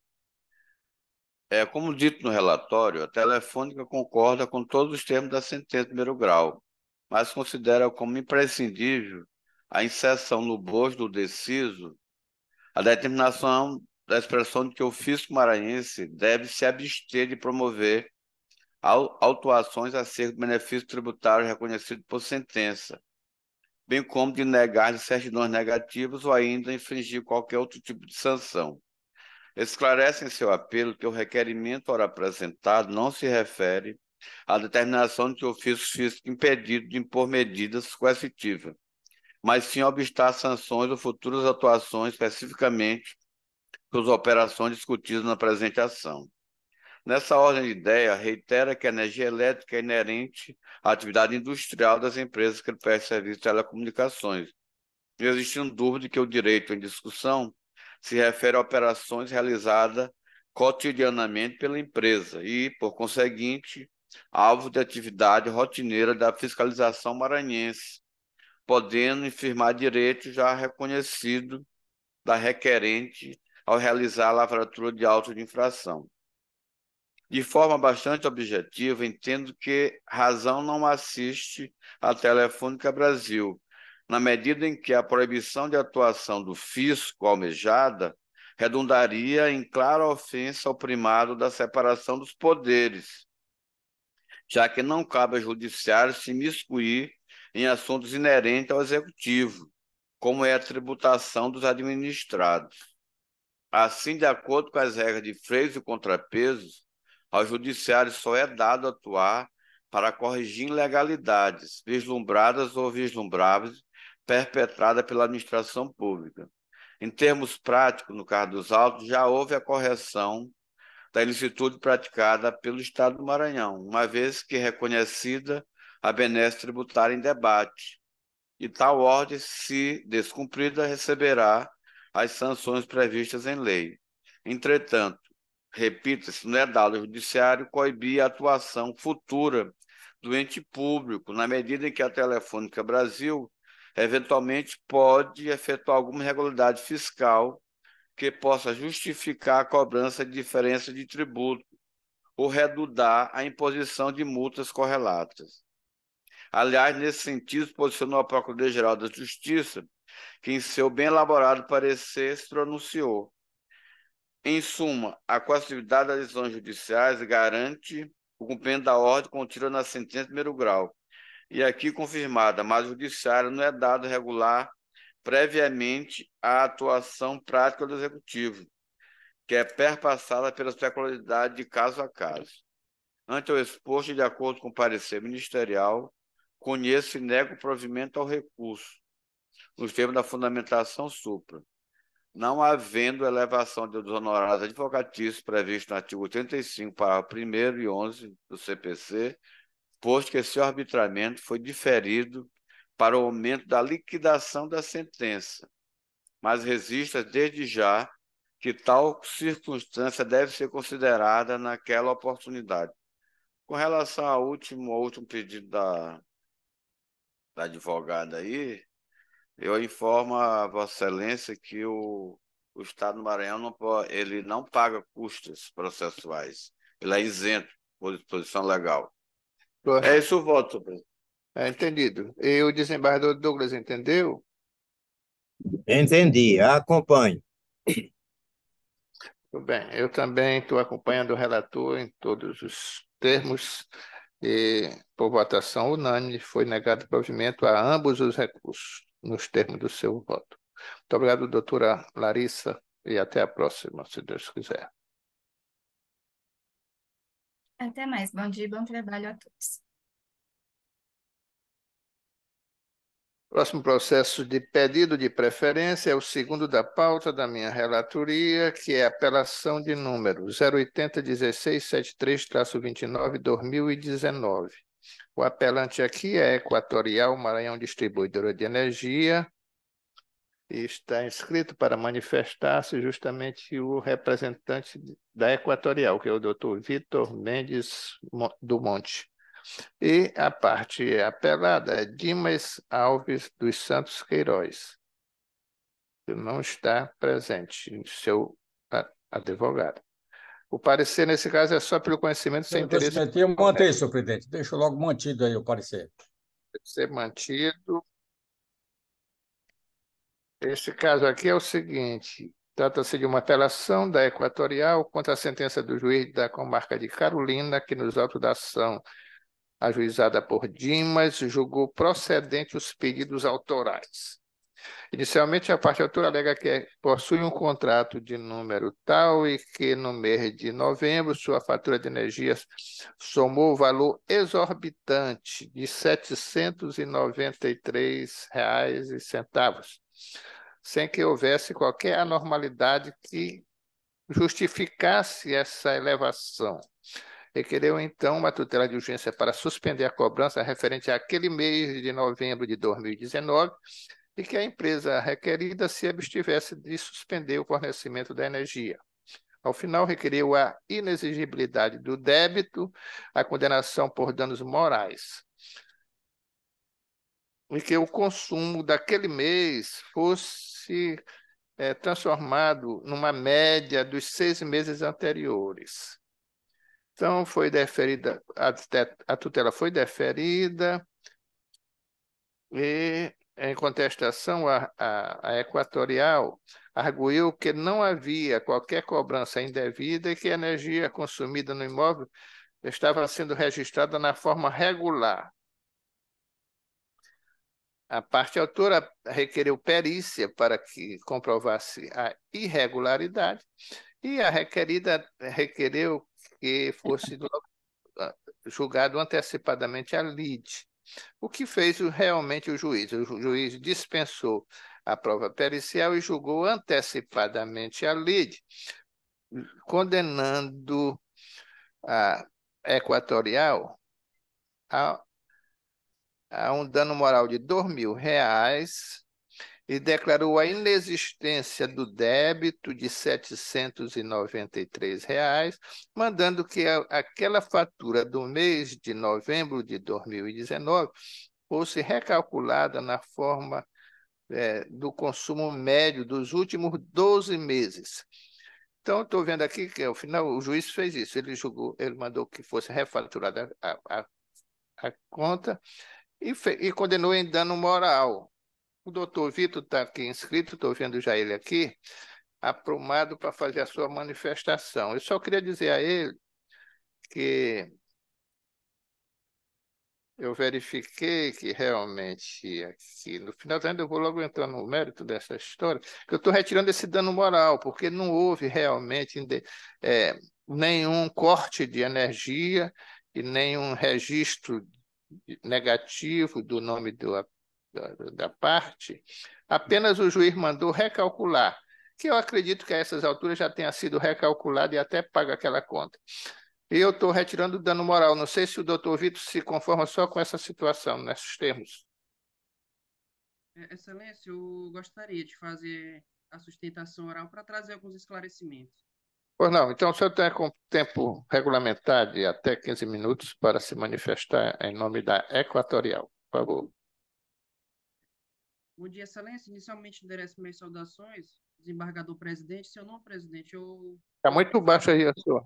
Como dito no relatório, a Telefônica concorda com todos os termos da sentença de primeiro grau, mas considera como imprescindível a inserção no bojo do deciso a determinação da expressão de que o fisco maranhense deve se abster de promover autuações acerca do benefício tributário reconhecido por sentença, bem como de negar de certidões negativas ou ainda infringir qualquer outro tipo de sanção. Esclarece em seu apelo que o requerimento ora apresentado não se refere à determinação de que o ofício físico impedido de impor medidas coercitivas, mas sim obstar sanções ou futuras atuações especificamente pelas operações discutidas na presente ação. Nessa ordem de ideia, reitera que a energia elétrica é inerente à atividade industrial das empresas que prestam serviço de telecomunicações, não existindo dúvida que o direito em discussão se refere a operações realizadas cotidianamente pela empresa e, por conseguinte, alvo de atividade rotineira da fiscalização maranhense, podendo infirmar direito já reconhecido da requerente ao realizar a lavratura de auto de infração. De forma bastante objetiva, entendo que razão não assiste à Telefônica Brasil, na medida em que a proibição de atuação do fisco almejada redundaria em clara ofensa ao primado da separação dos poderes, já que não cabe ao judiciário se imiscuir em assuntos inerentes ao executivo, como é a tributação dos administrados. Assim, de acordo com as regras de freios e contrapesos, ao judiciário só é dado atuar para corrigir ilegalidades, vislumbradas ou vislumbráveis, perpetradas pela administração pública. Em termos práticos, no caso dos autos, já houve a correção da ilicitude praticada pelo Estado do Maranhão, uma vez que reconhecida a benesse tributária em debate, e tal ordem, se descumprida, receberá as sanções previstas em lei. Entretanto, repita-se, não é dado ao judiciário coibir a atuação futura do ente público, na medida em que a Telefônica Brasil eventualmente pode efetuar alguma irregularidade fiscal que possa justificar a cobrança de diferença de tributo ou redundar a imposição de multas correlatas. Aliás, nesse sentido, se posicionou a Procuradoria-Geral da Justiça, que em seu bem elaborado parecer se pronunciou. Em suma, a coercitividade das decisões judiciais garante o cumprimento da ordem contida na sentença de primeiro grau, e aqui confirmada, mas o judiciário não é dado regular previamente a atuação prática do Executivo, que é perpassada pelas peculiaridades de caso a caso. Ante o exposto, de acordo com o parecer ministerial, conheço e nego o provimento ao recurso, nos termos da fundamentação supra, não havendo elevação dos honorários advocatícios previsto no artigo 85, parágrafo 1º e 11 do CPC, posto que esse arbitramento foi diferido para o aumento da liquidação da sentença, mas resista desde já que tal circunstância deve ser considerada naquela oportunidade. Com relação ao último pedido da advogada aí, eu informo a Vossa Excelência que o Estado do Maranhão ele não paga custos processuais. Ele é isento por disposição legal. É isso o voto, presidente.
Entendido. E o desembargador Douglas entendeu?
Entendi, acompanho.
Tudo bem. Eu também estou acompanhando o relator em todos os termos e, por votação unânime, foi negado provimento a ambos os recursos, nos termos do seu voto. Muito obrigado, doutora Larissa, e até a próxima, se Deus quiser.
Até mais. Bom dia e bom trabalho a todos.
Próximo processo de pedido de preferência é o segundo da pauta da minha relatoria, que é a apelação de número 080-1673-29/2019. O apelante aqui é Equatorial Maranhão Distribuidora de Energia e está inscrito para manifestar-se justamente o representante da Equatorial, que é o doutor Vitor Mendes do Monte. E a parte apelada é Dimas Alves dos Santos Queiroz, que não está presente, seu advogado. O parecer, nesse caso, é só pelo conhecimento sem
Pelo
interesse
conhecimento, eu mantei, senhor presidente. Deixo logo mantido aí o parecer.
de ser mantido. Este caso aqui é o seguinte: trata-se de uma apelação da Equatorial contra a sentença do juiz da comarca de Carolina, que nos autos da ação ajuizada por Dimas julgou procedente os pedidos autorais. Inicialmente, a parte autora alega que possui um contrato de número tal e que no mês de novembro sua fatura de energia somou o valor exorbitante de R$ 793,00, sem que houvesse qualquer anormalidade que justificasse essa elevação. Requereu, então, uma tutela de urgência para suspender a cobrança referente àquele mês de novembro de 2019 e que a empresa requerida se abstivesse de suspender o fornecimento da energia. Ao final, requeriu a inexigibilidade do débito, a condenação por danos morais, e que o consumo daquele mês fosse transformado numa média dos 6 meses anteriores. Então, foi deferida, a tutela foi deferida e, em contestação, a Equatorial arguiu que não havia qualquer cobrança indevida e que a energia consumida no imóvel estava sendo registrada na forma regular. A parte autora requereu perícia para que comprovasse a irregularidade e a requerida requereu que fosse julgado antecipadamente a lide. O que fez realmente o juiz? O juiz dispensou a prova pericial e julgou antecipadamente a lide, condenando a Equatorial a um dano moral de R$ 2.000 e declarou a inexistência do débito de R$ 793,00, mandando que aquela fatura do mês de novembro de 2019 fosse recalculada na forma do consumo médio dos últimos 12 meses. Então, estou vendo aqui que, ao final, o juiz fez isso. Ele julgou, ele mandou que fosse refaturada a conta e condenou em dano moral. O doutor Vitor está aqui inscrito, estou vendo já ele aqui, aprumado para fazer a sua manifestação. Eu só queria dizer a ele que eu verifiquei que realmente aqui, no final ainda eu vou logo entrar no mérito dessa história, que eu estou retirando esse dano moral, porque não houve realmente nenhum corte de energia e nenhum registro negativo do nome da parte. Apenas o juiz mandou recalcular, que eu acredito que a essas alturas já tenha sido recalculado e até paga aquela conta. E eu estou retirando o dano moral. Não sei se o doutor Vitor se conforma só com essa situação, nesses termos.
Excelência, eu gostaria de fazer a sustentação oral para trazer alguns esclarecimentos.
Pois não, então o senhor tem com tempo regulamentar de até 15 minutos para se manifestar em nome da Equatorial. Por favor.
Bom dia, Excelência. Inicialmente, endereço minhas saudações, desembargador presidente. Seu nome, presidente, eu...
Está muito baixo aí a sua.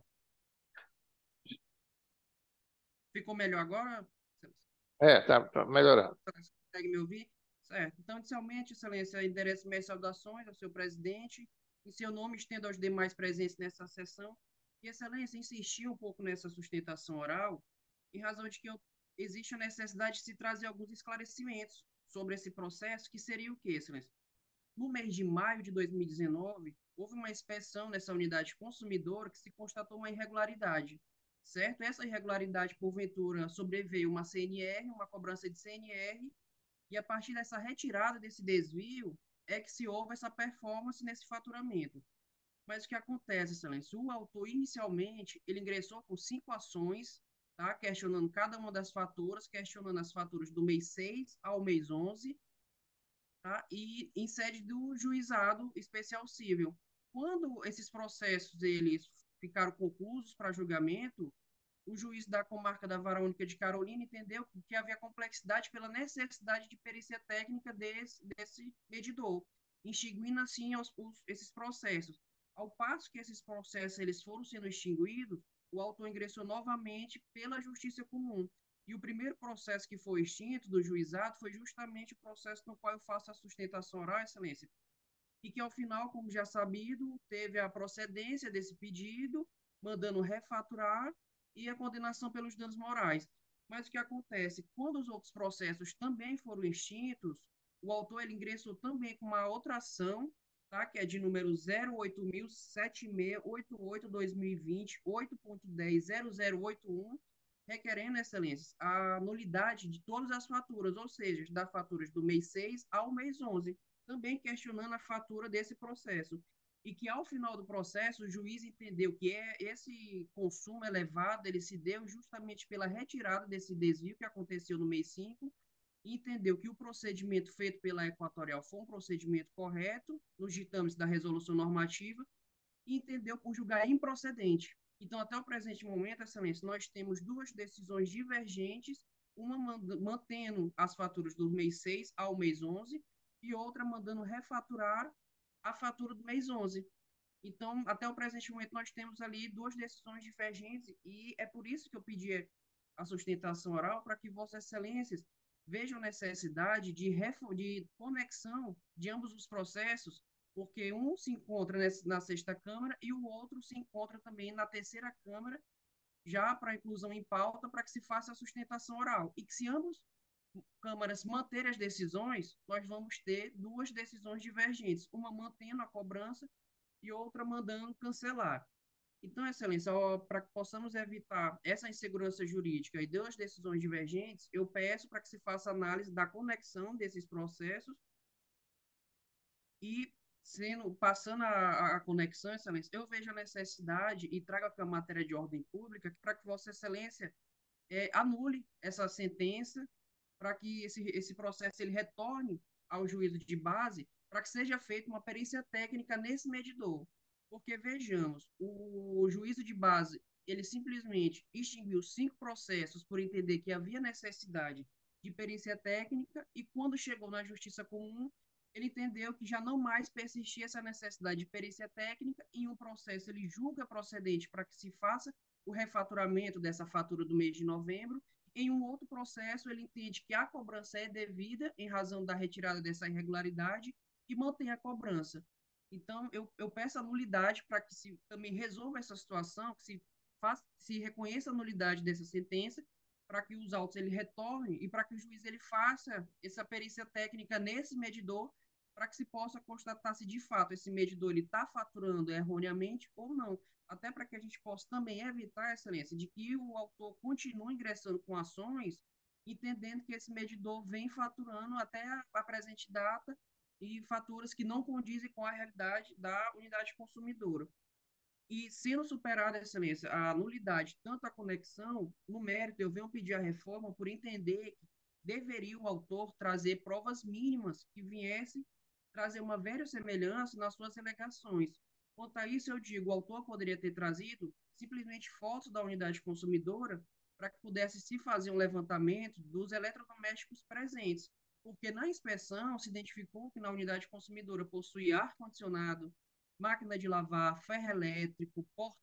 Ficou melhor agora?
Tá melhorando.
Consegue me ouvir? Certo. Então, inicialmente, Excelência, endereço minhas saudações ao seu presidente. Em seu nome, estendo aos demais presentes nessa sessão. E, Excelência, insistir um pouco nessa sustentação oral, em razão de que existe a necessidade de se trazer alguns esclarecimentos sobre esse processo, que seria o quê, Excelência? No mês de maio de 2019, houve uma inspeção nessa unidade consumidora que se constatou uma irregularidade, certo? Essa irregularidade, porventura, sobreveio uma CNR, uma cobrança de CNR, e a partir dessa retirada desse desvio é que se houve essa performance nesse faturamento. Mas o que acontece, Excelência? O autor, inicialmente, ele ingressou com 5 ações, tá? Questionando cada uma das faturas, questionando as faturas do mês 6 ao mês 11, tá? E em sede do juizado especial civil. Quando esses processos eles ficaram conclusos para julgamento, o juiz da comarca da Vara Única de Carolina entendeu que havia complexidade pela necessidade de perícia técnica desse medidor, extinguindo assim esses processos. Ao passo que esses processos eles foram sendo extinguidos, o autor ingressou novamente pela Justiça Comum. E o primeiro processo que foi extinto do juizado foi justamente o processo no qual eu faço a sustentação oral, Excelência, e que, ao final, como já sabido, teve a procedência desse pedido, mandando refaturar e a condenação pelos danos morais. Mas o que acontece? Quando os outros processos também foram extintos, o autor ele ingressou também com uma outra ação, tá? Que é de número 08.07688-2020, 8.10.0081, requerendo, excelências, a nulidade de todas as faturas, ou seja, das faturas do mês 6 ao mês 11, também questionando a fatura desse processo. E que, ao final do processo, o juiz entendeu que esse consumo elevado ele se deu justamente pela retirada desse desvio que aconteceu no mês 5, e entendeu que o procedimento feito pela Equatorial foi um procedimento correto nos ditames da resolução normativa, e entendeu por julgar improcedente. Então, até o presente momento, Excelência, nós temos duas decisões divergentes, uma mantendo as faturas do mês 6 ao mês 11 e outra mandando refaturar a fatura do mês 11. Então, até o presente momento, nós temos ali duas decisões divergentes e é por isso que eu pedi a sustentação oral, para que Vossas Excelências vejam necessidade de conexão de ambos os processos, porque um se encontra na sexta Câmara e o outro se encontra também na terceira Câmara, já para inclusão em pauta, para que se faça a sustentação oral. E que se ambos câmaras manterem as decisões, nós vamos ter duas decisões divergentes, uma mantendo a cobrança e outra mandando cancelar. Então, Excelência, para que possamos evitar essa insegurança jurídica e duas decisões divergentes, eu peço para que se faça análise da conexão desses processos e, passando a conexão, Excelência, eu vejo a necessidade e trago aqui a matéria de ordem pública para que Vossa Excelência anule essa sentença, para que esse processo ele retorne ao juízo de base, para que seja feita uma perícia técnica nesse medidor. Porque, vejamos, o juízo de base, ele simplesmente extinguiu 5 processos por entender que havia necessidade de perícia técnica, e quando chegou na Justiça Comum, ele entendeu que já não mais persistia essa necessidade de perícia técnica, e em um processo ele julga procedente para que se faça o refaturamento dessa fatura do mês de novembro. Em um outro processo, ele entende que a cobrança é devida em razão da retirada dessa irregularidade e mantém a cobrança. Então, eu peço a nulidade para que se também resolva essa situação, que se reconheça a nulidade dessa sentença, para que os autos ele retornem e para que o juiz ele faça essa perícia técnica nesse medidor, para que se possa constatar se de fato esse medidor está faturando erroneamente ou não. Até para que a gente possa também evitar, Excelência, de que o autor continue ingressando com ações, entendendo que esse medidor vem faturando até a presente data e faturas que não condizem com a realidade da unidade consumidora. E, sendo superada, Excelência, a nulidade, tanto a conexão, no mérito, eu venho pedir a reforma por entender que deveria o autor trazer provas mínimas que viessem trazer uma verossemelhança nas suas alegações. Quanto a isso, eu digo, o autor poderia ter trazido simplesmente fotos da unidade consumidora para que pudesse se fazer um levantamento dos eletrodomésticos presentes, porque na inspeção se identificou que na unidade consumidora possui ar-condicionado, máquina de lavar, ferro elétrico,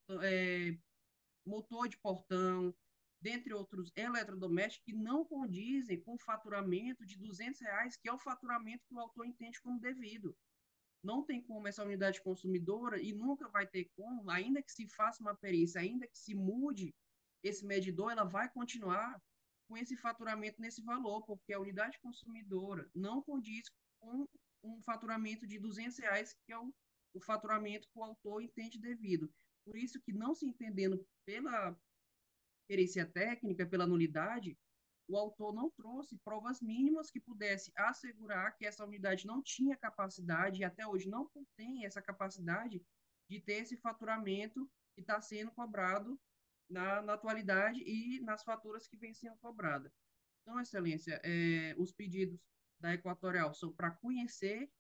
motor de portão, dentre outros eletrodomésticos, que não condizem com o faturamento de R$ 200, que é o faturamento que o autor entende como devido. Não tem como essa unidade consumidora, e nunca vai ter como, ainda que se faça uma perícia, ainda que se mude esse medidor, ela vai continuar com esse faturamento nesse valor, porque a unidade consumidora não condiz com um faturamento de R$ 200, que é o faturamento que o autor entende devido. Por isso que, não se entendendo pela perícia técnica, pela nulidade, o autor não trouxe provas mínimas que pudesse assegurar que essa unidade não tinha capacidade, e até hoje não tem essa capacidade de ter esse faturamento que está sendo cobrado na atualidade e nas faturas que vêm sendo cobradas. Então, Excelência, os pedidos da Equatorial são para conhecer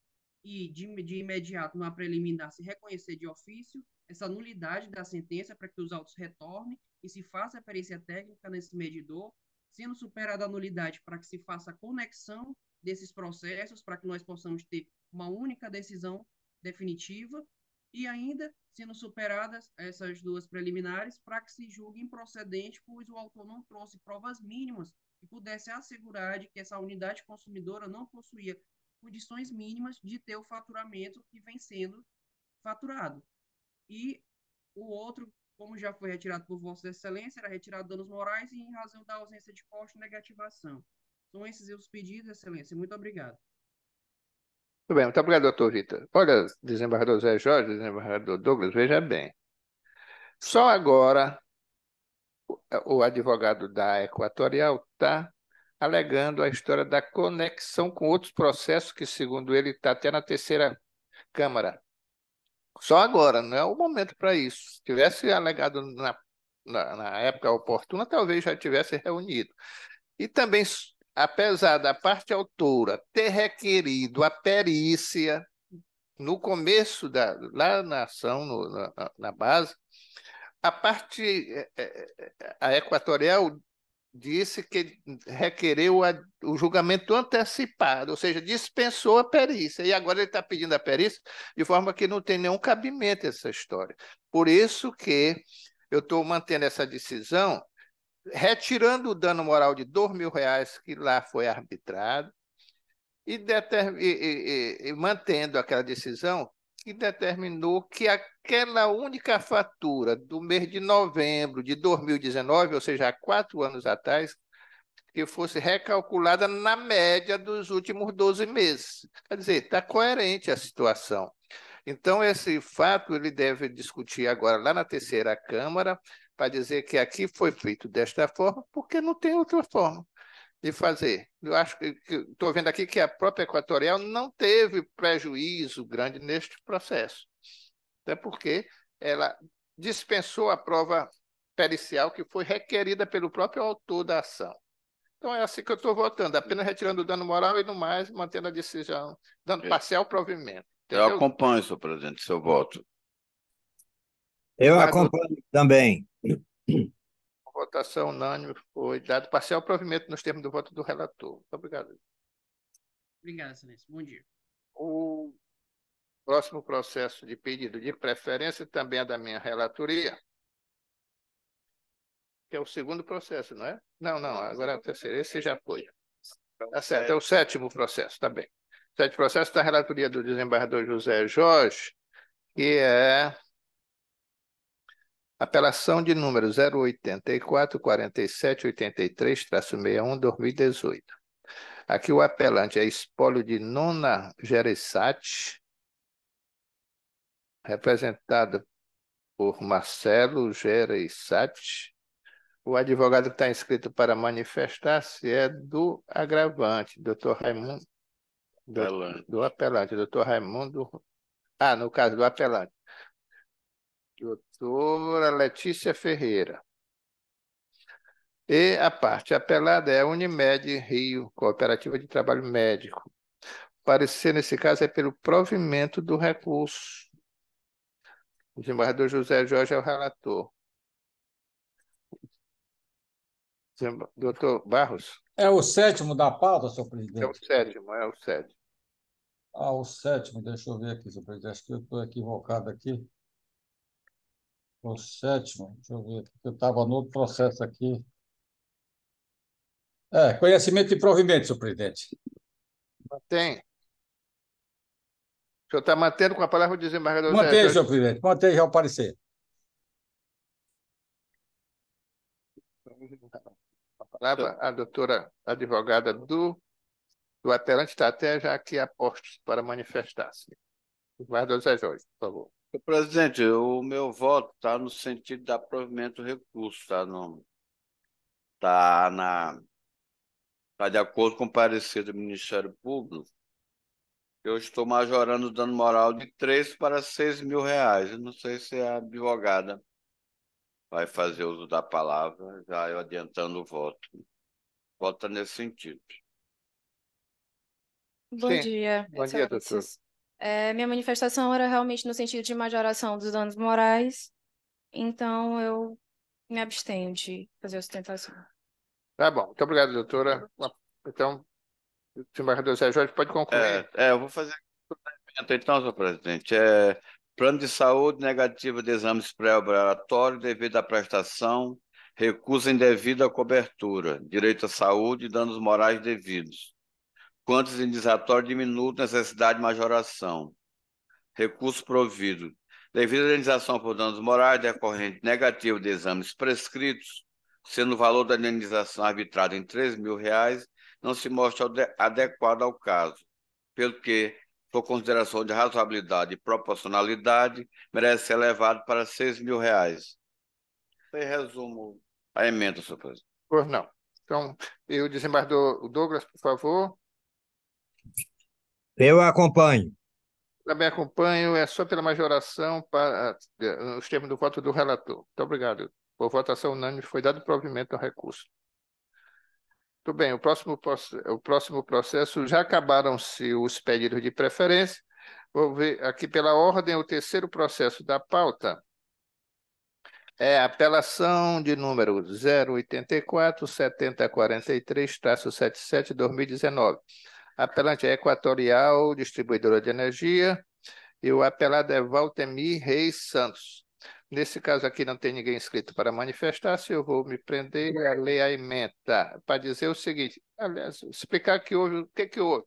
e, de imediato, numa preliminar, se reconhecer de ofício essa nulidade da sentença para que os autos retornem e se faça a perícia técnica nesse medidor, sendo superada a nulidade para que se faça a conexão desses processos, para que nós possamos ter uma única decisão definitiva, e ainda sendo superadas essas duas preliminares para que se julgue improcedente, pois o autor não trouxe provas mínimas que pudesse assegurar de que essa unidade consumidora não possuía condições mínimas de ter o faturamento que vem sendo faturado. E o outro, como já foi retirado por Vossa Excelência, era retirado danos morais e em razão da ausência de posto negativação. São esses os pedidos, Excelência. Muito obrigado.
Muito bem, muito obrigado, doutor Vitor. Olha, desembargador Zé Jorge, desembargador Douglas, veja bem. Só agora o advogado da Equatorial está alegando a história da conexão com outros processos que, segundo ele, está até na terceira Câmara. Só agora, não é o momento para isso. Se tivesse alegado na época oportuna, talvez já tivesse reunido. E também, apesar da parte autora ter requerido a perícia no começo, lá na ação, na base, a parte, a Equatorial disse que requereu o julgamento antecipado, ou seja, dispensou a perícia. E agora ele está pedindo a perícia de forma que não tem nenhum cabimento essa história. Por isso que eu estou mantendo essa decisão, retirando o dano moral de R$ 2.000 que lá foi arbitrado e mantendo aquela decisão que determinou que aquela única fatura do mês de novembro de 2019, ou seja, há 4 anos atrás, que fosse recalculada na média dos últimos 12 meses. Quer dizer, está coerente a situação. Então, esse fato ele deve discutir agora lá na terceira Câmara, para dizer que aqui foi feito desta forma, porque não tem outra forma de fazer. Eu acho que estou vendo aqui que a própria Equatorial não teve prejuízo grande neste processo, até porque ela dispensou a prova pericial que foi requerida pelo próprio autor da ação. Então é assim que eu estou votando, apenas retirando o dano moral e no mais mantendo a decisão, dando parcial provimento.
Eu
Entendeu?
acompanho, senhor presidente, seu voto.
Eu acompanho também.
Votação unânime foi dado parcial provimento nos termos do voto do relator. Muito obrigado.
Obrigado, Excelência. Bom dia.
O próximo processo de pedido de preferência também é da minha relatoria, que é o segundo processo, não é? Não, agora é o terceiro. Esse já foi. Tá certo, é o sétimo processo, tá bem. O sétimo processo da relatoria do desembargador José Jorge, que é apelação de número 084-4783-61-2018. Aqui o apelante é espólio de Nona Gereissati, representado por Marcelo Gereissati. O advogado que está inscrito para manifestar-se é do agravante, doutor Raimundo, do apelante, doutor Raimundo, no caso do apelante, doutora Letícia Ferreira. E a parte apelada é a Unimed Rio, Cooperativa de Trabalho Médico. O parecer, nesse caso, é pelo provimento do recurso. O desembargador José Jorge é o relator. Doutor Barros?
É o sétimo da pauta, senhor presidente?
É o sétimo.
O sétimo, deixa eu ver aqui, senhor presidente. Acho que eu estou equivocado aqui. O sétimo, deixa eu ver, eu estava no outro processo aqui. Conhecimento e provimento, senhor presidente.
Mantém. O senhor está mantendo com a palavra o desembargador José
Mantém,
Jorge?
senhor presidente. Mantém já o parecer.
A palavra, a doutora advogada do apelante está até já aqui a postos para manifestar-se. Desembargador José Jorge, por favor.
Senhor presidente, o meu voto está no sentido da provimento do recurso, está de acordo com o parecer do Ministério Público. Eu estou majorando o dano moral de 3 para 6 mil reais. Eu não sei se a advogada vai fazer uso da palavra, já eu adiantando o voto. Vota nesse sentido.
Bom dia,
Bom dia, doutor.
excelências. Minha manifestação era realmente no sentido de majoração dos danos morais, então eu me abstenho de fazer a sustentação.
Tá bom. Muito obrigado, doutora. Então, o desembargador Zé Jorge pode concluir.
Eu vou fazer então, senhor presidente. Plano de saúde negativa de exames pré-operatórios devido à prestação, recusa indevida cobertura, direito à saúde e danos morais devidos. Quantos indenizatório diminuto, necessidade de majoração. Recurso provido. Devido à indenização por danos morais decorrente negativo de exames prescritos, sendo o valor da indenização arbitrado em R$ 3.000, não se mostra adequado ao caso, pelo que, por consideração de razoabilidade e proporcionalidade, merece ser elevado para R$ 6.000. Em resumo, a emenda, senhor presidente.
Pois não. Então, e o desembargador Douglas, por favor.
Eu acompanho.
Também acompanho, é só pela majoração para os termos do voto do relator. Muito obrigado. Por votação unânime, foi dado provimento ao recurso. Muito bem, o próximo processo, já acabaram-se os pedidos de preferência. Vou ver aqui pela ordem, o terceiro processo da pauta é a apelação de número 084-7043-77-2019. Apelante é Equatorial Distribuidora de Energia e o apelado é Valtemir Reis Santos. Nesse caso aqui não tem ninguém inscrito para manifestar-se, eu vou me prender a ler a emenda para dizer o seguinte, aliás, explicar que houve, o que houve.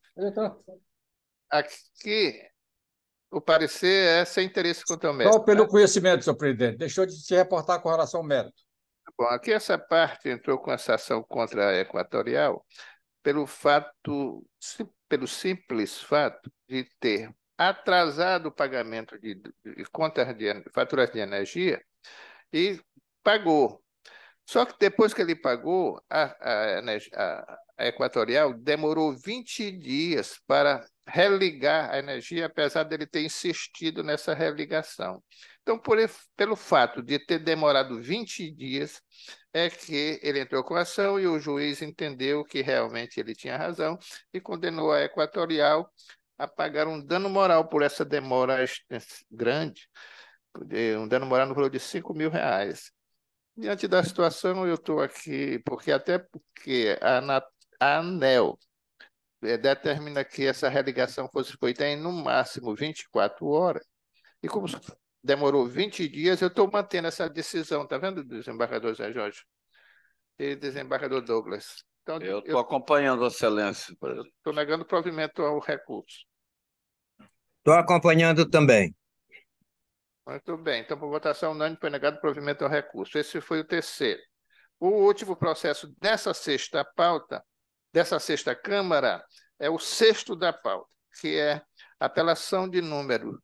Aqui, o parecer é sem interesse quanto ao mérito.
Só pelo conhecimento, senhor presidente. Deixou de se reportar com relação ao mérito.
Bom, aqui essa parte entrou com essa ação contra a Equatorial pelo simples fato de ter atrasado o pagamento de contas de faturas de energia e pagou. Só que depois que ele pagou, a Equatorial demorou 20 dias para religar a energia, apesar dele ter insistido nessa religação. Então, pelo fato de ter demorado 20 dias, é que ele entrou com a ação e o juiz entendeu que realmente ele tinha razão e condenou a Equatorial a pagar um dano moral por essa demora grande, um dano moral no valor de R$ 5.000. Diante da situação, eu estou aqui, porque a ANEEL determina que essa religação fosse feita em, no máximo, 24 horas, e como demorou 20 dias, eu estou mantendo essa decisão, está vendo, desembargador Zé Jorge e desembargador Douglas? Então,
eu estou acompanhando, Excelência.
Estou negando provimento ao recurso.
Estou acompanhando também.
Muito bem, então, por votação unânime, foi negado provimento ao recurso. Esse foi o terceiro. O último processo dessa sexta pauta, dessa sexta Câmara, é o sexto da pauta, que é apelação de número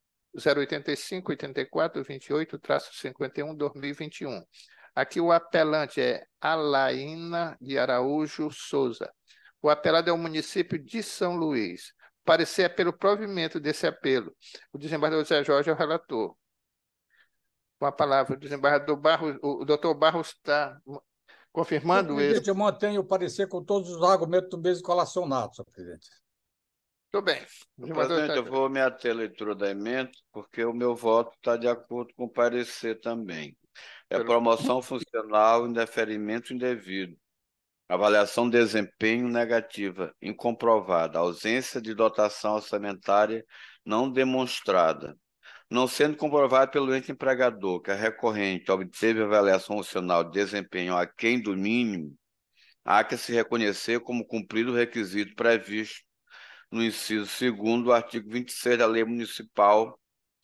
085-84-28-51-2021. Aqui o apelante é Alaína de Araújo Souza. O apelado é o município de São Luís. Parecer é pelo provimento desse apelo. O desembargador Zé Jorge é o relator. Com a palavra, o desembargador Barros, o doutor Barros está confirmando isso?
Eu mantenho o parecer com todos os argumentos do mesmo colacionado, senhor presidente.
Muito bem.
Presidente, eu vou me ater à leitura da emenda, porque o meu voto está de acordo com o parecer também. Promoção funcional, indeferimento indevido, avaliação de desempenho negativa, incomprovada, ausência de dotação orçamentária não demonstrada. Não sendo comprovado pelo ente empregador que a recorrente obteve avaliação funcional de desempenho aquém do mínimo, há que se reconhecer como cumprido o requisito previsto no inciso 2º do artigo 26 da Lei Municipal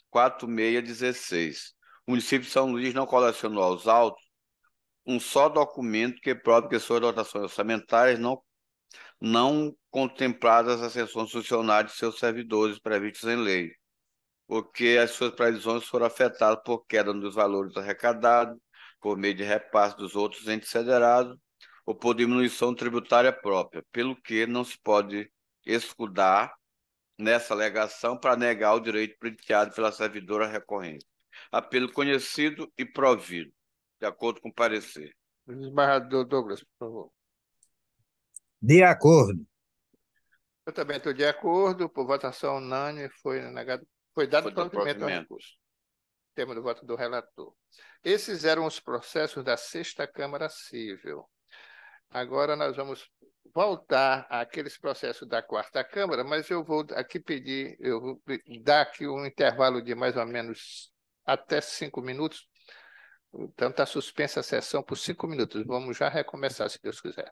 4616. O município de São Luís não colecionou aos autos um só documento que prove que suas dotações orçamentárias não contempladas as sessões funcionais de seus servidores previstos em lei, porque as suas previsões foram afetadas por queda dos valores arrecadados, por meio de repasse dos outros entes federados, ou por diminuição tributária própria, pelo que não se pode escudar nessa alegação para negar o direito pleiteado pela servidora recorrente. Apelo conhecido e provido, de acordo com o parecer.
Desembargador Douglas, por favor.
De acordo.
Eu também estou de acordo, por votação unânime, foi negado, foi dado
Foi dado
provimento ao
provimento.
recurso. Termo do voto do relator. Esses eram os processos da Sexta Câmara Civil. Agora nós vamos voltar àqueles processos da Quarta Câmara, mas eu vou aqui pedir, eu vou dar aqui um intervalo de mais ou menos até 5 minutos. Então está suspensa a sessão por 5 minutos. Vamos já recomeçar, se Deus quiser.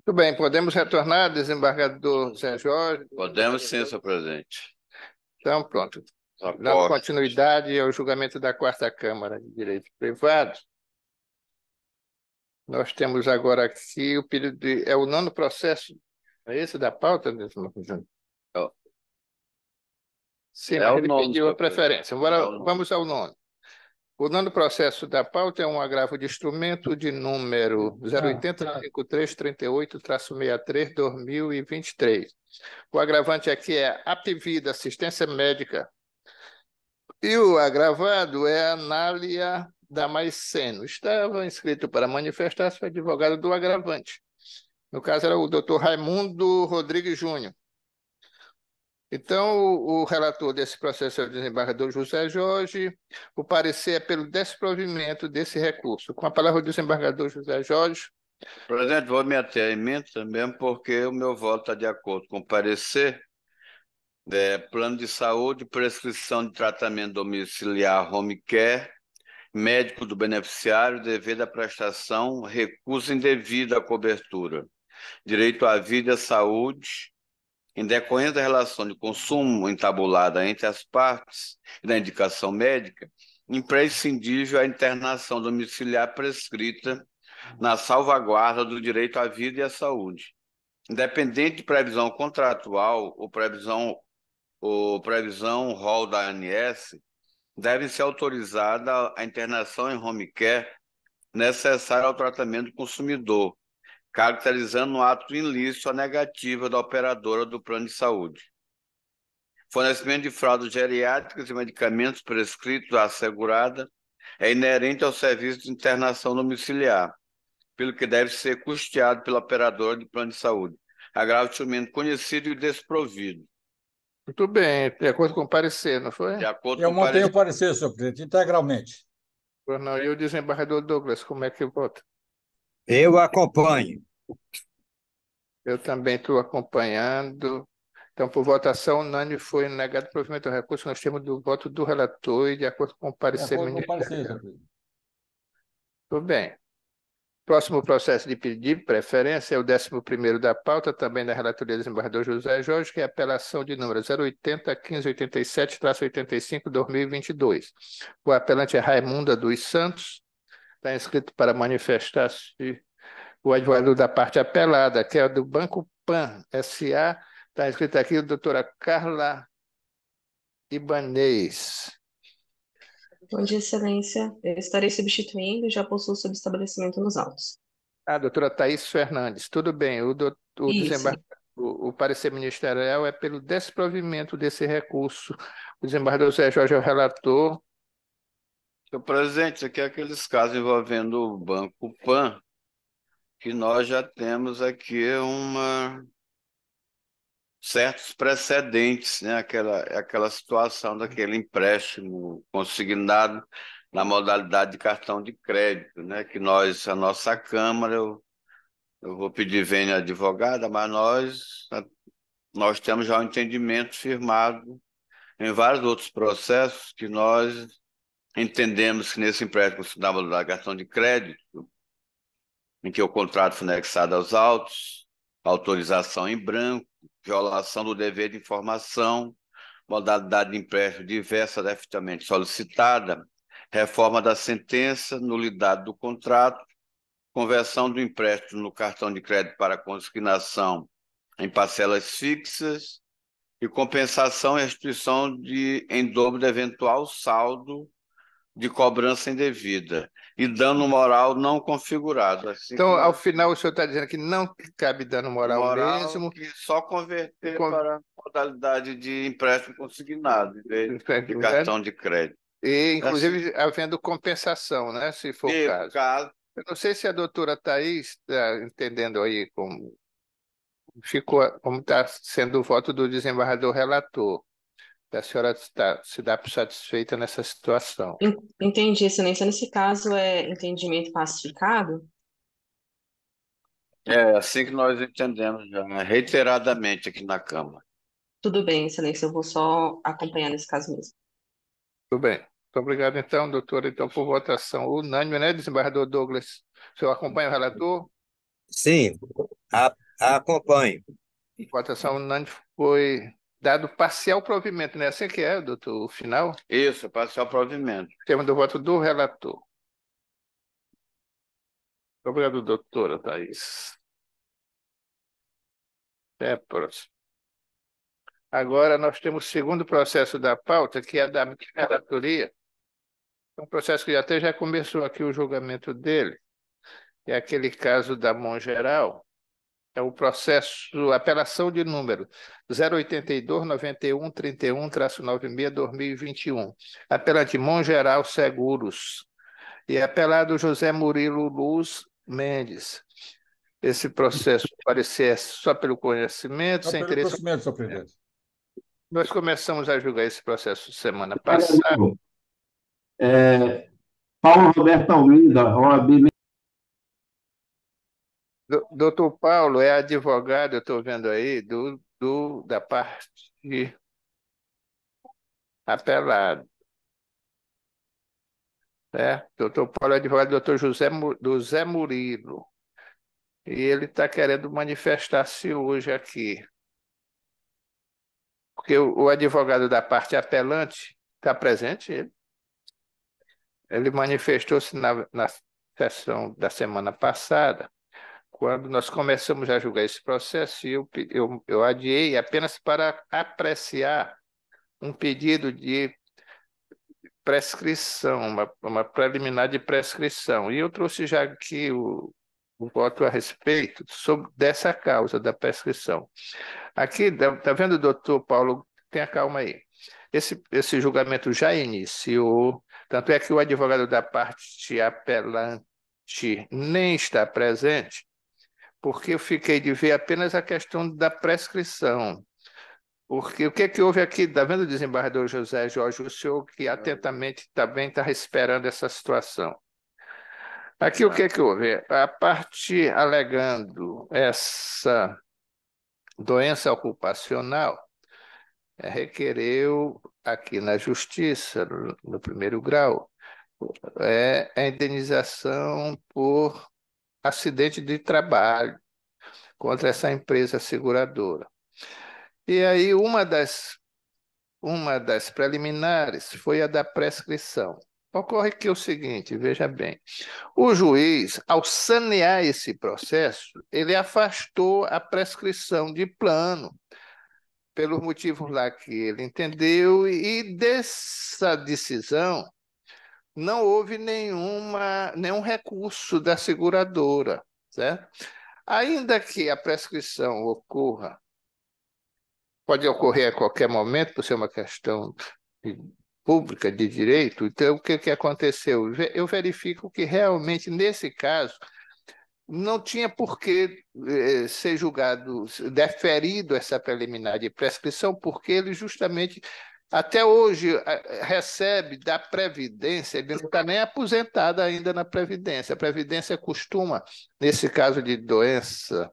Muito bem, podemos retornar, desembargador Zé Jorge?
Podemos sim, senhor presidente.
Então, pronto. Dando
Aposto.
continuidade ao julgamento da Quarta Câmara de Direito Privado, nós temos agora aqui o pedido de... É o nono processo, é esse da pauta, desembargador? Sim,
É
mas
o
ele
nono,
pediu a
senhor presidente.
preferência. Agora,
É o nono.
vamos ao nono. O nono processo da pauta é um agravo de instrumento de número 0805338-63-2023. O agravante aqui é Apvida, assistência médica. E o agravado é a Anália Damasceno. Estava inscrito para manifestar-se o advogado do agravante. No caso, era o doutor Raimundo Rodrigues Júnior. Então, o relator desse processo é o desembargador José Jorge. O parecer é pelo desprovimento desse recurso. Com a palavra o desembargador José Jorge.
Presidente, vou me ater à emenda, mesmo porque o meu voto está de acordo com o parecer. Plano de saúde, prescrição de tratamento domiciliar home care, médico do beneficiário, dever da prestação, recurso indevido à cobertura, direito à vida e à saúde, em decorrência da relação de consumo entabulada entre as partes e da indicação médica, imprescindível a internação domiciliar prescrita na salvaguarda do direito à vida e à saúde. Independente de previsão contratual ou previsão rol da ANS, deve ser autorizada a internação em home care necessária ao tratamento do consumidor, caracterizando um ato ilícito a negativa da operadora do plano de saúde. Fornecimento de fraldas geriátricas e medicamentos prescritos à assegurada é inerente ao serviço de internação domiciliar, pelo que deve ser custeado pela operadora de plano de saúde. Agravo de instrumento conhecido e desprovido.
Muito bem, de acordo com o parecer, não foi?
De acordo
Eu
com o
mantenho
parecer.
o parecer, senhor presidente, integralmente.
Não, e o desembargador Douglas, como é que vota?
Eu acompanho.
Eu também estou acompanhando. Então, por votação unânime, foi negado o provimento do recurso. Nós temos do voto do relator e de acordo com o
De
parecer
acordo com o parecer,
ministerial.
senhor presidente.
Tudo bem. Próximo processo de pedido de preferência é o 11º da pauta, também da relatoria do desembargador José Jorge, que é a apelação de número 080-1587-85-2022. O apelante é Raimunda dos Santos. Está inscrito para manifestar-se o advogado da parte apelada, que é do Banco Pan S.A. Está inscrito aqui a doutora Carla Ibanez.
Bom dia, Excelência. Eu estarei substituindo e já possuo subestabelecimento nos autos.
A doutora Thaís Fernandes. Tudo bem.
Isso.
O parecer ministerial é pelo desprovimento desse recurso. O desembargador Zé Jorge é o relator.
Senhor presidente, isso aqui é aqueles casos envolvendo o Banco Pan, que nós já temos aqui certos precedentes, né? Aquela situação daquele empréstimo consignado na modalidade de cartão de crédito, né? Que a nossa Câmara, eu vou pedir vênia advogada, mas nós temos já um entendimento firmado em vários outros processos que nós entendemos que nesse empréstimo consignado na modalidade de cartão de crédito, em que o contrato foi anexado aos autos, autorização em branco, violação do dever de informação, modalidade de empréstimo diversa devidamente solicitada, reforma da sentença, nulidade do contrato, conversão do empréstimo no cartão de crédito para consignação em parcelas fixas e compensação e restituição em dobro de eventual saldo de cobrança indevida e dano moral não configurado. Assim
Então, ao final, o senhor está dizendo que não cabe dano moral mesmo.
Que só converter para a modalidade de empréstimo consignado, em vez de cartão de crédito.
E, inclusive, havendo compensação, né? Se for o caso. Eu não sei se a doutora Thaís está entendendo aí como está sendo o voto do desembargador relator. A senhora se dá por satisfeita nessa situação.
Entendi, Excelência. Nesse caso, é entendimento pacificado?
É assim que nós entendemos já, né? Reiteradamente aqui na Câmara.
Tudo bem, Excelência. Eu vou só acompanhar nesse caso mesmo.
Tudo bem. Muito obrigado, então, doutora. Então, por votação unânime, né, desembargador Douglas? O senhor acompanha o relator?
Sim, acompanho.
Votação unânime, foi dado parcial provimento, não é assim que é, doutor? O final?
Isso, parcial provimento.
Tema do voto do relator. Obrigado, doutora Thais. Até a próxima. Agora nós temos o segundo processo da pauta, que é da relatoria. É um processo que até já começou aqui o julgamento dele. É aquele caso da Mongeral. É o processo, apelação de número 082-91-31-96-2021. Apelante Mongeral Seguros. E apelado José Murilo Luz Mendes. Esse processo parecer só pelo conhecimento,
Só
sem
pelo
interesse.
conhecimento, senhor presidente.
Nós começamos a julgar esse processo semana passada.
Paulo Roberto Almeida, OAB.
Doutor Paulo é advogado, eu estou vendo aí, da parte apelada. Doutor Paulo é advogado do doutor do Zé Murilo. E ele está querendo manifestar-se hoje aqui. Porque o advogado da parte apelante está presente, ele manifestou-se na sessão da semana passada, quando nós começamos a julgar esse processo, e eu adiei apenas para apreciar um pedido de prescrição, uma preliminar de prescrição. E eu trouxe já aqui o voto a respeito dessa causa da prescrição. Aqui, está vendo, doutor Paulo? Tenha calma aí. Esse julgamento já iniciou, tanto é que o advogado da parte apelante nem está presente, porque eu fiquei de ver apenas a questão da prescrição. Porque o que houve aqui, está vendo, desembargador José Jorge, o senhor que atentamente também está esperando essa situação. Aqui o que houve? A parte alegando essa doença ocupacional requereu aqui na Justiça, no primeiro grau, a indenização por acidente de trabalho contra essa empresa seguradora. E aí uma das preliminares foi a da prescrição. Ocorre que é o seguinte, veja bem, o juiz, ao sanear esse processo, ele afastou a prescrição de plano, pelos motivos lá que ele entendeu, e dessa decisão não houve nenhum recurso da seguradora, certo? Ainda que a prescrição ocorra, pode ocorrer a qualquer momento, por ser uma questão pública de direito, então o que aconteceu? Eu verifico que realmente, nesse caso, não tinha por que ser julgado, deferido essa preliminar de prescrição, porque ele justamente, até hoje, recebe da Previdência, ele não está nem aposentado ainda na Previdência. A Previdência costuma, nesse caso de doença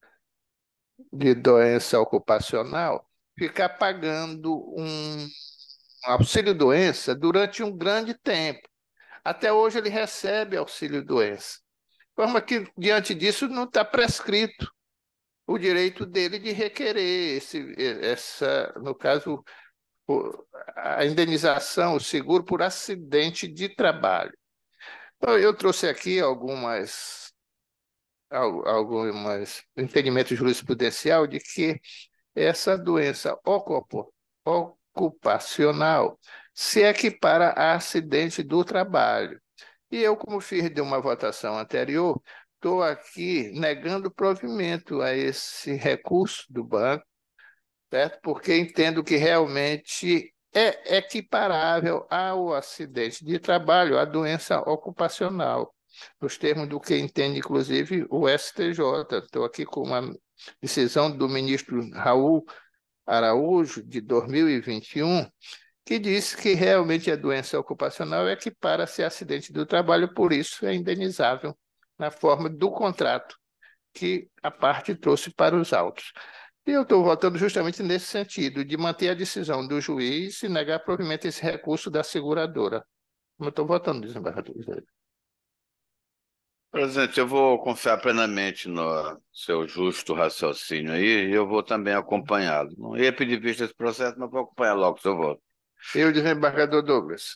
ocupacional, ficar pagando um auxílio-doença durante um grande tempo. Até hoje ele recebe auxílio-doença. De forma que, diante disso, não está prescrito o direito dele de requerer no caso, a indenização, o seguro por acidente de trabalho. Então, eu trouxe aqui alguns entendimentos jurisprudencial de que essa doença ocupacional se equipara a acidente do trabalho. E eu, como fiz de uma votação anterior, estou aqui negando provimento a esse recurso do banco, certo? Porque entendo que realmente é equiparável ao acidente de trabalho, à doença ocupacional, nos termos do que entende, inclusive, o STJ. Estou aqui com uma decisão do ministro Raul Araújo, de 2021, que diz que realmente a doença ocupacional equipara-se a acidente do trabalho, por isso é indenizável na forma do contrato que a parte trouxe para os autos. E eu estou votando justamente nesse sentido, de manter a decisão do juiz e negar provimento esse recurso da seguradora. Como eu estou votando, desembargador.
Presidente, eu vou confiar plenamente no seu justo raciocínio aí e eu vou também acompanhá-lo. Não ia pedir vista desse processo, mas vou acompanhar logo o seu voto.
E o desembargador Douglas?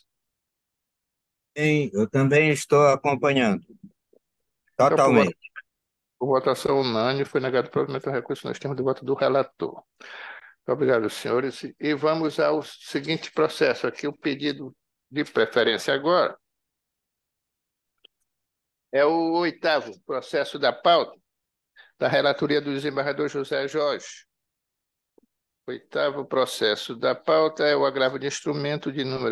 Eu também estou acompanhando,
Então,
totalmente.
por votação unânime, foi negado provimento ao recurso nos termos do voto do relator. Muito obrigado, senhores. E vamos ao seguinte processo aqui, o pedido de preferência agora é o 8º processo da pauta, da relatoria do desembargador José Jorge. O 8º processo da pauta é o agravo de instrumento de número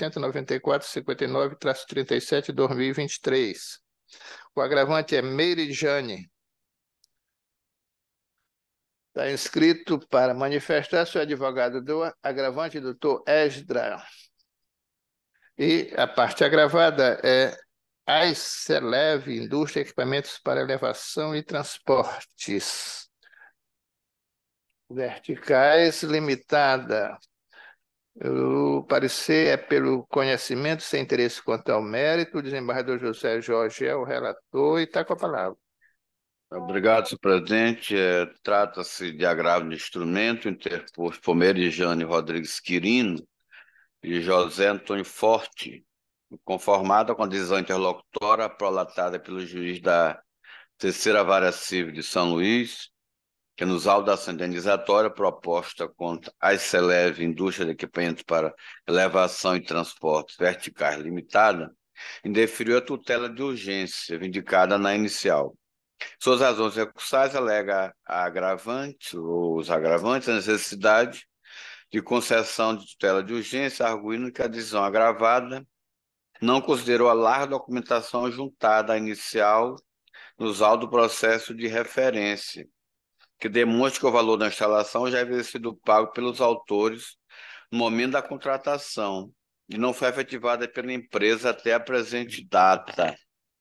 080-94-59-37-2023. O agravante é Meire Jane. Está inscrito para manifestar seu advogado do agravante, doutor Esdra. E a parte agravada é AICELEV, Indústria e Equipamentos para Elevação e Transportes Verticais Limitada. O parecer é pelo conhecimento, sem interesse quanto ao mérito. O desembargador José Jorge é o relator e está com a palavra.
Obrigado, senhor presidente. Trata-se de agravo de instrumento interposto por Merijane Rodrigues Quirino e José Antônio Forte, conformada com a decisão interlocutória prolatada pelo juiz da Terceira Vara Civil de São Luís, que nos autos da ação indenizatória proposta contra a ICELEV, Indústria de Equipamentos para Elevação e Transportes Verticais Limitada, indeferiu a tutela de urgência vindicada na inicial. Suas razões recursais alega a agravante, ou os agravantes, a necessidade de concessão de tutela de urgência, arguindo que a decisão agravada não considerou a larga documentação juntada à inicial nos autos do processo de referência, que demonstra que o valor da instalação já havia sido pago pelos autores no momento da contratação e não foi efetivada pela empresa até a presente data.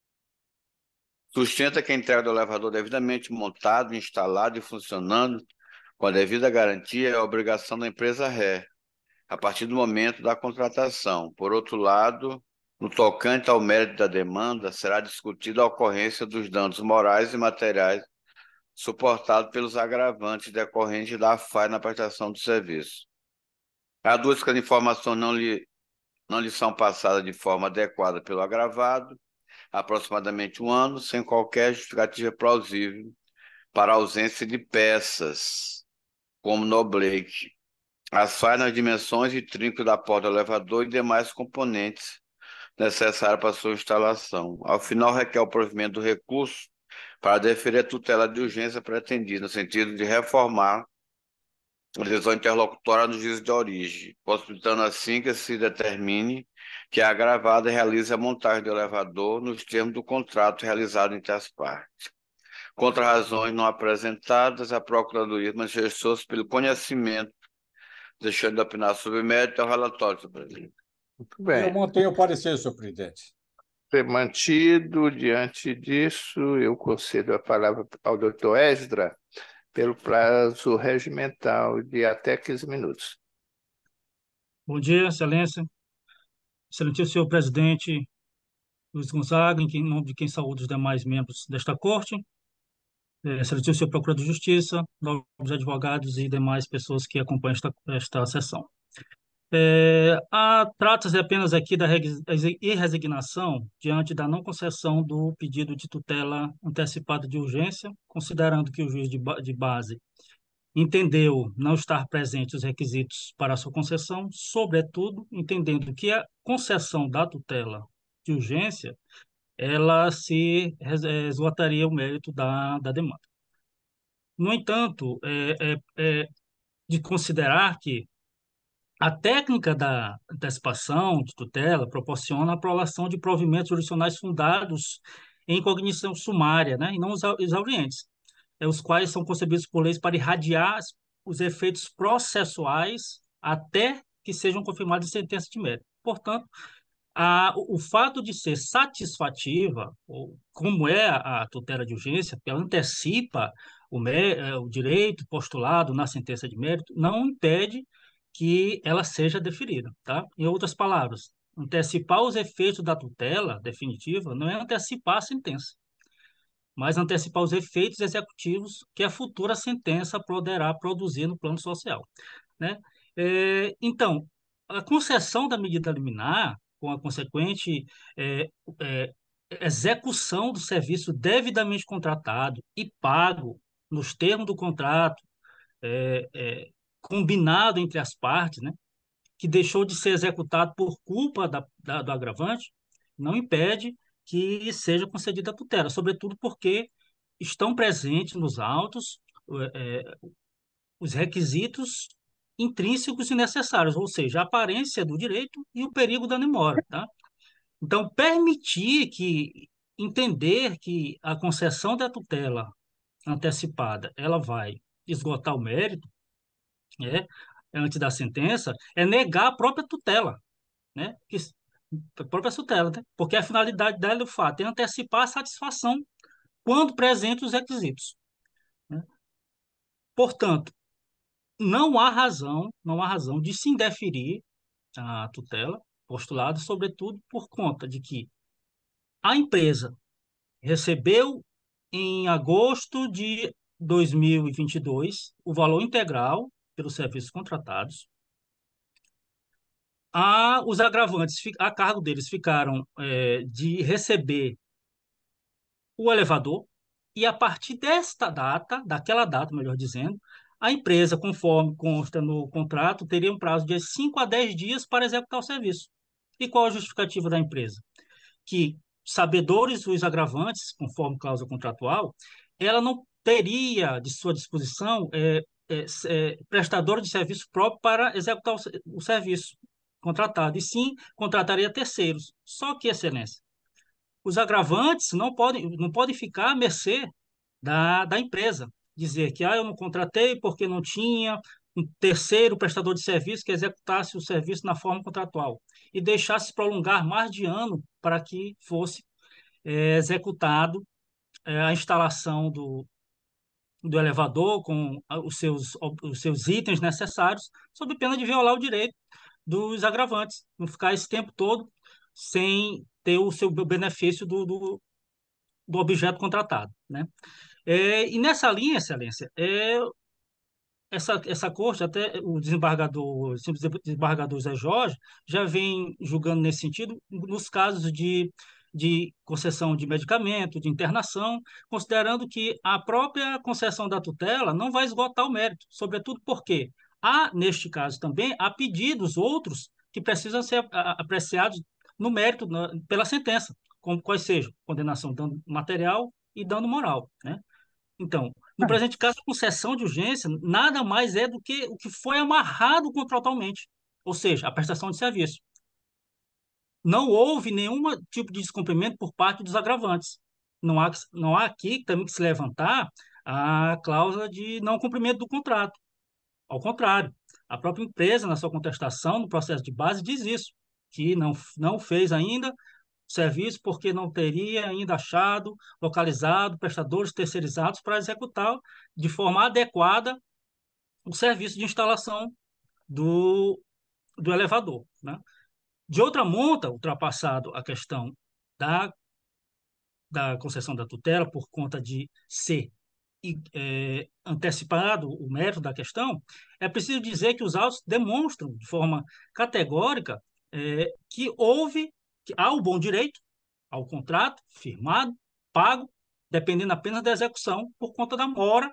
Sustenta que a entrega do elevador devidamente montado, instalado e funcionando com a devida garantia é a obrigação da empresa ré, a partir do momento da contratação. Por outro lado, no tocante ao mérito da demanda, será discutida a ocorrência dos danos morais e materiais suportados pelos agravantes decorrentes da falha na prestação do serviço. Há dúvidas que as informações não lhe são passadas de forma adequada pelo agravado, aproximadamente 1 ano, sem qualquer justificativa plausível para a ausência de peças, como no Blake, as falhas nas dimensões e trinco da porta do elevador e demais componentes necessários para sua instalação. Ao final, requer o provimento do recurso para deferir a tutela de urgência pretendida, no sentido de reformar a decisão interlocutória no juízo de origem, possibilitando assim que se determine que a agravada realize a montagem do elevador nos termos do contrato realizado entre as partes. Contra razões não apresentadas, a Procuradoria manifestou-se pelo conhecimento, deixando de opinar sobre o mérito ao relatório, senhor presidente.
Muito bem.
Eu mantenho o parecer, senhor presidente.
Ser mantido. Diante disso, eu concedo a palavra ao doutor Esdra pelo prazo regimental de até 15 minutos.
Bom dia, Excelência. Excelentíssimo senhor presidente Luiz Gonzaga, em nome de quem saúdo os demais membros desta corte, excelentíssimo senhor procurador de Justiça, nobres advogados e demais pessoas que acompanham esta sessão. Trata-se apenas aqui da irresignação diante da não concessão do pedido de tutela antecipada de urgência, considerando que o juiz de base entendeu não estar presentes os requisitos para a sua concessão, sobretudo entendendo que a concessão da tutela de urgência ela se esgotaria o mérito da demanda. No entanto, de considerar que a técnica da antecipação de tutela proporciona a prolação de provimentos jurisdicionais fundados em cognição sumária, né, e não exaurientes, os quais são concebidos por leis para irradiar os efeitos processuais até que sejam confirmados em sentença de mérito. Portanto, o fato de ser satisfativa, ou como é a tutela de urgência, que ela antecipa o direito postulado na sentença de mérito, não impede que ela seja deferida, tá? Em outras palavras, antecipar os efeitos da tutela definitiva não é antecipar a sentença, mas antecipar os efeitos executivos que a futura sentença poderá produzir no plano social, né? Então, a concessão da medida liminar, com a consequente é, é, execução do serviço devidamente contratado e pago nos termos do contrato, combinado entre as partes, né, que deixou de ser executado por culpa do agravante, não impede que seja concedida a tutela, sobretudo porque estão presentes nos autos os requisitos intrínsecos e necessários, ou seja, a aparência do direito e o perigo da memória, tá? Então, entender que a concessão da tutela antecipada, ela vai esgotar o mérito, né, antes da sentença, é negar a própria tutela, né? A própria tutela, né? Porque a finalidade dela, do fato, é antecipar a satisfação quando presentes os requisitos, né? Portanto, não há razão de se indeferir a tutela postulada, sobretudo por conta de que a empresa recebeu em agosto de 2022 o valor integral pelos serviços contratados. Os agravantes, a cargo deles ficaram de receber o elevador, e a partir desta data, daquela data, melhor dizendo, a empresa, conforme consta no contrato, teria um prazo de 5 a 10 dias para executar o serviço. E qual a justificativa da empresa? Que, sabedores os agravantes, conforme cláusula contratual, ela não teria de sua disposição prestador de serviço próprio para executar o serviço contratado, e sim contrataria terceiros. Só que, Excelência, os agravantes não podem ficar à mercê da empresa. Dizer que eu não contratei porque não tinha um terceiro prestador de serviço que executasse o serviço na forma contratual e deixasse prolongar mais de ano para que fosse executado a instalação do elevador com os seus itens necessários, sob pena de violar o direito dos agravantes, não ficar esse tempo todo sem ter o seu benefício do objeto contratado, né? E nessa linha, Excelência, essa corte, até o simples desembargador Zé Jorge, já vem julgando nesse sentido nos casos de concessão de medicamento, de internação, considerando que a própria concessão da tutela não vai esgotar o mérito, sobretudo porque neste caso também, há pedidos outros que precisam ser apreciados no mérito, pela sentença, como quais sejam condenação de dano material e dano moral, né? Então, no presente caso, a concessão de urgência nada mais é do que o que foi amarrado contratualmente, ou seja, a prestação de serviço. Não houve nenhum tipo de descumprimento por parte dos agravantes. Não há aqui também que se levantar a cláusula de não cumprimento do contrato. Ao contrário, a própria empresa, na sua contestação, no processo de base, diz isso, que não fez ainda serviço porque não teria ainda achado, localizado prestadores terceirizados para executar de forma adequada o serviço de instalação do elevador, né? De outra monta, ultrapassado a questão da concessão da tutela por conta de ser antecipado o mérito da questão, é preciso dizer que os autos demonstram de forma categórica que há o bom direito ao contrato firmado, pago, dependendo apenas da execução por conta da mora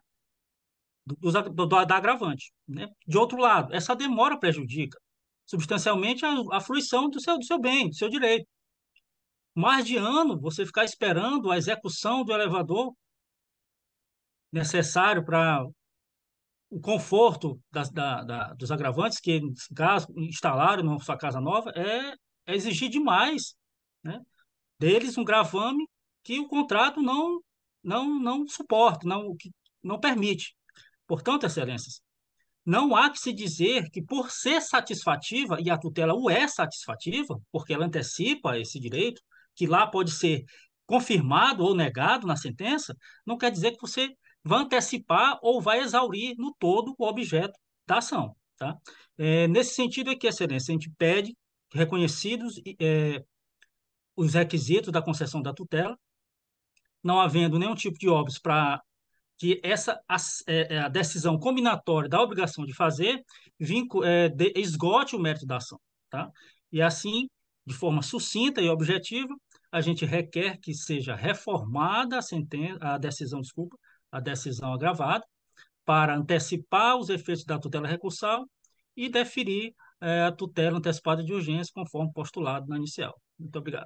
da agravante, né? De outro lado, essa demora prejudica substancialmente a fruição do seu bem, do seu direito. Mais de ano você ficar esperando a execução do elevador necessário para o conforto dos agravantes que, nesse caso, instalaram na sua casa nova, é exigir demais, né, deles um gravame que o contrato não suporta, não permite. Portanto, Excelências, não há que se dizer que, por ser satisfativa, e a tutela o é satisfativa, porque ela antecipa esse direito, que lá pode ser confirmado ou negado na sentença, não quer dizer que você vai antecipar ou vai exaurir no todo o objeto da ação, tá? Nesse sentido aqui, Excelência, a gente pede reconhecidos os requisitos da concessão da tutela, não havendo nenhum tipo de óbice para que a decisão combinatória da obrigação de fazer esgote o mérito da ação, tá? E assim, de forma sucinta e objetiva, a gente requer que seja reformada a decisão, desculpa, a decisão agravada, para antecipar os efeitos da tutela recursal e deferir a tutela antecipada de urgência, conforme postulado na inicial. Muito obrigado.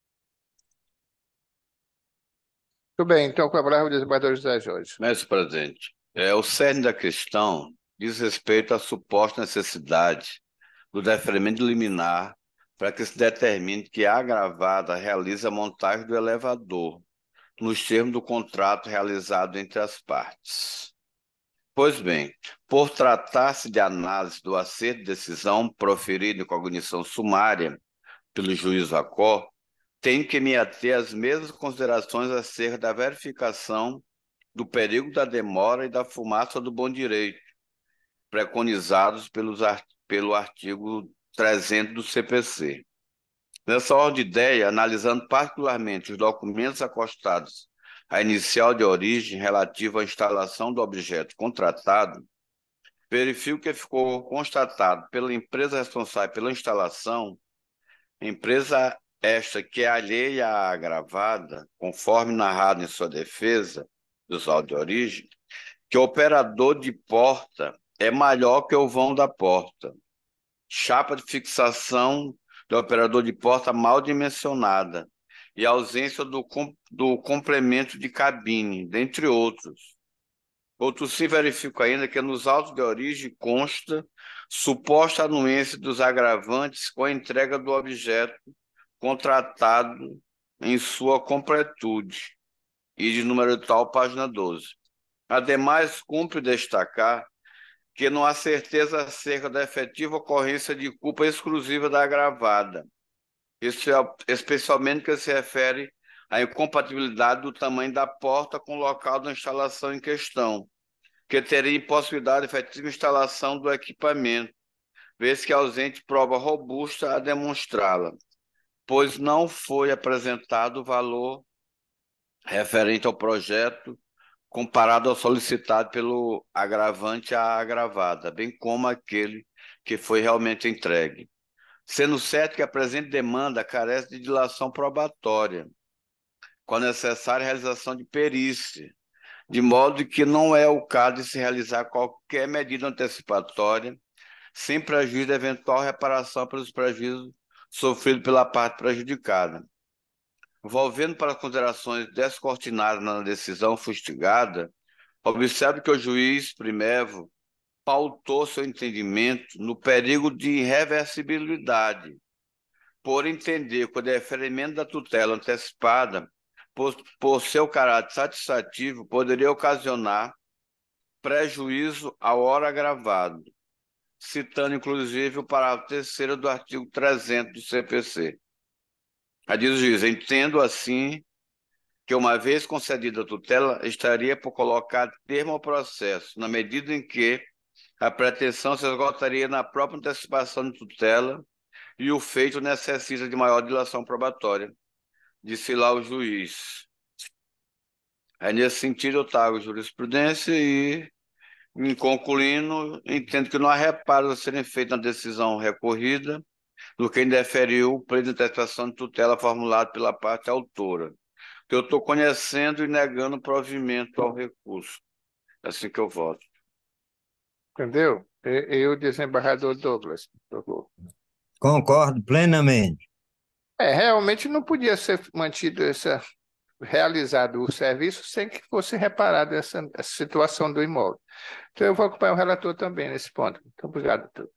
Muito bem, então, com a palavra o desembargador José Jorge.
Mestre presidente, o cerne da questão diz respeito à suposta necessidade do deferimento liminar para que se determine que a agravada realize a montagem do elevador nos termos do contrato realizado entre as partes. Pois bem, por tratar-se de análise do acerto de decisão proferida em cognição sumária pelo juiz Vacó, tenho que me ater às mesmas considerações acerca da verificação do perigo da demora e da fumaça do bom direito, preconizados pelo artigo 300 do CPC. Nessa ordem de ideia, analisando particularmente os documentos acostados à inicial de origem relativa à instalação do objeto contratado, verifico que ficou constatado pela empresa responsável pela instalação, empresa esta que é alheia à agravada, conforme narrado em sua defesa dos autos de origem, que o operador de porta é maior que o vão da porta. Chapa de fixação do operador de porta mal dimensionada e ausência do complemento de cabine, dentre outros. Outro se verifica ainda que nos autos de origem consta suposta anuência dos agravantes com a entrega do objeto contratado em sua completude, e de número tal, página 12. Ademais, cumpre destacar que não há certeza acerca da efetiva ocorrência de culpa exclusiva da agravada, especialmente que se refere à incompatibilidade do tamanho da porta com o local da instalação em questão, que teria impossibilidade de efetiva instalação do equipamento, vez que ausente prova robusta a demonstrá-la, pois não foi apresentado o valor referente ao projeto comparado ao solicitado pelo agravante à agravada, bem como aquele que foi realmente entregue. Sendo certo que a presente demanda carece de dilação probatória, com a necessária realização de perícia, de modo que não é o caso de se realizar qualquer medida antecipatória, sem prejuízo de eventual reparação pelos prejuízos sofridos pela parte prejudicada. Volvendo para as considerações descortinadas na decisão fustigada, observe que o juiz Primevo pautou seu entendimento no perigo de irreversibilidade, por entender que o deferimento da tutela antecipada, por seu caráter satisfativo, poderia ocasionar prejuízo ao hora agravado, citando inclusive o parágrafo 3º do artigo 300 do CPC. Diz o juiz: entendo assim que, uma vez concedida a tutela, estaria por colocar termo ao processo, na medida em que a pretensão se esgotaria na própria antecipação de tutela e o feito necessita de maior dilação probatória, disse lá o juiz. Nesse sentido, eu trago jurisprudência e, em concluindo, entendo que não há reparos a serem feitos na decisão recorrida do que indeferiu o pleito de interpretação de tutela formulado pela parte autora, que eu estou conhecendo e negando provimento ao recurso. É assim que eu voto.
Entendeu? E o desembargador Douglas, por favor.
Concordo plenamente.
Realmente não podia ser realizado o serviço sem que fosse reparada essa situação do imóvel. Então, eu vou acompanhar o relator também nesse ponto. Muito obrigado, doutor.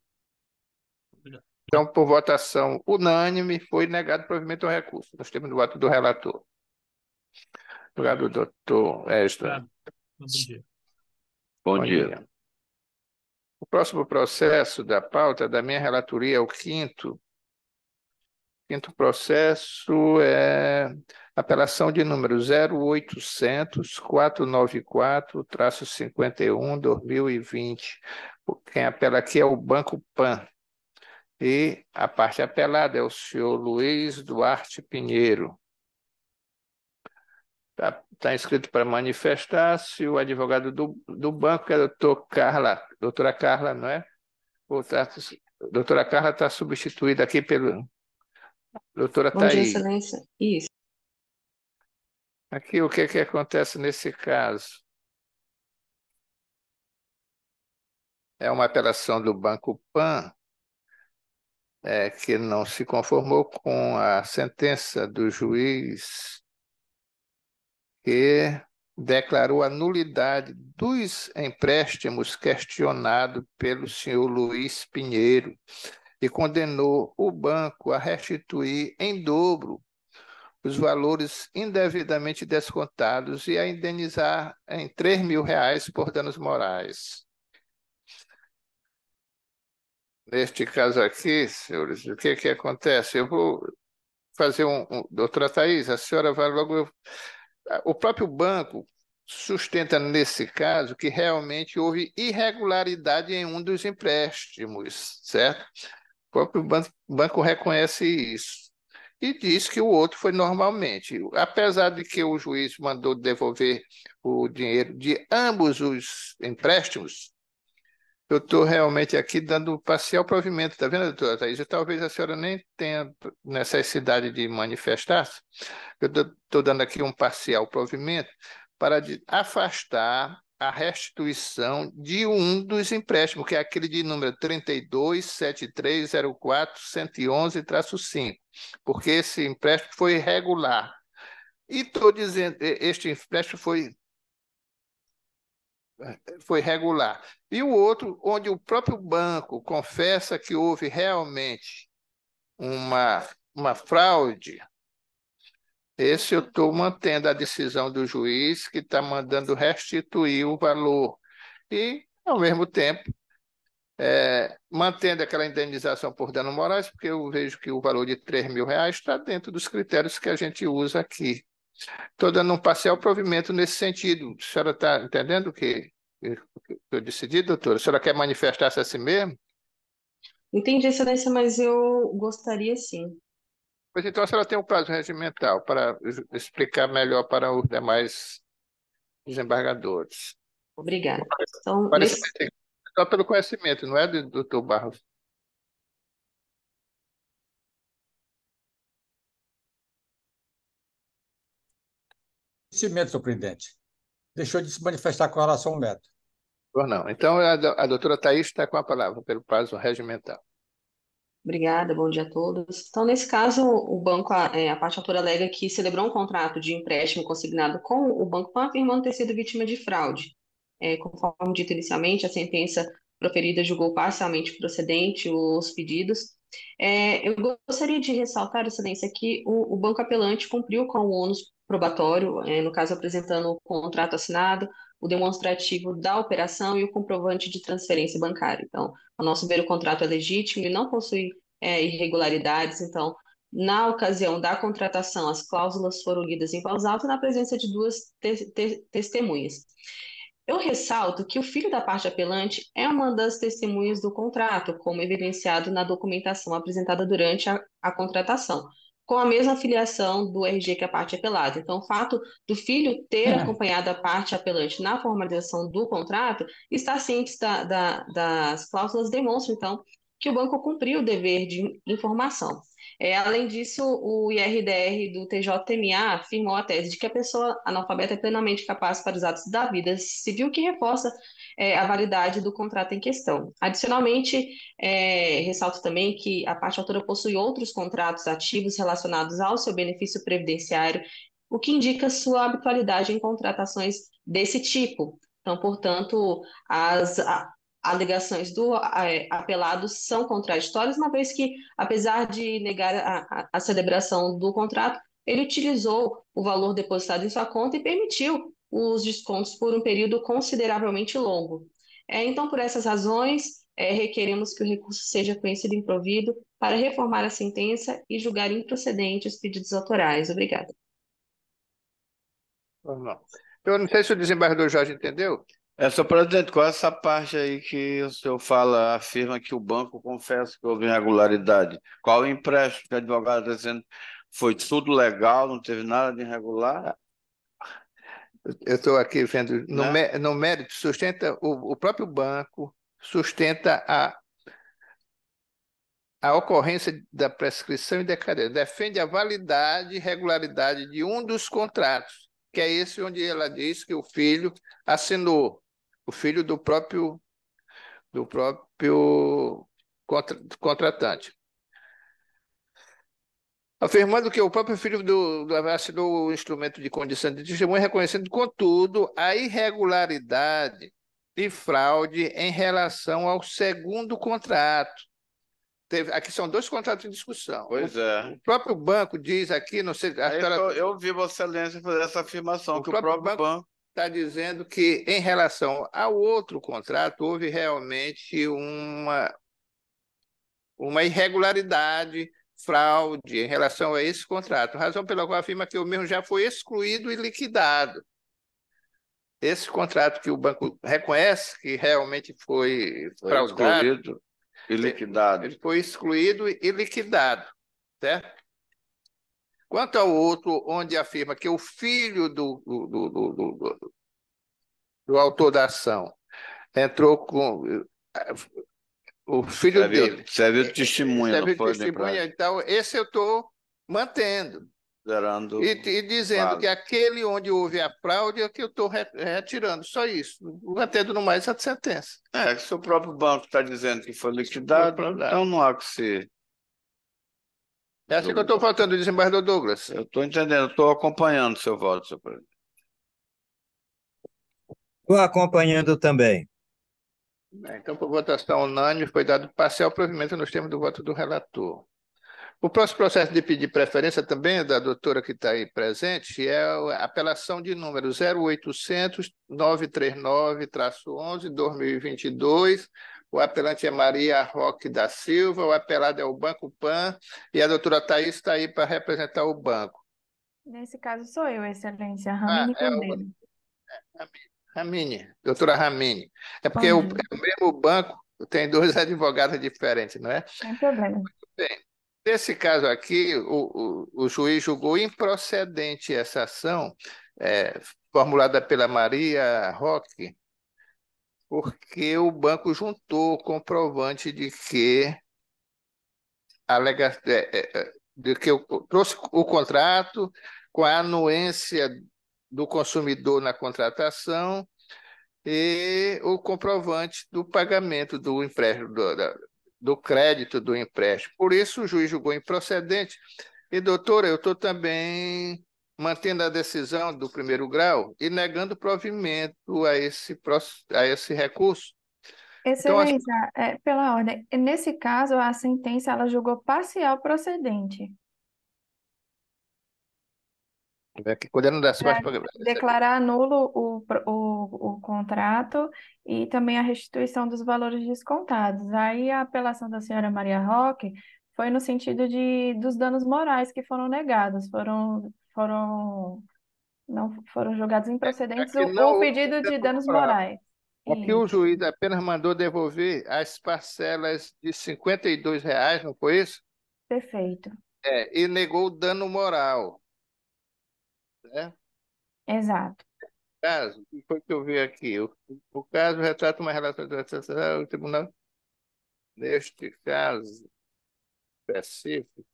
Então, por votação unânime, foi negado provimento ao recurso. Nós temos o voto do relator. Obrigado, doutor Esdras.
Bom dia.
Bom dia.
O próximo processo da pauta da minha relatoria é o quinto. Quinto processo é apelação de número 0800-494-51-2020. Quem apela aqui é o Banco Pan. E a parte apelada é o senhor Luiz Duarte Pinheiro. Tá inscrito para manifestar-se o advogado do banco, que é a doutora Carla, não é? Doutora Carla está substituída aqui pela doutora
Bom dia,
Thaís.
Excelência. Isso.
Aqui, o que acontece nesse caso? É uma apelação do Banco Pan, que não se conformou com a sentença do juiz que declarou a nulidade dos empréstimos questionados pelo senhor Luiz Pinheiro e condenou o banco a restituir em dobro os valores indevidamente descontados e a indenizar em R$ 3.000 por danos morais. Neste caso aqui, senhores, o que acontece? Eu vou fazer doutora Thaís, a senhora vai logo... O próprio banco sustenta nesse caso que realmente houve irregularidade em um dos empréstimos, certo? O próprio banco reconhece isso e diz que o outro foi normalmente. Apesar de que o juiz mandou devolver o dinheiro de ambos os empréstimos, eu estou realmente aqui dando parcial provimento, está vendo, doutora Thaís? E talvez a senhora nem tenha necessidade de manifestar-se. Eu estou dando aqui um parcial provimento para afastar a restituição de um dos empréstimos, que é aquele de número 32.7304.111-5, porque esse empréstimo foi irregular. E estou dizendo, este empréstimo foi regular. E o outro, onde o próprio banco confessa que houve realmente uma fraude, esse eu estou mantendo a decisão do juiz que está mandando restituir o valor. E, ao mesmo tempo, mantendo aquela indenização por danos morais, porque eu vejo que o valor de R$ 3.000 está dentro dos critérios que a gente usa aqui. Estou dando um parcial provimento nesse sentido. A senhora está entendendo o que eu decidi, doutora? A senhora quer manifestar-se assim mesmo?
Entendi, Excelência, mas eu gostaria sim.
Pois então a senhora tem um prazo regimental para explicar melhor para os demais desembargadores.
Obrigada. Então,
Só pelo conhecimento, não é, doutor Barros?
Conhecimento, senhor presidente. Deixou de se manifestar com relação ao método.
Ou não. Então a doutora Thaís está com a palavra pelo prazo regimental.
Obrigada, bom dia a todos. Então, nesse caso, o banco, a parte autora alega que celebrou um contrato de empréstimo consignado com o Banco Pan, afirmando ter sido vítima de fraude. Conforme dito inicialmente, a sentença proferida julgou parcialmente procedente os pedidos. Eu gostaria de ressaltar, Excelência, que o banco apelante cumpriu com o ônus probatório, no caso apresentando o contrato assinado, o demonstrativo da operação e o comprovante de transferência bancária. Então, ao nosso ver, o contrato é legítimo e não possui irregularidades. Então, na ocasião da contratação, as cláusulas foram lidas em voz alta na presença de duas testemunhas. Eu ressalto que o filho da parte apelante é uma das testemunhas do contrato, como evidenciado na documentação apresentada durante a contratação, com a mesma filiação do RG que a parte apelada. Então, o fato do filho ter acompanhado a parte apelante na formalização do contrato, estar ciente das cláusulas, demonstra, então, que o banco cumpriu o dever de informação. Além disso, o IRDR do TJMA afirmou a tese de que a pessoa analfabeta é plenamente capaz para os atos da vida civil, que reforça a validade do contrato em questão. Adicionalmente, ressalto também que a parte autora possui outros contratos ativos relacionados ao seu benefício previdenciário, o que indica sua habitualidade em contratações desse tipo. Então, portanto, as alegações do apelado são contraditórias, uma vez que, apesar de negar a celebração do contrato, ele utilizou o valor depositado em sua conta e permitiu os descontos por um período consideravelmente longo. Então, por essas razões, requeremos que o recurso seja conhecido e improvido para reformar a sentença e julgar improcedentes os pedidos autorais. Obrigada.
Eu não sei se o desembargador Jorge entendeu.
Senhor presidente, qual é essa parte aí que o senhor fala, afirma que o banco confessa que houve irregularidade? Qual o empréstimo que o advogado está dizendo? Foi tudo legal, não teve nada de irregular?
Eu estou aqui vendo,
né?
no mérito, sustenta, o próprio banco sustenta a ocorrência da prescrição e decadência, defende a validade e regularidade de um dos contratos, que é esse onde ela diz que o filho assinou, o filho do próprio contratante. Afirmando que o próprio filho assinou o instrumento de condição de testemunha, reconhecendo, contudo, a irregularidade e fraude em relação ao segundo contrato. Aqui são dois contratos em discussão.
Pois é.
O próprio banco diz aqui, não sei...
Eu ouvi Vossa Excelência fazer essa afirmação, que o próprio banco
está dizendo que, em relação ao outro contrato, houve realmente uma irregularidade, fraude em relação a esse contrato, razão pela qual afirma que o mesmo já foi excluído e liquidado. Esse contrato que o banco reconhece que realmente foi fraudado,
excluído e liquidado.
Ele foi excluído e liquidado, certo? Quanto ao outro, onde afirma que o filho do autor da ação entrou com... O filho dele.
Serviu de testemunha.
Serviu de testemunha, então esse eu estou mantendo. E dizendo que aquele onde houve a fraude é que eu estou retirando, só isso. Mantendo no mais a sentença.
Se o próprio banco está dizendo que foi liquidado, então não há que ser.
É assim que eu estou votando, desembargador Douglas.
Eu estou entendendo, estou acompanhando o seu voto, senhor presidente.
Estou acompanhando também.
Então, por votação unânime, foi dado parcial provimento nos termos do voto do relator. O próximo processo de pedir preferência também é da doutora que está aí presente, é a apelação de número 0800-939-11-2022. O apelante é Maria Roque da Silva, o apelado é o Banco Pan, e a doutora Thaís está aí para representar o banco.
Nesse caso sou eu, Excelência, Ramine Cordeiro.
Ramine, doutora Ramine. É porque o mesmo banco tem dois advogados diferentes, não é?
Sem problema.
Bem, nesse caso aqui, o juiz julgou improcedente essa ação formulada pela Maria Roque, porque o banco juntou o comprovante de que eu trouxe o contrato com a anuência do consumidor na contratação e o comprovante do pagamento do empréstimo, do crédito do empréstimo. Por isso, o juiz julgou improcedente. E, doutora, eu estou também mantendo a decisão do primeiro grau e negando provimento a esse recurso.
Excelência, pela ordem, nesse caso, a sentença ela julgou parcial procedente. Declarar nulo o contrato e também a restituição dos valores descontados. Aí a apelação da senhora Maria Roque foi no sentido dos danos morais que foram negados, não foram julgados improcedentes o pedido de danos morais.
Aqui o juiz apenas mandou devolver as parcelas de R$ 52, não foi isso?
Perfeito.
E negou o dano moral.
Exato.
Caso, o que foi que eu vi aqui? O caso retrata uma relação do tribunal. Neste caso específico,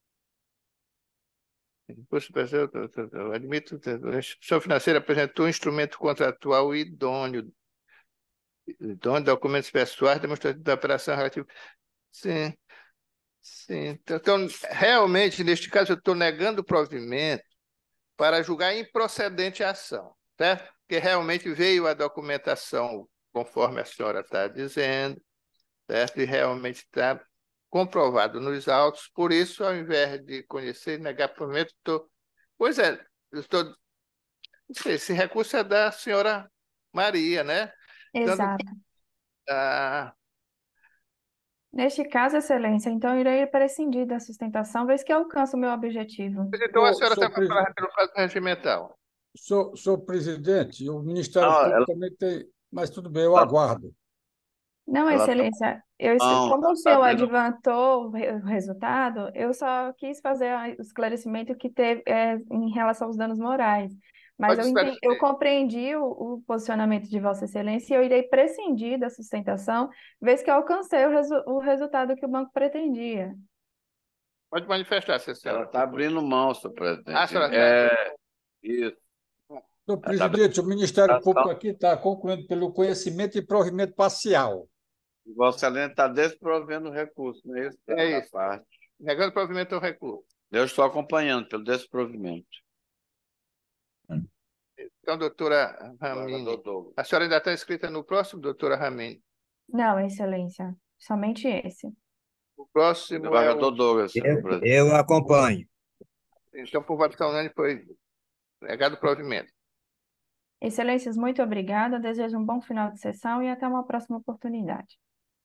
admito que a instituição financeira apresentou um instrumento contratual idôneo, documentos pessoais, demonstrativo da operação relativa. Sim. Então, realmente, neste caso, eu estou negando o provimento para julgar improcedente a ação, certo? Porque realmente veio a documentação conforme a senhora está dizendo, certo? E realmente está comprovado nos autos. Por isso, ao invés de conhecer e negar provimento, esse recurso é da senhora Maria, né?
Exato. Neste caso, Excelência, então irei prescindir da sustentação, vez que alcanço o meu objetivo.
Então, a senhora está com pelo prazo regimental.
Senhor presidente, o Ministério Público também tem... Mas tudo bem, eu aguardo.
Não,
Ela está
Excelência,
não,
como o
está
senhor
abrindo.
adiantou o resultado, eu só quis fazer o esclarecimento que teve em relação aos danos morais. Mas
Pode
eu
esclarecer.
compreendi o posicionamento de Vossa Excelência e eu irei prescindir da sustentação, vez que eu alcancei o resultado que o banco pretendia.
Pode manifestar,
Ela
senhora.
está abrindo mão, senhor
Ah,
presidente.
a senhora está.
Isso.
Senhor
Ela está abrindo
presidente, o Ministério Público
ação.
aqui está concluindo pelo conhecimento e provimento parcial.
Vossa Excelência está desprovendo o recurso, não é isso?
É isso.
Parte.
Negando provimento ao recurso.
Eu estou acompanhando pelo desprovimento.
Então, doutora
Desembargador
Ramine,
Douglas.
a senhora ainda está inscrita no próximo, doutora Ramine?
Não, Excelência, somente esse.
O próximo é
Desembargador
o...
Douglas, senhor presidente.
Eu acompanho.
Então, por votação unânime, foi negado provimento.
Excelências, muito obrigada. Desejo um bom final de sessão e até uma próxima oportunidade.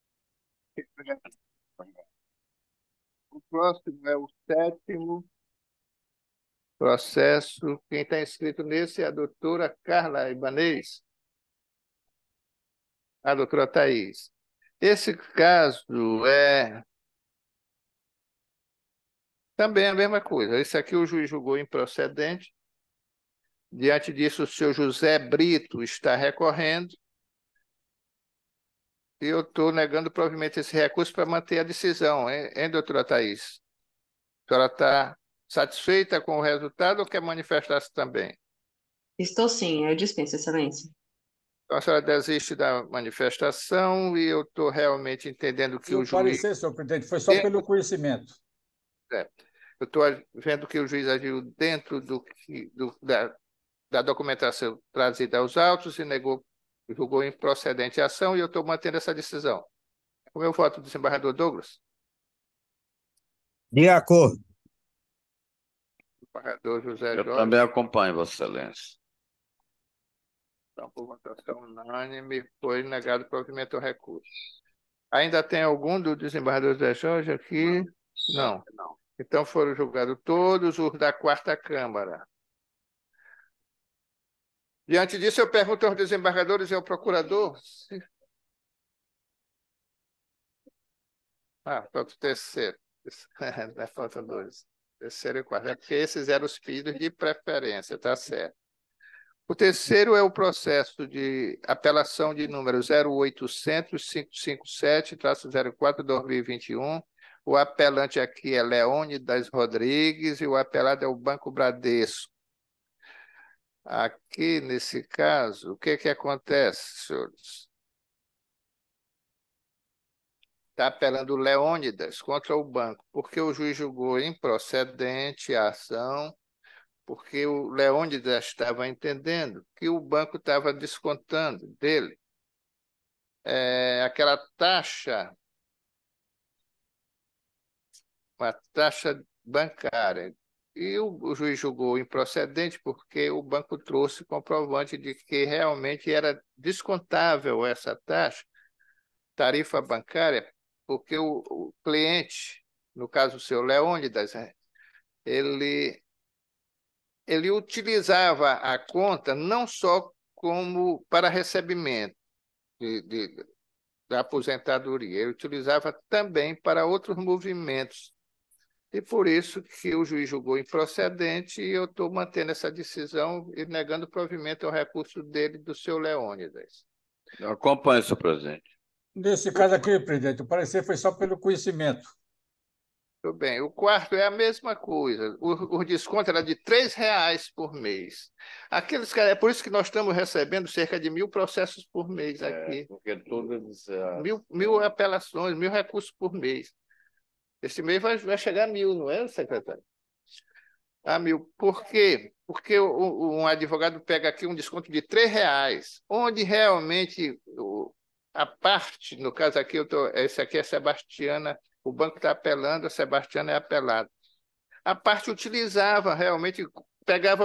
O próximo é o 7º processo. Quem está inscrito nesse é a doutora Carla Ibanez, a doutora Thais. Esse caso é também a mesma coisa. Esse aqui o juiz julgou improcedente. Diante disso, o senhor José Brito está recorrendo. E eu estou negando provimento esse recurso para manter a decisão, hein, doutora Thais? A senhora está satisfeita com o resultado ou quer manifestar-se também?
Estou sim, eu dispenso, Excelência.
Então, a senhora desiste da manifestação e eu estou realmente entendendo que
E
o
o
juiz...
parecer, senhor presidente, foi só pelo conhecimento.
Eu estou vendo que o juiz agiu dentro da documentação trazida aos autos e julgou improcedente a ação e eu estou mantendo essa decisão. O meu voto, desembargador Douglas.
De acordo.
Desembargador José
Eu
Jorge.
também acompanho, Vossa Excelência.
Então, por votação unânime, foi negado provimento ao recurso. Ainda tem algum do desembargador José Jorge aqui? Não. Então foram julgados todos os da 4ª Câmara. Diante disso, eu pergunto aos desembargadores e ao procurador. Falta o terceiro. Falta 2. Terceiro e quarto. É porque esses eram os pedidos de preferência, tá certo. O terceiro é o processo de apelação de número 0800-557-04-2021. O apelante aqui é Leônidas Rodrigues e o apelado é o Banco Bradesco. Aqui, nesse caso, o que acontece, senhores? Está apelando o Leônidas contra o banco, porque o juiz julgou improcedente a ação, porque o Leônidas estava entendendo que o banco estava descontando dele aquela taxa, uma taxa bancária. E o juiz julgou improcedente porque o banco trouxe comprovante de que realmente era descontável essa taxa, tarifa bancária, porque o cliente, no caso o seu Leônidas, ele utilizava a conta não só como para recebimento da aposentadoria, ele utilizava também para outros movimentos. E por isso que o juiz julgou improcedente e eu estou mantendo essa decisão e negando provimento ao recurso dele, do seu Leônidas.
Eu acompanho, senhor presidente.
Nesse caso aqui, presidente, o parecer foi só pelo conhecimento.
Tudo bem. O quarto é a mesma coisa. O desconto era de R$3 por mês. É por isso que nós estamos recebendo cerca de 1.000 processos por mês aqui.
Porque todos...
1.000 apelações, 1.000 recursos por mês. Esse mês vai chegar a 1.000, não é, secretário? A 1.000. Por quê? Porque um advogado pega aqui um desconto de R$3, onde realmente a parte, no caso aqui, esse aqui é Sebastiana, o banco está apelando, a Sebastiana é apelada. A parte utilizava realmente, pegava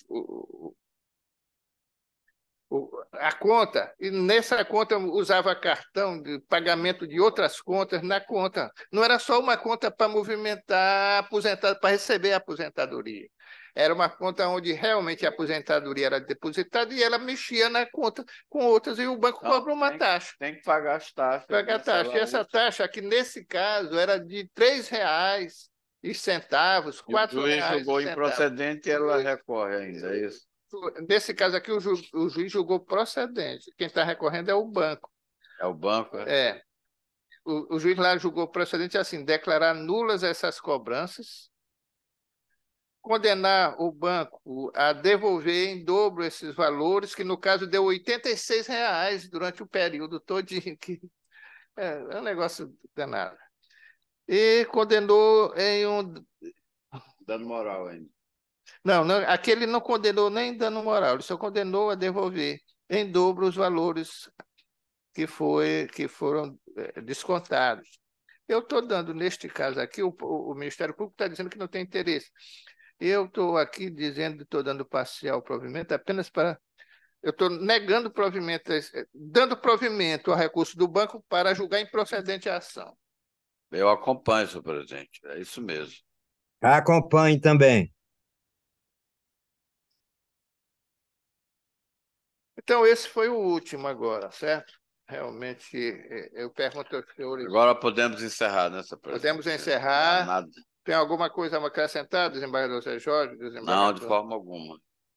a conta, e nessa conta usava cartão de pagamento de outras contas na conta. Não era só uma conta para movimentar aposentado, para receber a aposentadoria. Era uma conta onde realmente a aposentadoria era depositada e ela mexia na conta com outras e o banco cobra uma taxa.
Tem que pagar as taxas.
Pagar a taxa. E essa taxa aqui, nesse caso, era de R$ 3,00 e centavos,
E o juiz
R$
julgou
4,00
improcedente e ela recorre ainda, é isso?
Nesse caso aqui, o juiz julgou procedente. Quem está recorrendo é o banco.
É o banco,
É. O juiz lá julgou procedente assim, declarar nulas essas cobranças, condenar o banco a devolver em dobro esses valores, que no caso deu R$ 86,00 durante o período todinho, que é um negócio danado. E condenou em um...
Dando moral ainda.
Não, aqui ele não condenou nem dano moral, ele só condenou a devolver em dobro os valores que foram descontados. Eu estou dando, neste caso aqui, o Ministério Público está dizendo que não tem interesse. Eu estou aqui dizendo, estou dando parcial provimento apenas para... Eu estou negando provimento, dando provimento ao recurso do banco para julgar improcedente a ação.
Eu acompanho, senhor presidente, é isso mesmo.
Acompanhe também.
Então, esse foi o último agora, certo? Realmente, eu pergunto aos senhores...
Agora podemos encerrar, né, senhor presidente?
Podemos encerrar.
Nada.
Tem alguma coisa a acrescentar, desembargador Zé Jorge?
Não, de forma alguma.